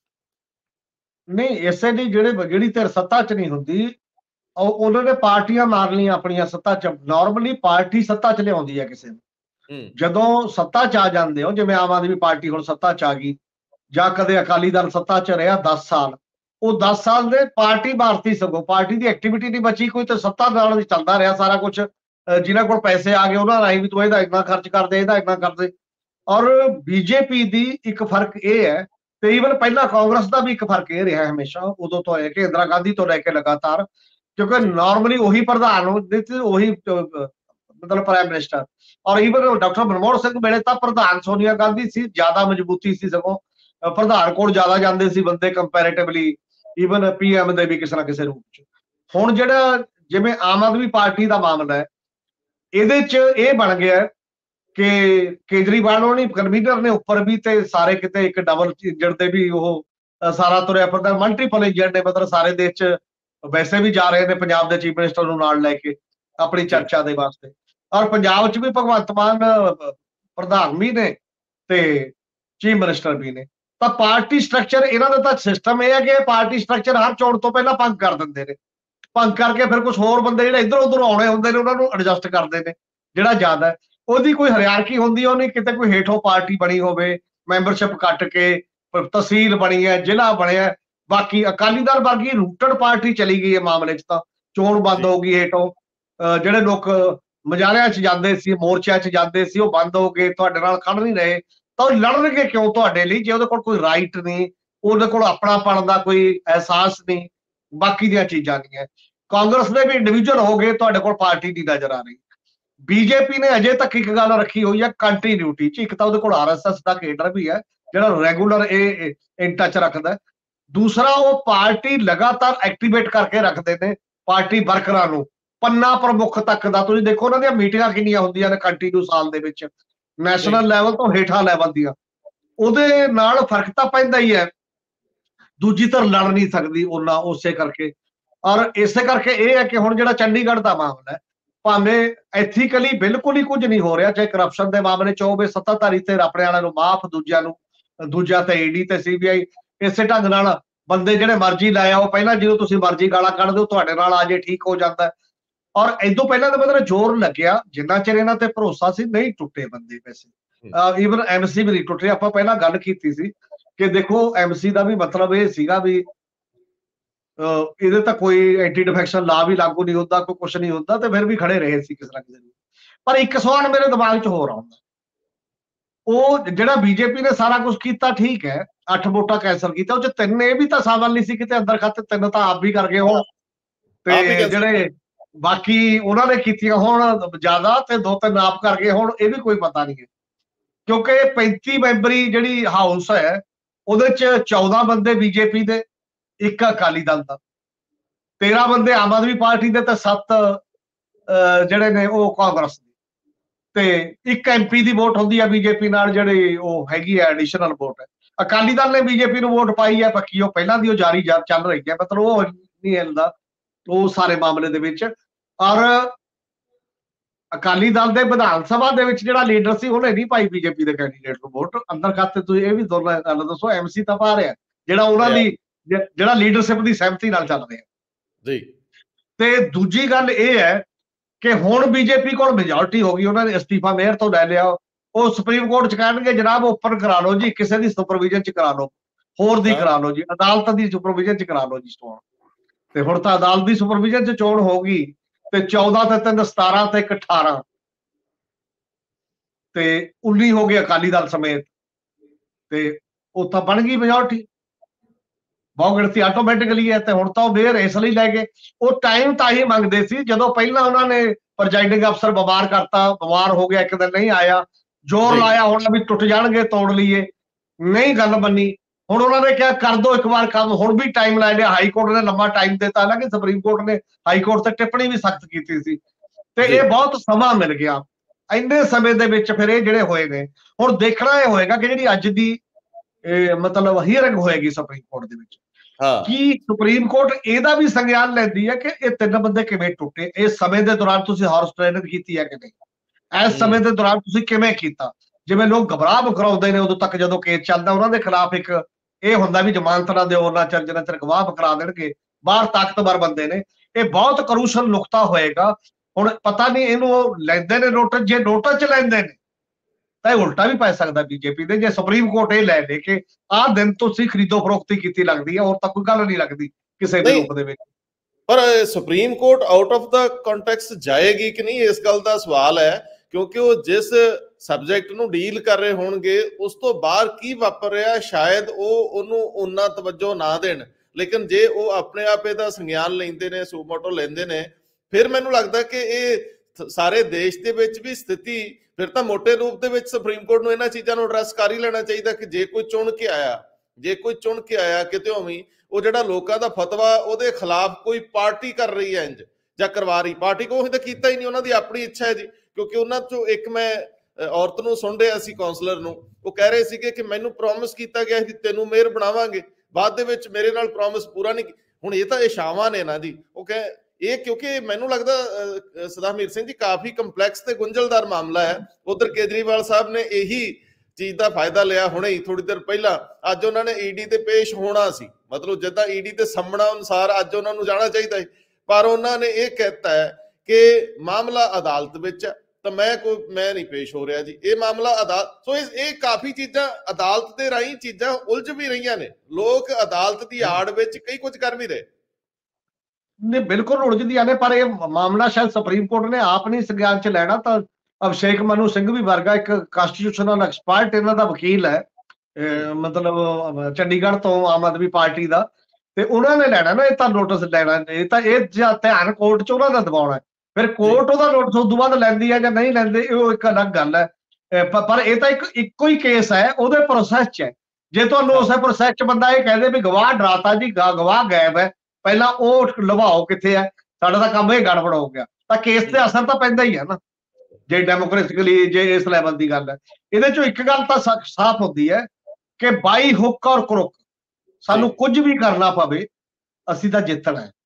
ਨਹੀਂ, ਇਸੇ ਦੀ ਜਿਹੜੀ ਧਿਰ ਸੱਤਾ 'ਚ ਨਹੀਂ ਹੁੰਦੀ ਉਹਨਾਂ ਨੇ ਪਾਰਟੀਆਂ ਮਾਰ ਲਈਆਂ ਆਪਣੀਆਂ ਸੱਤਾ 'ਚ। ਨਾਰਮਲੀ ਪਾਰਟੀ ਸੱਤਾ 'ਚ ਲਿਆਉਂਦੀ ਹੈ ਕਿਸੇ ਨੂੰ। ਜਦੋਂ ਸੱਤਾ 'ਚ ਆ ਜਾਂਦੇ ਹੋ, ਜਿਵੇਂ ਆਮ ਆਦਮੀ ਪਾਰਟੀ ਹੁਣ ਸੱਤਾ 'ਚ ਆ ਗਈ, ਜਾਂ ਕਦੇ ਅਕਾਲੀ ਦਲ ਸੱਤਾ 'ਚ ਰਿਹਾ 10 ਸਾਲ, ਉਹ 10 ਸਾਲ ਦੇ ਪਾਰਟੀ ਮਾਰਤੀ, ਸਗੋਂ ਪਾਰਟੀ ਦੀ ਐਕਟੀਵਿਟੀ ਨਹੀਂ ਬਚੀ ਕੋਈ, ਤੇ ਸੱਤਾ ਨਾਲ ਚੱਲਦਾ ਰਿਹਾ ਸਾਰਾ ਕੁਝ। ਜਿਨ੍ਹਾਂ ਕੋਲ ਪੈਸੇ ਆ ਗਏ ਉਹਨਾਂ ਰਾਹੀਂ ਵੀ ਤੂੰ ਇਹਦਾ ਇੰਨਾ ਖਰਚ ਕਰਦੇ, ਇਹਦਾ ਇੰਨਾ ਕਰਦੇ। ਔਰ ਬੀਜੇਪੀ ਦੀ ਇੱਕ ਫਰਕ ਇਹ ਹੈ, ਤੇ ਈਵਨ ਪਹਿਲਾਂ ਕਾਂਗਰਸ ਦਾ ਵੀ ਇੱਕ ਫਰਕ ਇਹ ਰਿਹਾ ਹਮੇਸ਼ਾ, ਉਦੋਂ ਤੋਂ ਲੈ ਕੇ ਇੰਦਰਾ ਗਾਂਧੀ ਤੋਂ ਲੈ ਕੇ ਲਗਾਤਾਰ, ਕਿਉਂਕਿ ਨਾਰਮਲੀ ਉਹੀ ਪ੍ਰਧਾਨ ਹੁੰਦੇ ਤੇ ਉਹੀ ਮਤਲਬ ਪ੍ਰਾਈਮ ਮਿਨਿਸਟਰ। ਔਰ ਈਵਨ ਡਾਕਟਰ ਮਨਮੋਹਨ ਸਿੰਘ ਵੇਲੇ ਤਾਂ ਪ੍ਰਧਾਨ ਸੋਨੀਆ ਗਾਂਧੀ ਸੀ, ਜ਼ਿਆਦਾ ਮਜ਼ਬੂਤੀ ਸੀ, ਸਗੋਂ ਪ੍ਰਧਾਨ ਕੋਲ ਜ਼ਿਆਦਾ ਜਾਂਦੇ ਸੀ ਬੰਦੇ ਕੰਪੈਰੇਟਿਵਲੀ, ਈਵਨ ਪੀਐਮ ਦੇ ਵੀ ਕਿਸੇ ਨਾ ਕਿਸੇ ਰੂਪ 'ਚ। ਹੁਣ ਜਿਹੜਾ ਜਿਵੇਂ ਆਮ ਆਦਮੀ ਪਾਰਟੀ ਦਾ ਮਾਮਲਾ ਹੈ, ਇਹਦੇ 'ਚ ਇਹ ਬਣ ਗਿਆ ਕਿ ਕੇਜਰੀਵਾਲ ਹੋਣੀ ਕਨਵੀਨਰ ਨੇ ਉੱਪਰ ਵੀ, ਤੇ ਸਾਰੇ ਕਿਤੇ ਇੱਕ ਡਬਲ ਇੰਜਣ ਤੇ ਵੀ ਉਹ ਸਾਰਾ ਤੁਰਿਆ ਫਿਰਦਾ, ਮਲਟੀਪਲ ਇੰਜਣ ਨੇ, ਮਤਲਬ ਸਾਰੇ ਦੇਸ਼ 'ਚ ਵੈਸੇ ਵੀ ਜਾ ਰਹੇ ਨੇ ਪੰਜਾਬ ਦੇ ਚੀਫ ਮਿਨਿਸਟਰ ਨੂੰ ਨਾਲ ਲੈ ਕੇ ਆਪਣੀ ਚਰਚਾ ਦੇ ਵਾਸਤੇ। ਔਰ ਪੰਜਾਬ 'ਚ ਵੀ ਭਗਵੰਤ ਮਾਨ ਪ੍ਰਧਾਨ ਵੀ ਨੇ ਤੇ ਚੀਫ ਮਿਨਿਸਟਰ ਵੀ ਨੇ। ਤਾਂ ਪਾਰਟੀ ਸਟਰਕਚਰ ਇਹਨਾਂ ਦਾ ਤਾਂ ਸਿਸਟਮ ਇਹ ਹੈ ਕਿ ਪਾਰਟੀ ਸਟਰਕਚਰ ਹਰ ਚੋਣ ਤੋਂ ਪਹਿਲਾਂ ਭੰਗ ਕਰ ਦਿੰਦੇ ਨੇ। ਭੰਗ ਕਰਕੇ ਫਿਰ ਕੁਝ ਹੋਰ ਬੰਦੇ ਜਿਹੜੇ ਇੱਧਰ ਉੱਧਰ ਆਉਣੇ ਹੁੰਦੇ ਨੇ ਉਹਨਾਂ ਨੂੰ ਐਡਜਸਟ ਕਰਦੇ ਨੇ। ਜਿਹੜਾ ਜ਼ਿਆਦਾ ਉਹਦੀ ਕੋਈ ਹਾਇਰਾਰਕੀ ਹੁੰਦੀ ਹੈ, ਉਹਨੇ ਕਿਤੇ ਕੋਈ ਹੇਠੋਂ ਪਾਰਟੀ ਬਣੀ ਹੋਵੇ, ਮੈਂਬਰਸ਼ਿਪ ਕੱਟ ਕੇ ਤਹਿਸੀਲ ਬਣੀ ਹੈ, ਜ਼ਿਲ੍ਹਾ ਬਣਿਆ। ਬਾਕੀ ਅਕਾਲੀ ਦਲ ਵਰਗੀ ਰੂਟਡ ਪਾਰਟੀ ਚਲੀ ਗਈ ਹੈ ਮਾਮਲੇ 'ਚ, ਤਾਂ ਚੋਣ ਬੰਦ ਹੋ ਗਈ ਹੇਠੋਂ। ਜਿਹੜੇ ਲੋਕ ਮਜਾਰਿਆਂ 'ਚ ਜਾਂਦੇ ਸੀ, ਮੋਰਚਿਆਂ 'ਚ ਜਾਂਦੇ ਸੀ, ਉਹ ਬੰਦ ਹੋ ਗਏ, ਤੁਹਾਡੇ ਨਾਲ ਖੜ ਨਹੀਂ ਰਹੇ। ਤਾਂ ਉਹ ਲੜਨਗੇ ਕਿਉਂ ਤੁਹਾਡੇ ਲਈ ਜੇ ਉਹਦੇ ਕੋਲ ਕੋਈ ਰਾਈਟ ਨਹੀਂ, ਉਹਦੇ ਕੋਲ ਆਪਣਾਪਣ ਦਾ ਕੋਈ ਅਹਿਸਾਸ ਨਹੀਂ, ਬਾਕੀ ਦੀਆਂ ਚੀਜ਼ਾਂ ਨਹੀਂ ਹੈ। ਕਾਂਗਰਸ ਦੇ ਵੀ ਇੰਡੀਵਿਜੂਅਲ ਹੋ ਗਏ, ਤੁਹਾਡੇ ਕੋਲ ਪਾਰਟੀ ਨਹੀਂ ਨਜ਼ਰ ਆ ਰਹੀ। ਬੀਜੇਪੀ ਨੇ ਅਜੇ ਤੱਕ ਇੱਕ ਗੱਲ ਰੱਖੀ ਹੋਈ ਹੈ ਕੰਟੀਨਿਊਟੀ 'ਚ। ਇੱਕ ਤਾਂ ਉਹਦੇ ਕੋਲ ਆਰਐਸਐਸ ਦਾ ਕੇਡਰ ਵੀ ਹੈ ਜਿਹੜਾ ਰੈਗੂਲਰ ਇਹ ਇਨ ਟੱਚ ਰੱਖਦਾ। ਦੂਸਰਾ, ਉਹ ਪਾਰਟੀ ਲਗਾਤਾਰ ਐਕਟੀਵੇਟ ਕਰਕੇ ਰੱਖਦੇ ਨੇ ਪਾਰਟੀ ਵਰਕਰਾਂ ਨੂੰ, ਪੰਨਾ ਪ੍ਰਮੁੱਖ ਤੱਕ ਦਾ। ਤੁਸੀਂ ਦੇਖੋ ਉਹਨਾਂ ਦੀਆਂ ਮੀਟਿੰਗਾਂ ਕਿੰਨੀਆਂ ਹੁੰਦੀਆਂ ਨੇ ਕੰਟੀਨਿਊ ਸਾਲ ਦੇ ਵਿੱਚ, ਨੈਸ਼ਨਲ ਲੈਵਲ ਤੋਂ ਹੇਠਾਂ ਲੈਵਲ ਦੀਆਂ। ਉਹਦੇ ਨਾਲ ਫਰਕ ਤਾਂ ਪੈਂਦਾ ਹੀ ਹੈ। ਦੂਜੀ ਧਿਰ ਲੜ ਨਹੀਂ ਸਕਦੀ ਉਹਨਾਂ, ਉਸੇ ਕਰਕੇ। ਔਰ ਇਸੇ ਕਰਕੇ ਇਹ ਹੈ ਕਿ ਹੁਣ ਜਿਹੜਾ ਚੰਡੀਗੜ੍ਹ ਦਾ ਮਾਮਲਾ ਹੈ, ਭਾਵੇਂ ਐਥੀਕਲੀ ਬਿਲਕੁਲ ਹੀ ਕੁਝ ਨਹੀਂ ਹੋ ਰਿਹਾ, ਚਾਹੇ ਕਰਪਸ਼ਨ ਦੇ ਮਾਮਲੇ 'ਚ ਹੋਵੇ, ਸੱਤਾਧਾਰੀ ਤੇ ਆਪਣੇ ਵਾਲਿਆਂ ਨੂੰ ਮਾਫ, ਦੂਜਾ ਤੇ ਈਡੀ ਤੇ ਸੀਬੀਆਈ। ਇਸੇ ਢੰਗ ਨਾਲ ਬੰਦੇ ਜਿਹੜੇ ਮਰਜ਼ੀ ਲਾਇਆ, ਉਹ ਪਹਿਲਾਂ ਜਦੋਂ ਤੁਸੀਂ ਮਰਜ਼ੀ ਗਾਲਾਂ ਕੱਢਦੇ ਹੋ ਤੁਹਾਡੇ ਨਾਲ ਆ ਜੇ ਠੀਕ ਹੋ ਜਾਂਦਾ। ਔਰ ਇਦੋਂ ਪਹਿਲਾਂ ਤਾਂ ਮਤਲਬ ਜ਼ੋਰ ਲੱਗਿਆ, ਜਿੰਨਾ ਚਿਰ ਇਹਨਾਂ ਤੇ ਭਰੋਸਾ ਸੀ ਨਹੀਂ ਟੁੱਟੇ ਬੰਦੇ ਵੈਸੇ। ਈਵਨ ਐਮਸੀ ਵੀ ਨਹੀਂ ਟੁੱਟੇ। ਆਪਾਂ ਪਹਿਲਾਂ ਗੱਲ ਕੀਤੀ ਸੀ ਕਿ ਦੇਖੋ ਐਮਸੀ ਦਾ ਵੀ ਮਤਲਬ ਇਹ ਸੀਗਾ ਵੀ ਇਹਦੇ ਤਾਂ ਕੋਈ ਐਂਟੀ ਡਿਫੈਕਸ਼ਨ ਲਾ ਵੀ ਲਾਗੂ ਨਹੀਂ ਹੁੰਦਾ, ਕੋਈ ਕੁਛ ਨਹੀਂ ਹੁੰਦਾ, ਤੇ ਫਿਰ ਵੀ ਖੜੇ ਰਹੇ ਸੀ ਕਿਸੇ ਨਾ ਕਿਸੇ ਨੂੰ। ਪਰ ਇੱਕ ਸਵਾਲ ਮੇਰੇ ਦਿਮਾਗ 'ਚ ਹੋਰ ਆਉਂਦਾ, ਉਹ ਜਿਹੜਾ ਬੀਜੇਪੀ ਨੇ ਸਾਰਾ ਕੁਝ ਕੀਤਾ ਠੀਕ ਹੈ, 8 ਵੋਟਾਂ ਕੈਂਸਲ ਕੀਤਾ, ਉਹ 'ਚ 3 ਇਹ ਵੀ ਤਾਂ ਸ਼ਾਮਲ ਨਹੀਂ ਸੀ ਕਿਤੇ ਅੰਦਰ ਖਾਤੇ, 3 ਤਾਂ ਆਪ ਵੀ ਕਰ ਗਏ ਹੋਣ, ਤੇ ਜਿਹੜੇ ਬਾਕੀ ਉਹਨਾਂ ਨੇ ਕੀਤੀਆਂ ਹੋਣ ਜ਼ਿਆਦਾ, ਤੇ 2-3 ਆਪ ਕਰ ਗਏ ਹੋਣ, ਇਹ ਵੀ ਕੋਈ ਪਤਾ ਨਹੀਂ ਹੈ। ਕਿਉਂਕਿ 35 ਮੈਂਬਰੀ ਜਿਹੜੀ ਹਾਊਸ ਹੈ ਉਹਦੇ 'ਚ 14 ਬੰਦੇ ਬੀਜੇਪੀ ਦੇ, 1 ਅਕਾਲੀ ਦਲ ਦਾ, 13 ਬੰਦੇ ਆਮ ਆਦਮੀ ਪਾਰਟੀ ਦੇ, ਤੇ 7 ਜਿਹੜੇ ਨੇ ਉਹ ਕਾਂਗਰਸ ਦੇ। ਤੇ 1 MP ਦੀ ਵੋਟ ਹੁੰਦੀ ਹੈ ਬੀਜੇਪੀ ਨਾਲ, ਜਿਹੜੀ ਉਹ ਹੈਗੀ ਹੈ ਐਡੀਸ਼ਨਲ ਵੋਟ ਹੈ। ਅਕਾਲੀ ਦਲ ਨੇ ਬੀਜੇਪੀ ਨੂੰ ਵੋਟ ਪਾਈ ਹੈ ਪੱਕੀ, ਉਹ ਪਹਿਲਾਂ ਦੀ ਉਹ ਜਾਰੀ ਚੱਲ ਰਹੀ ਹੈ, ਮਤਲਬ ਉਹ ਨਹੀਂ ਹਿਲਦਾ ਉਹ ਸਾਰੇ ਮਾਮਲੇ ਦੇ ਵਿੱਚ। ਔਰ ਅਕਾਲੀ ਦਲ ਦੇ ਵਿਧਾਨ ਸਭਾ ਦੇ ਵਿੱਚ ਜਿਹੜਾ ਲੀਡਰ ਸੀ ਉਹਨੇ ਨਹੀਂ ਪਾਈ ਬੀਜੇਪੀ ਦੇ ਕੈਂਡੀਡੇਟ ਨੂੰ ਵੋਟ। ਅੰਦਰ ਖਾਤੇ ਤੁਸੀਂ ਇਹ ਵੀ ਦੋਨਾਂ ਗੱਲ ਦੱਸੋ, ਐਮਸੀ ਤਾਂ ਪਾ ਰਿਹਾ ਜਿਹੜਾ ਉਹਨਾਂ ਦੀ ਜਿਹੜਾ ਲੀਡਰਸ਼ਿਪ ਦੀ ਸਹਿਮਤੀ ਨਾਲ ਚੱਲ ਰਿਹਾ ਜੀ। ਤੇ ਦੂਜੀ ਗੱਲ ਇਹ ਹੈ ਕਿ ਹੁਣ ਬੀਜੇਪੀ ਕੋਲ ਮੈਜੋਰਟੀ ਹੋ ਗਈ, ਉਹਨਾਂ ਨੇ ਅਸਤੀਫਾ ਮੇਅਰ ਤੋਂ ਲੈ ਲਿਆ। ਉਹ ਸੁਪਰੀਮ ਕੋਰਟ 'ਚ ਕਹਿਣਗੇ ਜਨਾਬ ਓਪਨ ਕਰਾ ਲਓ ਜੀ, ਕਿਸੇ ਦੀ ਸੁਪਰਵਿਜ਼ਨ 'ਚ ਕਰਾ ਲਓ, ਹੋਰ ਦੀ ਕਰਾ ਲਓ ਜੀ, ਅਦਾਲਤ ਦੀ ਸੁਪਰਵਿਜ਼ਨ 'ਚ ਕਰਾ ਲਓ ਜੀ ਚੋਣ। ਤੇ ਹੁਣ ਤਾਂ ਅਦਾਲਤ ਦੀ ਸੁਪਰਵਿਜ਼ਨ 'ਚ ਚੋਣ ਹੋ ਗਈ, ਤੇ 14 ਤੇ 3 17 ਤੇ 1 18 ਤੇ 19 ਹੋ ਗਏ ਅਕਾਲੀ ਦਲ ਸਮੇਤ, ਤੇ ਉਹ ਤਾਂ ਬਣ ਗਈ ਮੈਜੋਰਟੀ, ਬਹੁਗਿਣਤੀ ਆਟੋਮੈਟਿਕਲੀ ਹੈ। ਤੇ ਹੁਣ ਤਾਂ ਉਹ ਮੇਅਰ ਇਸ ਲਈ ਲੈ ਗਏ, ਉਹ ਟਾਈਮ ਤਾਂ ਹੀ ਮੰਗਦੇ ਸੀ ਜਦੋਂ ਪਹਿਲਾਂ ਉਹਨਾਂ ਨੇ ਪ੍ਰੈਜ਼ਾਈਡਿੰਗ ਅਫਸਰ ਬਿਮਾਰ ਕਰਤਾ, ਬਿਮਾਰ ਹੋ ਗਿਆ, ਇੱਕ ਦਿਨ ਨਹੀਂ ਆਇਆ, ਜ਼ੋਰ ਜੀ ਲਾਇਆ ਹੁਣ ਵੀ ਟੁੱਟ ਜਾਣਗੇ ਤੋੜ ਲਈਏ, ਨਹੀਂ ਗੱਲ ਮੰਨੀ। ਹੁਣ ਉਹਨਾਂ ਨੇ ਕਿਹਾ ਕਰ ਦੋ ਇੱਕ ਵਾਰ ਕੰਮ, ਹੁਣ ਵੀ ਟਾਈਮ ਲੈ ਲਿਆ, ਹਾਈ ਕੋਰਟ ਨੇ ਲੰਮਾ ਟਾਈਮ ਦਿੱਤਾ, ਹਾਲਾਂਕਿ ਸੁਪਰੀਮ ਕੋਰਟ ਨੇ ਹਾਈ ਕੋਰਟ ਤੇ ਟਿੱਪਣੀ ਵੀ ਸਖਤ ਕੀਤੀ ਸੀ, ਤੇ ਜੀ ਇਹ ਬਹੁਤ ਸਮਾਂ ਮਿਲ ਗਿਆ। ਇੰਨੇ ਸਮੇਂ ਦੇ ਵਿੱਚ ਫਿਰ ਇਹ ਜਿਹੜੇ ਹੋਏ ਨੇ, ਹੁਣ ਦੇਖਣਾ ਇਹ ਹੋਏਗਾ ਕਿ ਜਿਹੜੀ ਅੱਜ ਦੀ ਮਤਲਬ ਹੀਅਰਿੰਗ ਹੋਏਗੀ ਸੁਪਰੀਮ ਕੋਰਟ ਦੇ ਵਿੱਚ, ਹਾਂ ਕੀ ਸੁਪਰੀਮ ਕੋਰਟ ਇਹਦਾ ਵੀ ਸੰਗਿਆਨ ਲੈਂਦੀ ਹੈ ਕਿ ਇਹ ਤਿੰਨ ਬੰਦੇ ਕਿਵੇਂ ਟੁੱਟੇ, ਇਸ ਸਮੇਂ ਦੇ ਦੌਰਾਨ ਤੁਸੀਂ ਹਾਰਸ ਟ੍ਰੇਨਿੰਗ ਕੀਤੀ ਹੈ ਕਿ ਨਹੀਂ, ਇਸ ਸਮੇਂ ਦੇ ਦੌਰਾਨ ਤੁਸੀਂ ਕਿਵੇਂ ਕੀਤਾ। ਜਿਵੇਂ ਲੋਕ ਘਬਰਾਹ ਬਕਰਾਉਂਦੇ ਨੇ ਉਦੋਂ ਤੱਕ ਜਦੋਂ ਕੇਸ ਚੱਲਦਾ, ਉਹਨਾਂ ਦੇ ਖਿਲਾਫ ਇੱਕ ਇਹ ਹੁੰਦਾ ਵੀ ਜ਼ਮਾਨਤ ਨਾ ਦਿਓ ਉਹਨਾਂ ਚਿਰ ਜਿੰਨਾ ਚਿਰ ਗਵਾਹ ਬਕਰਾ ਦੇਣਗੇ, ਬਾਹਰ ਤਾਕਤਵਰ ਬੰਦੇ ਨੇ। ਇਹ ਬਹੁਤ ਕਰੂਸ਼ਲ ਨੁਕਤਾ ਹੋਏਗਾ। ਹੁਣ ਪਤਾ ਨਹੀਂ ਇਹਨੂੰ ਉਹ ਲੈਂਦੇ ਨੇ ਨੋਟਿਸ, ਜੇ ਨੋਟਿਸ ਚ ਲੈਂਦੇ ਨੇ ਤਾਂ ਇਹ ਉਲਟਾ ਵੀ ਪੈ ਸਕਦਾ ਬੀਜੇਪੀ ਦੇ, ਜੇ ਸੁਪਰੀਮ ਕੋਰਟ ਇਹ ਲੈ ਲੇ ਕਿ ਆਹ ਦਿਨ ਤੁਸੀਂ ਖਰੀਦੋ ਫਰੋਖਤੀ ਕੀਤੀ ਲੱਗਦੀ ਹੈ, ਹੋਰ ਤਾਂ ਕੋਈ ਗੱਲ ਨਹੀਂ ਲੱਗਦੀ ਕਿਸੇ ਵੀ ਨਹੀਂ, ਰੂਪ ਦੇ ਵਿੱਚ। ਪਰ ਸੁਪਰੀਮ ਕੋਰਟ ਆਊਟ ਆਫ ਦਾ ਕੰਟੈਕਸਟ ਜਾਏਗੀ ਕਿ ਨਹੀਂ, ਇਸ ਗੱਲ ਦਾ ਸਵਾਲ ਹੈ, ਕਿਉਂਕਿ ਉਹ ਜਿਸ ਸਬਜੈਕਟ ਨੂੰ ਡੀਲ ਕਰ ਰਹੇ ਹੋਣਗੇ ਉਸ ਤੋਂ ਬਾਹਰ ਕੀ ਵਾਪਰ ਰਿਹਾ ਸ਼ਾਇਦ ਉਹ ਉਹਨੂੰ ਉਨਾ ਤਵੱਜੋ ਨਾ ਦੇਣ, ਲੇਕਿਨ ਜੇ ਉਹ ਆਪਣੇ ਆਪ ਇਹਦਾ ਸੰਗਿਆਨ ਲੈਂਦੇ ਨੇ, ਸੂਮੋਟੋ ਲੈਂਦੇ ਨੇ, ਫਿਰ ਮੈਨੂੰ ਲੱਗਦਾ ਕਿ ਇਹ ਸਾਰੇ ਦੇਸ਼ ਦੇ ਵਿੱਚ ਵੀ ਸਥਿਤੀ ਫਿਰ ਤਾਂ ਮੋਟੇ ਰੂਪ ਦੇ ਵਿੱਚ ਸੁਪਰੀਮ ਕੋਰਟ ਨੂੰ ਇਹਨਾਂ ਚੀਜ਼ਾਂ ਨੂੰ ਐਡਰੈਸ ਕਰ ਹੀ ਲੈਣਾ ਚਾਹੀਦਾ ਕਿ ਜੇ ਕੋਈ ਚੁਣ ਕੇ ਆਇਆ ਕਿਤੇ ਵੀ, ਉਹ ਜਿਹੜਾ ਲੋਕਾਂ ਦਾ ਫਤਵਾ ਉਹਦੇ ਖਿਲਾਫ ਕੋਈ ਪਾਰਟੀ ਕਰ ਰਹੀ ਹੈ ਇੰਜ ਜਾਂ ਕਰਵਾ ਰਹੀ, ਪਾਰਟੀ ਕੋਈ ਤਾਂ ਕੀਤਾ ਹੀ ਨਹੀਂ, ਉਹਨਾਂ ਦੀ ਆਪਣੀ ਇੱਛਾ ਹੈ ਜੀ। ਕਿਉਂਕਿ ਉਹਨਾਂ ਚੋਂ ਇੱਕ ਮੈਂ ਔਰਤ ਨੂੰ ਸੁਣ ਰਿਹਾ ਸੀ, ਕਾਉਂਸਲਰ ਨੂੰ, ਉਹ ਕਹਿ ਰਹੇ ਸੀਗੇ ਕਿ ਮੈਨੂੰ ਪ੍ਰੋਮਿਸ ਕੀਤਾ ਗਿਆ ਸੀ ਤੈਨੂੰ ਮੇਅਰ ਬਣਾਵਾਂਗੇ, ਬਾਅਦ ਦੇ ਵਿੱਚ ਮੇਰੇ ਨਾਲ ਪ੍ਰੋਮਿਸ ਪੂਰਾ ਨਹੀਂ। ਹੁਣ ਇਹ ਤਾਂ ਇਸ਼ਾਵਾਂ ਨੇ ਨਾ ਜੀ, ਉਹ ਕਹੇ ਇਹ, ਕਿਉਂਕਿ ਮੈਨੂੰ ਲੱਗਦਾ ਸਰਦਾਰ ਹਰਮੀਤ ਸਿੰਘ ਜੀ ਕਾਫੀ ਕੰਪਲੈਕਸ ਤੇ ਗੁੰਝਲਦਾਰ ਮਾਮਲਾ ਹੈ। ਉਧਰ ਕੇਜਰੀਵਾਲ ਸਾਹਿਬ ਨੇ ਇਹੀ ਚੀਜ਼ ਦਾ ਫਾਇਦਾ ਲਿਆ, ਹੁਣੇ ਹੀ ਥੋੜੀ ਦੇਰ ਪਹਿਲਾਂ ਅੱਜ ਉਹਨਾਂ ਨੇ ਈਡੀ ਤੇ ਪੇਸ਼ ਹੋਣਾ ਸੀ, ਮਤਲਬ ਜਿੱਦਾਂ ਈਡੀ ਤੇ ਸਾਹਮਣਾ ਅਨੁਸਾਰ ਅੱਜ ਉਹਨਾਂ ਨੂੰ ਜਾਣਾ ਚਾਹੀਦਾ ਹੈ, ਪਰ ਉਹਨਾਂ ਨੇ ਇਹ ਕਹਿਤਾ ਹੈ ਕਿ ਮਾਮਲਾ ਅਦਾਲਤ ਵਿੱਚ ਹੈ ਤਾਂ ਮੈਂ ਨਹੀਂ ਪੇਸ਼ ਹੋ ਰਿਹਾ ਜੀ, ਇਹ ਮਾਮਲਾ ਅਦਾਲਤ। ਸੋ ਇਹ ਕਾਫੀ ਚੀਜ਼ਾਂ ਅਦਾਲਤ ਦੇ ਰਾਹੀਂ ਚੀਜ਼ਾਂ ਉਲਝ ਵੀ ਰਹੀਆਂ ਨੇ, ਲੋਕ ਅਦਾਲਤ ਦੀ ਆੜ ਵਿੱਚ ਕਈ ਕੁਝ ਕਰ ਵੀ ਰਹੇ ਨੇ, ਬਿਲਕੁਲ ਉਲਝਦੀਆਂ ਨੇ। ਪਰ ਇਹ ਮਾਮਲਾ ਸ਼ਾਇਦ ਸੁਪਰੀਮ ਕੋਰਟ ਨੇ ਆਪ ਨਹੀਂ ਸੰਗਿਆਨ ਚ ਲੈਣਾ, ਤਾਂ ਅਭਿਸ਼ੇਕ ਮਨੂ ਸਿੰਘ ਵੀ ਵਰਗਾ ਇੱਕ ਕਾਂਸਟੀਟਿਊਸ਼ਨਲ ਐਕਸਪਰਟ ਇਹਨਾਂ ਦਾ ਵਕੀਲ ਹੈ, ਮਤਲਬ ਚੰਡੀਗੜ੍ਹ ਤੋਂ ਆਮ ਆਦਮੀ ਪਾਰਟੀ ਦਾ, ਤੇ ਉਹਨਾਂ ਨੇ ਲੈਣਾ ਨਾ ਇਹ ਤਾਂ ਨੋਟਿਸ ਲੈਣਾ, ਇਹ ਤਾਂ ਇਹ ਧਿਆਨ ਕੋਰਟ ਚ ਉਹਨਾਂ ਦਾ ਦਿਵਾਉਣਾ, ਫਿਰ ਕੋਰਟ ਉਹਦਾ ਨੋਟਿਸ ਉਸ ਤੋਂ ਬਾਅਦ ਲੈਂਦੀ ਹੈ ਜਾਂ ਨਹੀਂ ਲੈਂਦੇ ਉਹ ਇੱਕ ਅਲੱਗ ਗੱਲ ਹੈ। ਪਰ ਇਹ ਤਾਂ ਇੱਕੋ ਹੀ ਕੇਸ ਹੈ, ਉਹਦੇ ਪ੍ਰੋਸੈਸ ਚ ਹੈ। ਜੇ ਤੁਹਾਨੂੰ ਉਸੇ ਪ੍ਰੋਸੈਸ ਚ ਬੰਦਾ ਇਹ ਕਹਿੰਦੇ ਵੀ ਗਵਾਹ ਡਰਾਤਾ ਜੀ, ਗਵਾਹ ਗਾਇਬ ਹੈ, ਪਹਿਲਾਂ ਉਹ ਲਵਾਓ ਕਿੱਥੇ ਹੈ, ਸਾਡਾ ਤਾਂ ਕੰਮ ਇਹ ਗੜਬੜ ਹੋ ਗਿਆ, ਤਾਂ ਕੇਸ ਤੇ ਅਸਰ ਤਾਂ ਪੈਂਦਾ ਹੀ ਹੈ ਨਾ, ਜੇ ਡੈਮੋਕ੍ਰੇਟਿਕਲੀ ਜੇ ਇਸ ਲੈਵਲ ਦੀ ਗੱਲ ਹੈ। ਇਹਦੇ ਚੋਂ ਇੱਕ ਗੱਲ ਤਾਂ ਸਾਫ਼ ਹੁੰਦੀ ਹੈ ਕਿ ਬਾਈ ਹੁੱਕ ਔਰ ਕਰੁੱਕ ਸਾਨੂੰ ਕੁਝ ਵੀ ਕਰਨਾ ਪਵੇ, ਅਸੀਂ ਤਾਂ ਜਿੱਤਣਾ ਹੈ।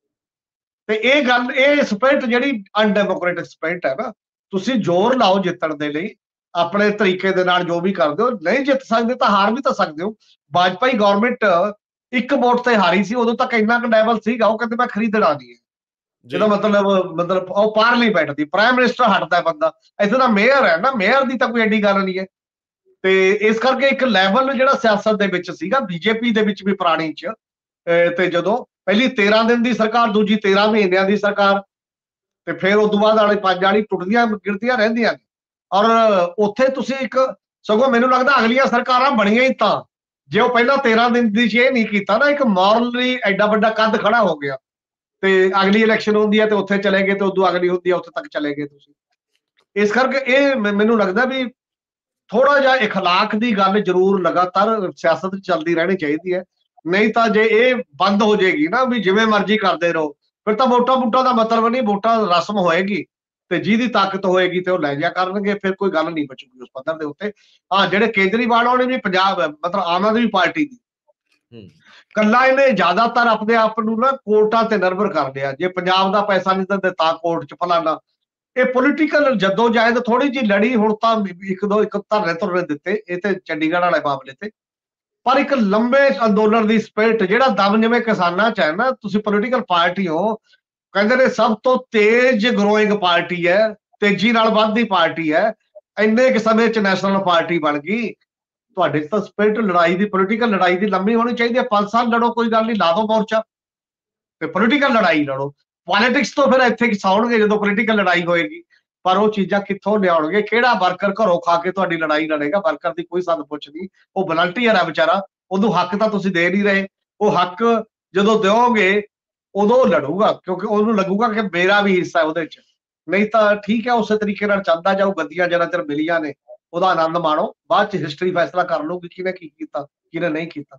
ਤੇ ਇਹ ਗੱਲ, ਇਹ ਸਪਿਰਿਟ ਜਿਹੜੀ ਅਨਡੈਮੋਕ੍ਰੈਟਿਕ ਸਪਿਰਿਟ ਹੈ ਨਾ, ਤੁਸੀਂ ਜ਼ੋਰ ਲਾਓ ਜਿੱਤਣ ਦੇ ਲਈ, ਆਪਣੇ ਤਰੀਕੇ ਦੇ ਨਾਲ ਜੋ ਵੀ ਕਰਦੇ ਹੋ, ਨਹੀਂ ਜਿੱਤ ਸਕਦੇ ਤਾਂ ਹਾਰ ਵੀ ਤਾਂ ਸਕਦੇ ਹੋ। ਵਾਜਪਾਈ ਗਵਰਨਮੈਂਟ ਇੱਕ ਵੋਟ ਤੇ ਹਾਰੀ ਸੀ, ਉਦੋਂ ਤੱਕ ਇੰਨਾ ਕੁ ਲੈਵਲ ਸੀਗਾ, ਉਹ ਕਹਿੰਦੇ ਮੈਂ ਖਰੀਦਣਾ ਨਹੀਂ ਹੈ, ਜਿਹਦਾ ਮਤਲਬ ਉਹ ਪਾਰਲੀਮੈਂਟ ਦੀ ਪ੍ਰਾਈਮ ਮਿਨਿਸਟਰ ਹਟਦਾ ਬੰਦਾ, ਇੱਥੇ ਦਾ ਮੇਅਰ ਹੈ ਨਾ, ਮੇਅਰ ਦੀ ਤਾਂ ਕੋਈ ਐਡੀ ਗੱਲ ਨਹੀਂ ਹੈ। ਤੇ ਇਸ ਕਰਕੇ ਇੱਕ ਲੈਵਲ ਜਿਹੜਾ ਸਿਆਸਤ ਦੇ ਵਿੱਚ ਸੀਗਾ, ਬੀਜੇਪੀ ਦੇ ਵਿੱਚ ਵੀ ਪੁਰਾਣੀ ਚ, ਤੇ ਜਦੋਂ ਪਹਿਲੀ 13 ਦਿਨ ਦੀ ਸਰਕਾਰ, ਦੂਜੀ 13 ਮਹੀਨਿਆਂ ਦੀ ਸਰਕਾਰ, ਤੇ ਫਿਰ ਉਦੋਂ ਬਾਅਦ ਵਾਲੇ 5 ਵਾਲੀ ਟੁੱਟਦੀਆਂ ਗਿਣਤੀਆਂ ਰਹਿੰਦੀਆਂ ਨੇ। ਔਰ ਉੱਥੇ ਤੁਸੀਂ ਇੱਕ, ਸਗੋਂ ਮੈਨੂੰ ਲੱਗਦਾ ਅਗਲੀਆਂ ਸਰਕਾਰਾਂ ਬਣੀਆਂ ਹੀ ਤਾਂ ਜੇ ਉਹ ਪਹਿਲਾਂ 13 ਦਿਨ ਦੀ ਇਹ ਨਹੀਂ ਕੀਤਾ ਨਾ, ਇੱਕ ਮੋਰਲੀ ਐਡਾ ਵੱਡਾ ਕੱਦ ਖੜਾ ਹੋ ਗਿਆ, ਤੇ ਅਗਲੀ ਇਲੈਕਸ਼ਨ ਹੁੰਦੀ ਹੈ ਤੇ ਉੱਥੇ ਚਲੇ ਗਏ, ਤੇ ਉਦੋਂ ਅਗਲੀ ਹੁੰਦੀ ਹੈ ਉੱਥੇ ਤੱਕ ਚਲੇ ਗਏ ਤੁਸੀਂ। ਇਸ ਕਰਕੇ ਇਹ ਮੈਨੂੰ ਲੱਗਦਾ ਵੀ ਥੋੜਾ ਜਿਹਾ ਇਖਲਾਕ ਦੀ ਗੱਲ ਜ਼ਰੂਰ ਲਗਾਤਾਰ ਸਿਆਸਤ ਚੱਲਦੀ ਰਹਿਣੀ ਚਾਹੀਦੀ ਹੈ, ਨਹੀਂ ਤਾਂ ਜੇ ਇਹ ਬੰਦ ਹੋ ਜਾਏਗੀ ਨਾ ਵੀ ਜਿਵੇਂ ਮਰਜ਼ੀ ਕਰਦੇ ਰਹੋ, ਫਿਰ ਤਾਂ ਵੋਟਾਂ ਦਾ ਮਤਲਬ ਨਹੀਂ, ਵੋਟਾਂ ਰਸਮ ਹੋਏਗੀ ਤੇ ਜਿਹਦੀ ਤਾਕਤ ਹੋਏਗੀ ਤੇ ਉਹ ਲੈ ਜਾ ਕਰਨਗੇ, ਫਿਰ ਕੋਈ ਗੱਲ ਨਹੀਂ ਬਚੂਗੀ ਉਸ ਪੱਧਰ ਦੇ ਉੱਤੇ। ਹਾਂ, ਜਿਹੜੇ ਕੇਜਰੀਵਾਲ ਉਹਨੇ ਵੀ ਪੰਜਾਬ ਮਤਲਬ ਆਮ ਆਦਮੀ ਪਾਰਟੀ ਦੀ ਕੱਲਾ ਇਹਨੇ ਜ਼ਿਆਦਾਤਰ ਆਪਣੇ ਆਪ ਨੂੰ ਨਾ ਕੋਰਟਾਂ ਤੇ ਨਿਰਭਰ ਕਰ ਲਿਆ, ਜੇ ਪੰਜਾਬ ਦਾ ਪੈਸਾ ਨਹੀਂ ਤਾਂ ਦਿੱਤਾ ਕੋਰਟ ਚ ਫਲਾਣਾ, ਇਹ ਪੋਲੀਟੀਕਲ ਜਦੋਜਹਿਦ ਥੋੜੀ ਜਿਹੀ ਲੜੀ, ਹੁਣ ਤਾਂ ਇੱਕ ਧਰਨੇ ਧੁਰਨੇ ਦਿੱਤੇ ਇਹ ਤੇ ਚੰਡੀਗੜ੍ਹ ਵਾਲੇ ਮਾਮਲੇ ਤੇ, ਪਰ ਇੱਕ ਲੰਬੇ ਅੰਦੋਲਨ ਦੀ ਸਪਿਰਿਟ ਜਿਹੜਾ ਦਮ ਜਿਵੇਂ ਕਿਸਾਨਾਂ ਚ ਹੈ ਨਾ, ਤੁਸੀਂ ਪੋਲੀਟੀਕਲ ਪਾਰਟੀ ਹੋ, ਕਹਿੰਦੇ ਨੇ ਸਭ ਤੋਂ ਤੇਜ਼ ਗਰੋਇੰਗ ਪਾਰਟੀ ਹੈ, ਤੇਜ਼ੀ ਨਾਲ ਵੱਧਦੀ ਪਾਰਟੀ ਹੈ, ਇੰਨੇ ਕੁ ਸਮੇਂ ਚ ਨੈਸ਼ਨਲ ਪਾਰਟੀ ਬਣ ਗਈ, ਤੁਹਾਡੇ ਤਾਂ ਸਪਿਰਿਟ ਲੜਾਈ ਦੀ, ਪੋਲੀਟੀਕਲ ਲੜਾਈ ਦੀ ਲੰਮੀ ਹੋਣੀ ਚਾਹੀਦੀ ਹੈ। 5 ਸਾਲ ਲੜੋ, ਕੋਈ ਗੱਲ ਨਹੀਂ, ਲਾ ਦੋ ਮੋਰਚਾ ਤੇ ਪੋਲੀਟੀਕਲ ਲੜਾਈ ਲੜੋ। ਪੋਲਿਟਿਕਸ ਤੋਂ ਫਿਰ ਇੱਥੇ ਕਿਸਾਉਣਗੇ ਜਦੋਂ ਪੋਲੀਟੀਕਲ ਲੜਾਈ ਹੋਏਗੀ, ਪਰ ਉਹ ਚੀਜ਼ਾਂ ਕਿੱਥੋਂ ਲਿਆਉਣਗੇ? ਕਿਹੜਾ ਵਰਕਰ ਘਰੋਂ ਖਾ ਕੇ ਤੁਹਾਡੀ ਲੜਾਈ ਲੜੇਗਾ? ਵਰਕਰ ਦੀ ਕੋਈ ਸੱਦ ਪੁੱਛ ਨਹੀਂ, ਉਹ ਵਲੰਟੀਅਰ ਹੈ ਵਿਚਾਰਾ, ਉਹਨੂੰ ਹੱਕ ਤਾਂ ਤੁਸੀਂ ਦੇ ਨਹੀਂ ਰਹੇ। ਉਹ ਹੱਕ ਜਦੋਂ ਦਿਓਗੇ ਉਦੋਂ ਉਹ ਲੜੂਗਾ, ਕਿਉਂਕਿ ਉਹਨੂੰ ਲੱਗੂਗਾ ਕਿ ਮੇਰਾ ਵੀ ਹਿੱਸਾ ਹੈ ਉਹਦੇ 'ਚ। ਨਹੀਂ ਤਾਂ ਠੀਕ ਹੈ, ਉਸੇ ਤਰੀਕੇ ਨਾਲ ਚੱਲਦਾ ਜਾਊ, ਗੱਦੀਆਂ ਜਿੰਨਾ ਚਿਰ ਮਿਲੀਆਂ ਨੇ ਉਹਦਾ ਆਨੰਦ ਮਾਣੋ, ਬਾਅਦ 'ਚ ਹਿਸਟਰੀ ਫੈਸਲਾ ਕਰ ਲਊਗੀ ਕਿਹਨੇ ਕੀ ਕੀਤਾ, ਕਿਹਨੇ ਨਹੀਂ ਕੀਤਾ।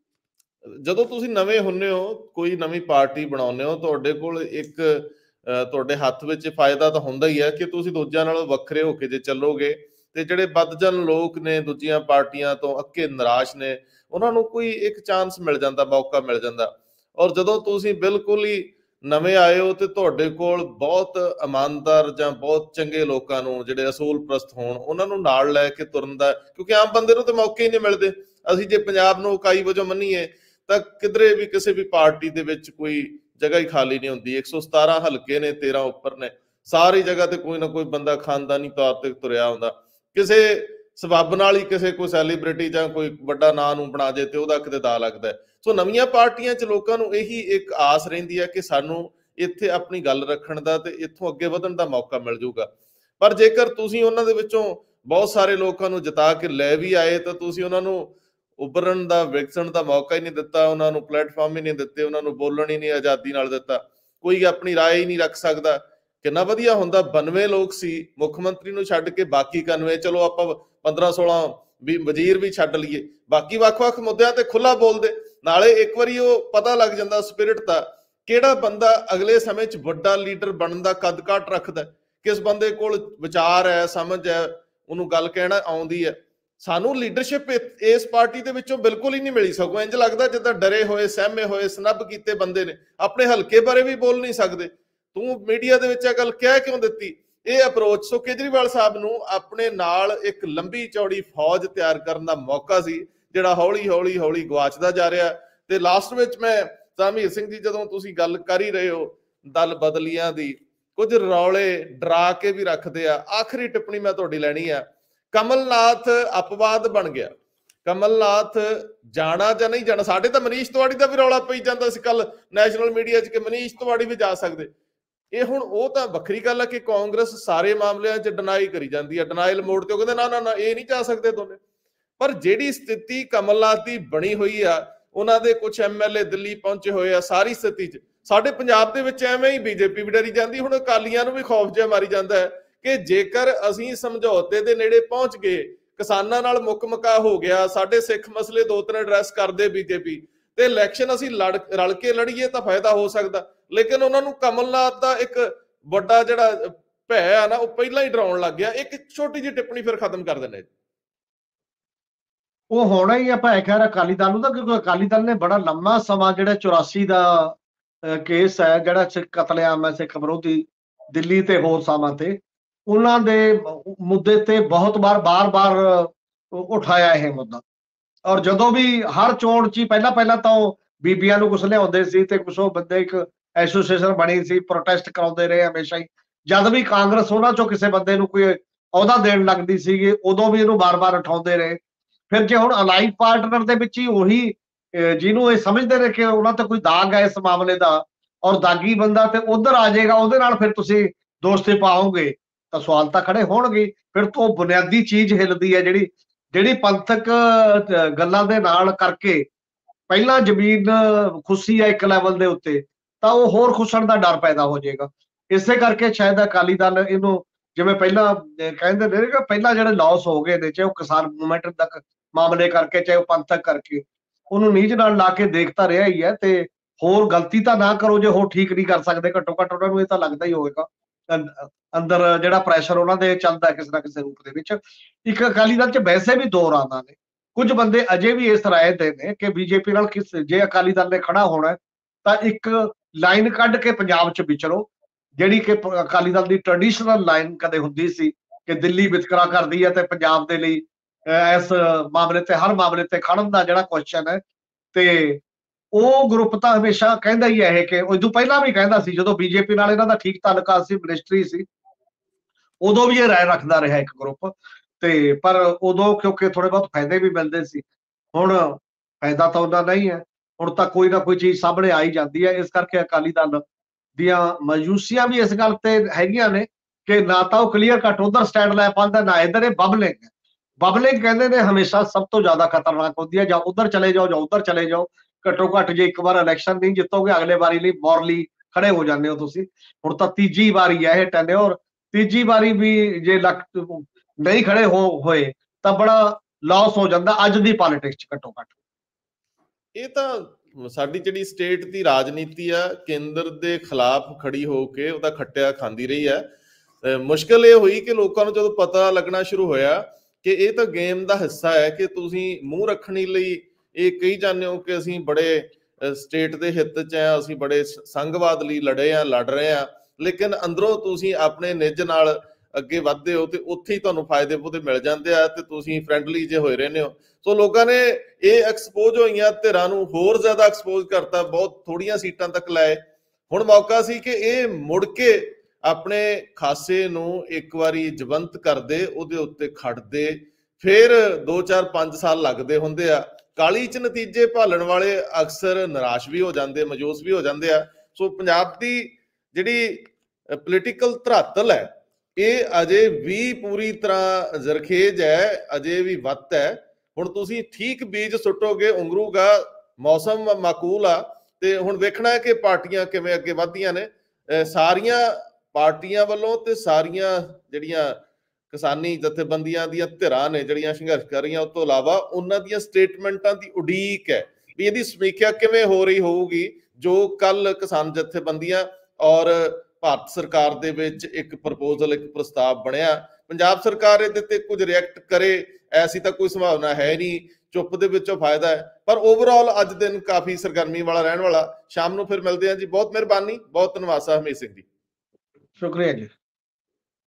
ਜਦੋਂ ਤੁਸੀਂ ਨਵੇਂ ਹੁੰਦੇ ਹੋ, ਕੋਈ ਨਵੀਂ ਪਾਰਟੀ ਬਣਾਉਂਦੇ ਹੋ, ਤੁਹਾਡੇ ਕੋਲ ਇੱਕ ਤੁਹਾਡੇ ਹੱਥ ਵਿੱਚ ਫਾਇਦਾ ਤਾਂ ਹੁੰਦਾ ਹੀ ਹੈ ਕਿ ਤੁਸੀਂ ਦੂਜਿਆਂ ਨਾਲੋਂ ਵੱਖਰੇ ਹੋ ਕੇ ਜੇ ਚੱਲੋਗੇ, ਤੇ ਜਿਹੜੇ ਬਦਜਨ ਲੋਕ ਨੇ ਦੂਜੀਆਂ ਪਾਰਟੀਆਂ ਤੋਂ ਅੱਕੇ ਨਿਰਾਸ਼ ਨੇ, ਉਹਨਾਂ ਨੂੰ ਕੋਈ ਇੱਕ ਚਾਂਸ ਮਿਲ ਜਾਂਦਾ, ਮੌਕਾ ਮਿਲ ਜਾਂਦਾ। ਔਰ ਜਦੋਂ ਤੁਸੀਂ ਬਿਲਕੁਲ ਹੀ ਨਵੇਂ ਆਏ ਹੋ ਤੇ ਤੁਹਾਡੇ ਕੋਲ ਬਹੁਤ ਇਮਾਨਦਾਰ ਜਾਂ ਬਹੁਤ ਚੰਗੇ ਲੋਕਾਂ ਨੂੰ, ਜਿਹੜੇ ਅਸੂਲ ਪ੍ਰਸਤ ਹੋਣ, ਉਹਨਾਂ ਨੂੰ ਨਾਲ ਲੈ ਕੇ ਤੁਰਨ ਦਾ, ਕਿਉਂਕਿ ਆਮ ਬੰਦੇ ਨੂੰ ਤਾਂ ਮੌਕੇ ਹੀ ਨਹੀਂ ਮਿਲਦੇ। ਅਸੀਂ ਜੇ ਪੰਜਾਬ ਨੂੰ ਇਕਾਈ ਵਜੋਂ ਮੰਨੀਏ ਤਾਂ ਕਿਧਰੇ ਵੀ ਕਿਸੇ ਵੀ ਪਾਰਟੀ ਦੇ ਵਿੱਚ ਕੋਈ ਜਗ੍ਹਾ ਹੀ ਖਾਲੀ ਨਹੀਂ ਹੁੰਦੀ। 117 ਹਲਕੇ ਨੇ, 13 ਉੱਪਰ ਨੇ, ਸਾਰੀ ਜਗ੍ਹਾ ਤੇ ਕੋਈ ਨਾ ਕੋਈ ਬੰਦਾ ਖਾਨਦਾਨੀ ਤੌਰ ਤੇ ਤੁਰਿਆ ਹੁੰਦਾ। ਕਿਸੇ ਸਬੱਬ ਨਾਲ ਹੀ ਕਿਸੇ ਕੋਈ ਸੈਲੀਬ੍ਰਿਟੀ ਜਾਂ ਕੋਈ ਵੱਡਾ ਨਾਂ ਨੂੰ ਬਣਾ ਜੇ ਤੇ ਉਹਦਾ ਕਿਤੇ ਦਾ ਲੱਗਦਾ। ਸੋ ਨਵੀਆਂ ਪਾਰਟੀਆਂ 'ਚ ਲੋਕਾਂ ਨੂੰ ਇਹੀ ਇੱਕ ਆਸ ਰਹਿੰਦੀ ਹੈ ਕਿ ਸਾਨੂੰ ਇੱਥੇ ਆਪਣੀ ਗੱਲ ਰੱਖਣ ਦਾ ਤੇ ਇੱਥੋਂ ਅੱਗੇ ਵਧਣ ਦਾ ਮੌਕਾ ਮਿਲ ਜਾਊਗਾ। ਪਰ ਜੇਕਰ ਤੁਸੀਂ ਉਹਨਾਂ ਦੇ ਵਿੱਚੋਂ ਬਹੁਤ ਸਾਰੇ ਲੋਕਾਂ ਨੂੰ ਜਿਤਾ ਕੇ ਲੈ ਵੀ ਆਏ ਤਾਂ ਤੁਸੀਂ ਉਹਨਾਂ ਨੂੰ ਉੱਭਰਨ ਦਾ, ਵਿਕਸਣ ਦਾ ਮੌਕਾ ਹੀ ਨਹੀਂ ਦਿੱਤਾ, ਉਹਨਾਂ ਨੂੰ ਪਲੇਟਫਾਰਮ ਹੀ ਨਹੀਂ ਦਿੱਤੇ, ਉਹਨਾਂ ਨੂੰ ਬੋਲਣ ਹੀ ਨਹੀਂ ਆਜ਼ਾਦੀ ਨਾਲ ਦਿੱਤਾ, ਕੋਈ ਆਪਣੀ ਰਾਏ ਹੀ ਨਹੀਂ ਰੱਖ ਸਕਦਾ। ਕਿੰਨਾ ਵਧੀਆ ਹੁੰਦਾ, 92 ਲੋਕ ਸੀ ਮੁੱਖ ਮੰਤਰੀ ਨੂੰ ਛੱਡ ਕੇ, ਬਾਕੀ 91, ਚਲੋ ਆਪਾਂ 15-16 ਵੀ ਵਜ਼ੀਰ ਵੀ ਛੱਡ ਲਈਏ, ਬਾਕੀ ਵੱਖ-ਵੱਖ ਮੁੱਦਿਆਂ ਤੇ ਖੁੱਲਾ ਬੋਲਦੇ। ਨਾਲੇ ਇੱਕ ਵਾਰੀ ਉਹ ਪਤਾ ਲੱਗ ਜਾਂਦਾ ਸਪਿਰਿਟ ਦਾ, ਕਿਹੜਾ ਬੰਦਾ ਅਗਲੇ ਸਮੇਂ 'ਚ ਵੱਡਾ ਲੀਡਰ ਬਣਨ ਦਾ ਕੱਦ ਕਾਠ ਰੱਖਦਾ, ਕਿਸ ਬੰਦੇ ਕੋਲ ਵਿਚਾਰ ਹੈ, ਸਮਝ ਹੈ, ਉਹਨੂੰ ਗੱਲ ਕਹਿਣਾ ਆਉਂਦੀ ਹੈ। ਸਾਨੂੰ ਲੀਡਰਸ਼ਿਪ ਇਸ ਪਾਰਟੀ ਦੇ ਵਿੱਚੋਂ ਬਿਲਕੁਲ ਹੀ ਨਹੀਂ ਮਿਲੀ। ਸਗੋਂ ਇੰਝ ਲੱਗਦਾ ਜਿੱਦਾਂ ਡਰੇ ਹੋਏ, ਸਹਿਮੇ ਹੋਏ, ਸਨੱਬ ਕੀਤੇ ਬੰਦੇ ਨੇ, ਆਪਣੇ ਹਲਕੇ ਬਾਰੇ ਵੀ ਬੋਲ ਨਹੀਂ ਸਕਦੇ। ਤੂੰ ਮੀਡੀਆ ਦੇ ਵਿੱਚ ਇਹ ਗੱਲ ਕਹਿ ਕਿਉਂ ਦਿੱਤੀ? ਇਹ ਅਪਰੋਚ। ਸੋ ਕੇਜਰੀਵਾਲ ਸਾਹਿਬ ਨੂੰ ਆਪਣੇ ਨਾਲ ਇੱਕ ਲੰਬੀ ਚੌੜੀ ਫੌਜ ਤਿਆਰ ਕਰਨ ਦਾ ਮੌਕਾ ਸੀ, ਜਿਹੜਾ ਹੌਲੀ ਹੌਲੀ ਹੌਲੀ ਗਵਾਚਦਾ ਜਾ ਰਿਹਾ। ਤੇ ਲਾਸਟ ਵਿੱਚ ਮੈਂ ਧਰਮਵੀਰ ਸਿੰਘ ਜੀ, ਜਦੋਂ ਤੁਸੀਂ ਗੱਲ ਕਰ ਹੀ ਰਹੇ ਹੋ ਦਲ ਬਦਲੀਆਂ ਦੀ, ਕੁਝ ਰੌਲੇ ਡਰਾ ਕੇ ਵੀ ਰੱਖਦੇ ਆ। ਆਖਰੀ ਟਿੱਪਣੀ ਮੈਂ ਤੁਹਾਡੀ ਲੈਣੀ ਆ, ਕਮਲਨਾਥ ਅਪਵਾਦ ਬਣ ਗਿਆ। ਕਮਲਨਾਥ ਜਾਣਾ ਜਾਂ ਨਹੀਂ ਜਾਣਾ, ਸਾਡੇ ਤਾਂ ਮਨੀਸ਼ ਤਿਵਾੜੀ ਦਾ ਵੀ ਰੌਲਾ ਪਈ ਜਾਂਦਾ ਸੀ ਕੱਲ ਨੈਸ਼ਨਲ ਮੀਡੀਆ 'ਚ ਕਿ ਮਨੀਸ਼ ਤਿਵਾੜੀ ਵੀ ਜਾ ਸਕਦੇ। ਇਹ ਹੁਣ ਉਹ ਤਾਂ ਵੱਖਰੀ ਗੱਲ ਹੈ ਕਿ ਕਾਂਗਰਸ ਸਾਰੇ ਮਾਮਲਿਆਂ 'ਚ ਡਿਨਾਈ ਕਰੀ ਜਾਂਦੀ ਹੈ, ਡਿਨਾਈਲ ਮੋਡ ਤੇ ਉਹ ਕਹਿੰਦੇ ਨਾ ਨਾ ਇਹ ਨਹੀਂ ਜਾ ਸਕਦੇ ਦੋਨੇ। ਪਰ ਜਿਹੜੀ ਸਥਿਤੀ ਕਮਲਨਾਥ ਦੀ ਬਣੀ ਹੋਈ ਆ, ਉਹਨਾਂ ਦੇ ਕੁਝ ਐਮਐਲਏ ਦਿੱਲੀ ਪਹੁੰਚੇ ਹੋਏ ਆ, ਸਾਰੀ ਸਥਿਤੀ 'ਚ ਸਾਡੇ ਪੰਜਾਬ ਦੇ ਵਿੱਚ ਐਵੇਂ ਹੀ ਬੀਜੇਪੀ ਵੀ ਡਰੀ ਜਾਂਦੀ। ਹੁਣ ਅਕਾਲੀਆਂ ਨੂੰ ਵੀ ਖੌਫ ਜਿਹਾ ਮਾਰੀ ਜਾਂਦਾ ਹੈ ਕਿ ਜੇਕਰ ਅਸੀਂ ਸਮਝੌਤੇ ਦੇ ਨੇੜੇ ਪਹੁੰਚ ਗਏ, ਕਿਸਾਨਾਂ ਨਾਲ ਮੁੱਕ ਮਕਾ ਹੋ ਗਿਆ, ਸਾਡੇ ਸਿੱਖ ਮਸਲੇ 2-3 ਐਡਰੈਸ ਕਰਦੇ ਬੀਜੇਪੀ, ਤੇ ਇਲੈਕਸ਼ਨ ਅਸੀਂ ਰਲ ਕੇ ਲੜੀਏ ਤਾਂ ਫਾਇਦਾ ਹੋ ਸਕਦਾ। ਲੇਕਿਨ ਉਹਨਾਂ ਨੂੰ ਕਮਲਨਾਥ ਦਾ ਇੱਕ ਵੱਡਾ ਜਿਹੜਾ ਭੈ ਆ ਨਾ, ਉਹ ਪਹਿਲਾਂ ਹੀ ਡਰਾਉਣ ਲੱਗ ਗਿਆ। ਇੱਕ ਛੋਟੀ ਜਿਹੀ ਟਿੱਪਣੀ ਫਿਰ ਖਤਮ ਕਰ ਦਿੰਦੇ। ਉਹ ਹੋਣਾ ਹੀ ਆ ਭਾਵੇਂ ਖੈਰ ਅਕਾਲੀ ਦਲ ਨੂੰ ਤਾਂ, ਕਿਉਂਕਿ ਅਕਾਲੀ ਦਲ ਨੇ ਬੜਾ ਲੰਮਾ ਸਮਾਂ, ਜਿਹੜਾ 84 ਦਾ ਕੇਸ ਹੈ, ਜਿਹੜਾ ਕਤਲੇਆਮ ਹੈ ਸਿੱਖ ਵਿਰੋਧੀ ਦਿੱਲੀ ਤੇ ਹੋਰ ਥਾਵਾਂ ਤੇ, ਉਹਨਾਂ ਦੇ ਮੁੱਦੇ ਤੇ ਬਹੁਤ ਬਾਰ-ਬਾਰ ਉਠਾਇਆ ਇਹ ਮੁੱਦਾ। ਔਰ ਜਦੋਂ ਵੀ ਹਰ ਚੋਣ 'ਚ ਹੀ ਪਹਿਲਾਂ ਤਾਂ ਉਹ ਬੀਬੀਆਂ ਨੂੰ ਕੁਛ ਲਿਆਉਂਦੇ ਸੀ ਤੇ ਕੁਛ ਉਹ ਬੰਦੇ, ਇੱਕ ਐਸੋਸੀਏਸ਼ਨ ਬਣੀ ਸੀ, ਪ੍ਰੋਟੈਸਟ ਕਰਾਉਂਦੇ ਰਹੇ ਹਮੇਸ਼ਾ ਹੀ। ਜਦ ਵੀ ਕਾਂਗਰਸ ਉਹਨਾਂ 'ਚੋਂ ਕਿਸੇ ਬੰਦੇ ਨੂੰ ਕੋਈ ਅਹੁਦਾ ਦੇਣ ਲੱਗਦੀ ਸੀਗੀ, ਉਦੋਂ ਵੀ ਇਹਨੂੰ ਬਾਰ-ਬਾਰ ਉਠਾਉਂਦੇ ਰਹੇ। ਫਿਰ ਜੇ ਹੁਣ ਅਲਾਈਡ ਪਾਰਟਨਰ ਦੇ ਵਿੱਚ ਹੀ ਉਹੀ ਜਿਹਨੂੰ ਇਹ ਸਮਝਦੇ ਨੇ ਕਿ ਉਹਨਾਂ ਤੇ ਕੋਈ ਦਾਗ ਹੈ ਇਸ ਮਾਮਲੇ ਦਾ, ਔਰ ਦਾਗੀ ਬੰਦਾ ਤੇ ਉਧਰ ਆ ਜਾਏਗਾ, ਉਹਦੇ ਨਾਲ ਫਿਰ ਤੁਸੀਂ ਦੋਸਤੀ ਪਾਓਗੇ ਤਾਂ ਸਵਾਲ ਤਾਂ ਖੜੇ ਹੋਣਗੇ। ਫਿਰ ਤੋਂ ਬੁਨਿਆਦੀ ਚੀਜ਼ ਹਿੱਲਦੀ ਹੈ, ਜਿਹੜੀ ਪੰਥਕ ਗੱਲਾਂ ਦੇ ਨਾਲ ਕਰਕੇ ਪਹਿਲਾਂ ਜ਼ਮੀਨ ਖੁੱਸੀ ਹੈ ਇੱਕ ਲੈਵਲ ਦੇ ਉੱਤੇ, ਤਾਂ ਉਹ ਹੋਰ ਖੁੱਸਣ ਦਾ ਡਰ ਪੈਦਾ ਹੋ ਜਾਏਗਾ। ਇਸੇ ਕਰਕੇ ਸ਼ਾਇਦ ਅਕਾਲੀ ਦਲ ਇਹਨੂੰ, ਜਿਵੇਂ ਪਹਿਲਾਂ ਕਹਿੰਦੇ ਨੇ ਕਿ ਪਹਿਲਾਂ ਜਿਹੜੇ ਲਾਸ ਹੋ ਗਏ ਨੇ, ਚਾਹੇ ਉਹ ਕਿਸਾਨ ਮੂਵਮੈਂਟ ਤੱਕ ਮਾਮਲੇ ਕਰਕੇ, ਚਾਹੇ ਉਹ ਪੰਥਕ ਕਰਕੇ, ਉਹਨੂੰ ਨੀਝ ਨਾਲ ਲਾ ਕੇ ਦੇਖਦਾ ਰਿਹਾ ਹੀ ਹੈ। ਤੇ ਹੋਰ ਗਲਤੀ ਤਾਂ ਨਾ ਕਰੋ, ਜੇ ਹੋਰ ਠੀਕ ਨਹੀਂ ਕਰ ਸਕਦੇ, ਘੱਟੋ ਘੱਟ ਉਹਨਾਂ ਨੂੰ ਇਹ ਤਾਂ ਲੱਗਦਾ ਹੀ ਹੋਵੇਗਾ ਅੰਦਰ ਜਿਹੜਾ ਪ੍ਰੈਸ਼ਰ ਉਹਨਾਂ ਦੇ ਚੱਲਦਾ ਕਿਸੇ ਨਾ ਕਿਸੇ ਰੂਪ ਦੇ ਵਿੱਚ। ਇੱਕ ਅਕਾਲੀ ਦਲ 'ਚ ਵੈਸੇ ਵੀ ਦੋ ਰਾਹਾਂ ਨੇ। ਕੁਝ ਬੰਦੇ ਅਜੇ ਵੀ ਇਸ ਰਾਏ ਦੇ ਨੇ ਕਿ ਬੀਜੇਪੀ ਨਾਲ ਜੇ ਅਕਾਲੀ ਦਲ ਨੇ ਖੜਾ ਹੋਣਾ ਤਾਂ ਇੱਕ ਲਾਈਨ ਕੱਢ ਕੇ ਪੰਜਾਬ 'ਚ ਵਿਚਰੋ, ਜਿਹੜੀ ਕਿ ਅਕਾਲੀ ਦਲ ਦੀ ਟ੍ਰੈਡੀਸ਼ਨਲ ਲਾਈਨ ਕਦੇ ਹੁੰਦੀ ਸੀ ਕਿ ਦਿੱਲੀ ਵਿਤਕਰਾ ਕਰਦੀ ਹੈ ਤੇ ਪੰਜਾਬ ਦੇ ਲਈ ਇਸ ਮਾਮਲੇ ਤੇ, ਹਰ ਮਾਮਲੇ ਤੇ ਖੜਨ ਦਾ ਜਿਹੜਾ ਕੁਐਸਚਨ ਹੈ। ਤੇ ਉਹ ਗਰੁੱਪ ਤਾਂ ਹਮੇਸ਼ਾ ਕਹਿੰਦਾ ਹੀ ਹੈ ਕਿ ਉਦੋਂ ਪਹਿਲਾਂ ਵੀ ਕਹਿੰਦਾ ਸੀ, ਜਦੋਂ ਬੀਜੇਪੀ ਨਾਲ ਇਹਨਾਂ ਦਾ ਠੀਕ ਤਾਲੁਕਾਤ ਸੀ, ਮਿਨਿਸਟਰੀ ਸੀ, ਉਦੋਂ ਵੀ ਇਹ ਰਾਏ ਰੱਖਦਾ ਰਿਹਾ ਇੱਕ ਗਰੁੱਪ। ਤੇ ਪਰ ਉਦੋਂ ਕਿਉਂਕਿ ਥੋੜੇ ਬਹੁਤ ਫਾਇਦੇ ਵੀ ਮਿਲਦੇ ਸੀ, ਹੁਣ ਫਾਇਦਾ ਤਾਂ ਉਹਦਾ ਨਹੀਂ ਹੈ। ਹੁਣ ਤਾਂ ਕੋਈ ਨਾ ਕੋਈ ਚੀਜ਼ ਸਾਹਮਣੇ ਆ ਹੀ ਜਾਂਦੀ ਹੈ। ਇਸ ਕਰਕੇ ਅਕਾਲੀ ਦਲ ਦੀਆਂ ਮਾਯੂਸੀਆਂ ਵੀ ਇਸ ਗੱਲ ਤੇ ਹੈਗੀਆਂ ਨੇ ਕਿ ਨਾ ਤਾਂ ਉਹ ਕਲੀਅਰ ਕੱਟ ਉਧਰ ਸਟੈਂਡ ਲੈ ਪਾਉਂਦਾ ਨਾ ਇਧਰ। ਇਹ ਬਬਲਿੰਗ ਹੈ। ਬਬਲਿੰਗ ਕਹਿੰਦੇ ਨੇ ਹਮੇਸ਼ਾ ਸਭ ਤੋਂ ਜ਼ਿਆਦਾ ਖਤਰਨਾਕ ਹੁੰਦੀ ਹੈ। ਜਾਂ ਉਧਰ ਚਲੇ ਜਾਓ ਜਾਂ ਉਧਰ ਚਲੇ ਜਾਓ। ਘੱਟੋ ਘੱਟ ਜੇ ਇੱਕ ਵਾਰ ਇਲੈਕਸ਼ਨ ਨਹੀਂ ਜਿੱਤੋਗੇ ਅਗਲੇ ਵਾਰੀ ਲਈ ਮੋਰਲੀ ਖੜੇ ਹੋ ਜਾਂਦੇ ਹੋ ਤੁਸੀਂ। ਹੁਣ ਤਾਂ ਤੀਜੀ ਵਾਰੀ ਹੈ ਇਹ ਟੈਨਿਓਰ। ਤੀਜੀ ਵਾਰੀ ਵੀ ਜੇ ਨਹੀਂ ਖੜੇ ਹੋਏ ਤਾਂ ਬੜਾ ਲਾਸ ਹੋ ਜਾਂਦਾ ਅੱਜ ਦੀ ਪੋਲਿਟਿਕਸ ਚ ਘੱਟੋ ਘੱਟ। ਇਹ ਤਾਂ ਸਾਡੀ ਜਿਹੜੀ ਸਟੇਟ ਦੀ ਰਾਜਨੀਤੀ ਆ ਕੇਂਦਰ ਦੇ ਖਿਲਾਫ ਖੜੀ ਹੋ ਕੇ ਉਹਦਾ ਖੱਟਿਆ ਖਾਂਦੀ ਰਹੀ ਹੈ। ਮੁਸ਼ਕਲ ਇਹ ਹੋਈ ਕਿ ਲੋਕਾਂ ਨੂੰ ਜਦੋਂ ਪਤਾ ਲੱਗਣਾ ਸ਼ੁਰੂ ਹੋਇਆ ਕਿ ਇਹ ਤਾਂ ਗੇਮ ਦਾ ਹਿੱਸਾ ਹੈ ਕਿ ਤੁਸੀਂ ਮੂੰਹ ਰੱਖਣੀ ਲਈ ਇਹ ਕਹੀ ਜਾਂਦੇ ਹੋ ਕਿ ਅਸੀਂ ਬੜੇ ਸਟੇਟ ਦੇ ਹਿੱਤ 'ਚ ਆ, ਅਸੀਂ ਬੜੇ ਸੰਘਵਾਦ ਲਈ ਲੜ ਰਹੇ ਆ, ਲੇਕਿਨ ਅੰਦਰੋਂ ਤੁਸੀਂ ਆਪਣੇ ਨਿੱਜ ਨਾਲ ਅੱਗੇ ਵੱਧਦੇ ਹੋ ਤੇ ਉੱਥੇ ਹੀ ਤੁਹਾਨੂੰ ਫਾਇਦੇ ਫੂਦੇ ਮਿਲ ਜਾਂਦੇ ਆ ਤੇ ਤੁਸੀਂ ਫਰੈਂਡਲੀ ਜੇ ਹੋਏ ਰਹਿੰਦੇ ਹੋ। ਸੋ ਲੋਕਾਂ ਨੇ ਇਹ ਐਕਸਪੋਜ਼ ਹੋਈਆਂ ਧਿਰਾਂ ਨੂੰ ਹੋਰ ਜ਼ਿਆਦਾ ਐਕਸਪੋਜ਼ ਕਰਤਾ, ਬਹੁਤ ਥੋੜੀਆਂ ਸੀਟਾਂ ਤੱਕ ਲਾਏ। ਹੁਣ ਮੌਕਾ ਸੀ ਕਿ ਇਹ ਮੁੜ ਕੇ ਆਪਣੇ ਖਾਸੇ ਨੂੰ ਇੱਕ ਵਾਰੀ ਜਵੰਤ ਕਰਦੇ, ਉਹਦੇ ਉੱਤੇ ਖੜਦੇ, ਫਿਰ 2 4 5 ਸਾਲ ਲੱਗਦੇ ਹੁੰਦੇ ਆ। ਕਾਲੀ ਚ ਨਤੀਜੇ ਭਾਲਣ ਵਾਲੇ ਅਕਸਰ ਨਿਰਾਸ਼ ਵੀ ਹੋ ਜਾਂਦੇ, ਮਾਯੂਸ ਵੀ ਹੋ ਜਾਂਦੇ ਆ। ਸੋ ਪੰਜਾਬ ਦੀ ਜਿਹੜੀ ਪੋਲੀਟੀਕਲ ਧਰਾਤਲ ਹੈ ਇਹ ਅਜੇ ਵੀ ਪੂਰੀ ਤਰ੍ਹਾਂ ਜ਼ਰਖੇਜ਼ ਹੈ, ਅਜੇ ਵੀ ਵੱਤ ਹੈ। ਹੁਣ ਤੁਸੀਂ ਠੀਕ ਬੀਜ ਸੁੱਟੋਗੇ ਉਂਗਰੂਗਾ, ਮੌਸਮ ਮਾਕੂਲ ਆ ਤੇ ਹੁਣ ਵੇਖਣਾ ਹੈ ਕਿ ਪਾਰਟੀਆਂ ਕਿਵੇਂ ਅੱਗੇ ਵਧਦੀਆਂ ਨੇ। ਸਾਰੀਆਂ ਪਾਰਟੀਆਂ ਵੱਲੋਂ ਤੇ ਸਾਰੀਆਂ ਜਿਹੜੀਆਂ ਕਿਸਾਨੀ ਜਥੇਬੰਦੀਆਂ ਦੀਆਂ ਧਿਰਾਂ ਨੇ ਜਿਹੜੀਆਂ ਸੰਘਰਸ਼ ਕਰ ਰਹੀਆਂ, ਉਸ ਤੋਂ ਇਲਾਵਾ ਉਹਨਾਂ ਦੀਆਂ ਸਟੇਟਮੈਂਟਾਂ ਦੀ ਉਡੀਕ ਹੈ ਵੀ ਇਹਦੀ ਸਮੀਖਿਆ ਕਿਵੇਂ ਹੋ ਰਹੀ ਹੋਊਗੀ। ਜੋ ਕੱਲ ਕਿਸਾਨ ਜਥੇਬੰਦੀਆਂ ਔਰ ਭਾਰਤ ਸਰਕਾਰ ਦੇ ਵਿੱਚ ਇੱਕ ਪ੍ਰਪੋਜ਼ਲ, ਇੱਕ ਪ੍ਰਸਤਾਵ ਬਣਿਆ, ਪੰਜਾਬ ਸਰਕਾਰ ਇਹਦੇ ਤੇ ਕੁਝ ਰਿਐਕਟ ਕਰੇ ਐਸੀ ਤਾਂ ਕੋਈ ਸੰਭਾਵਨਾ ਹੈ ਨਹੀਂ। ਚੁੱਪ ਦੇ ਵਿੱਚੋਂ ਫਾਇਦਾ ਹੈ। ਪਰ ਓਵਰਆਲ ਅੱਜ ਦਿਨ ਕਾਫੀ ਸਰਗਰਮੀ ਵਾਲਾ ਰਹਿਣ ਵਾਲਾ। ਸ਼ਾਮ ਨੂੰ ਫਿਰ ਮਿਲਦੇ ਹਾਂ ਜੀ। ਬਹੁਤ ਮਿਹਰਬਾਨੀ, ਬਹੁਤ ਧੰਨਵਾਦ ਸਾਹਿਬ ਹਰਮੀਤ ਸਿੰਘ ਜੀ। ਸ਼ੁਕਰੀਆ ਜੀ।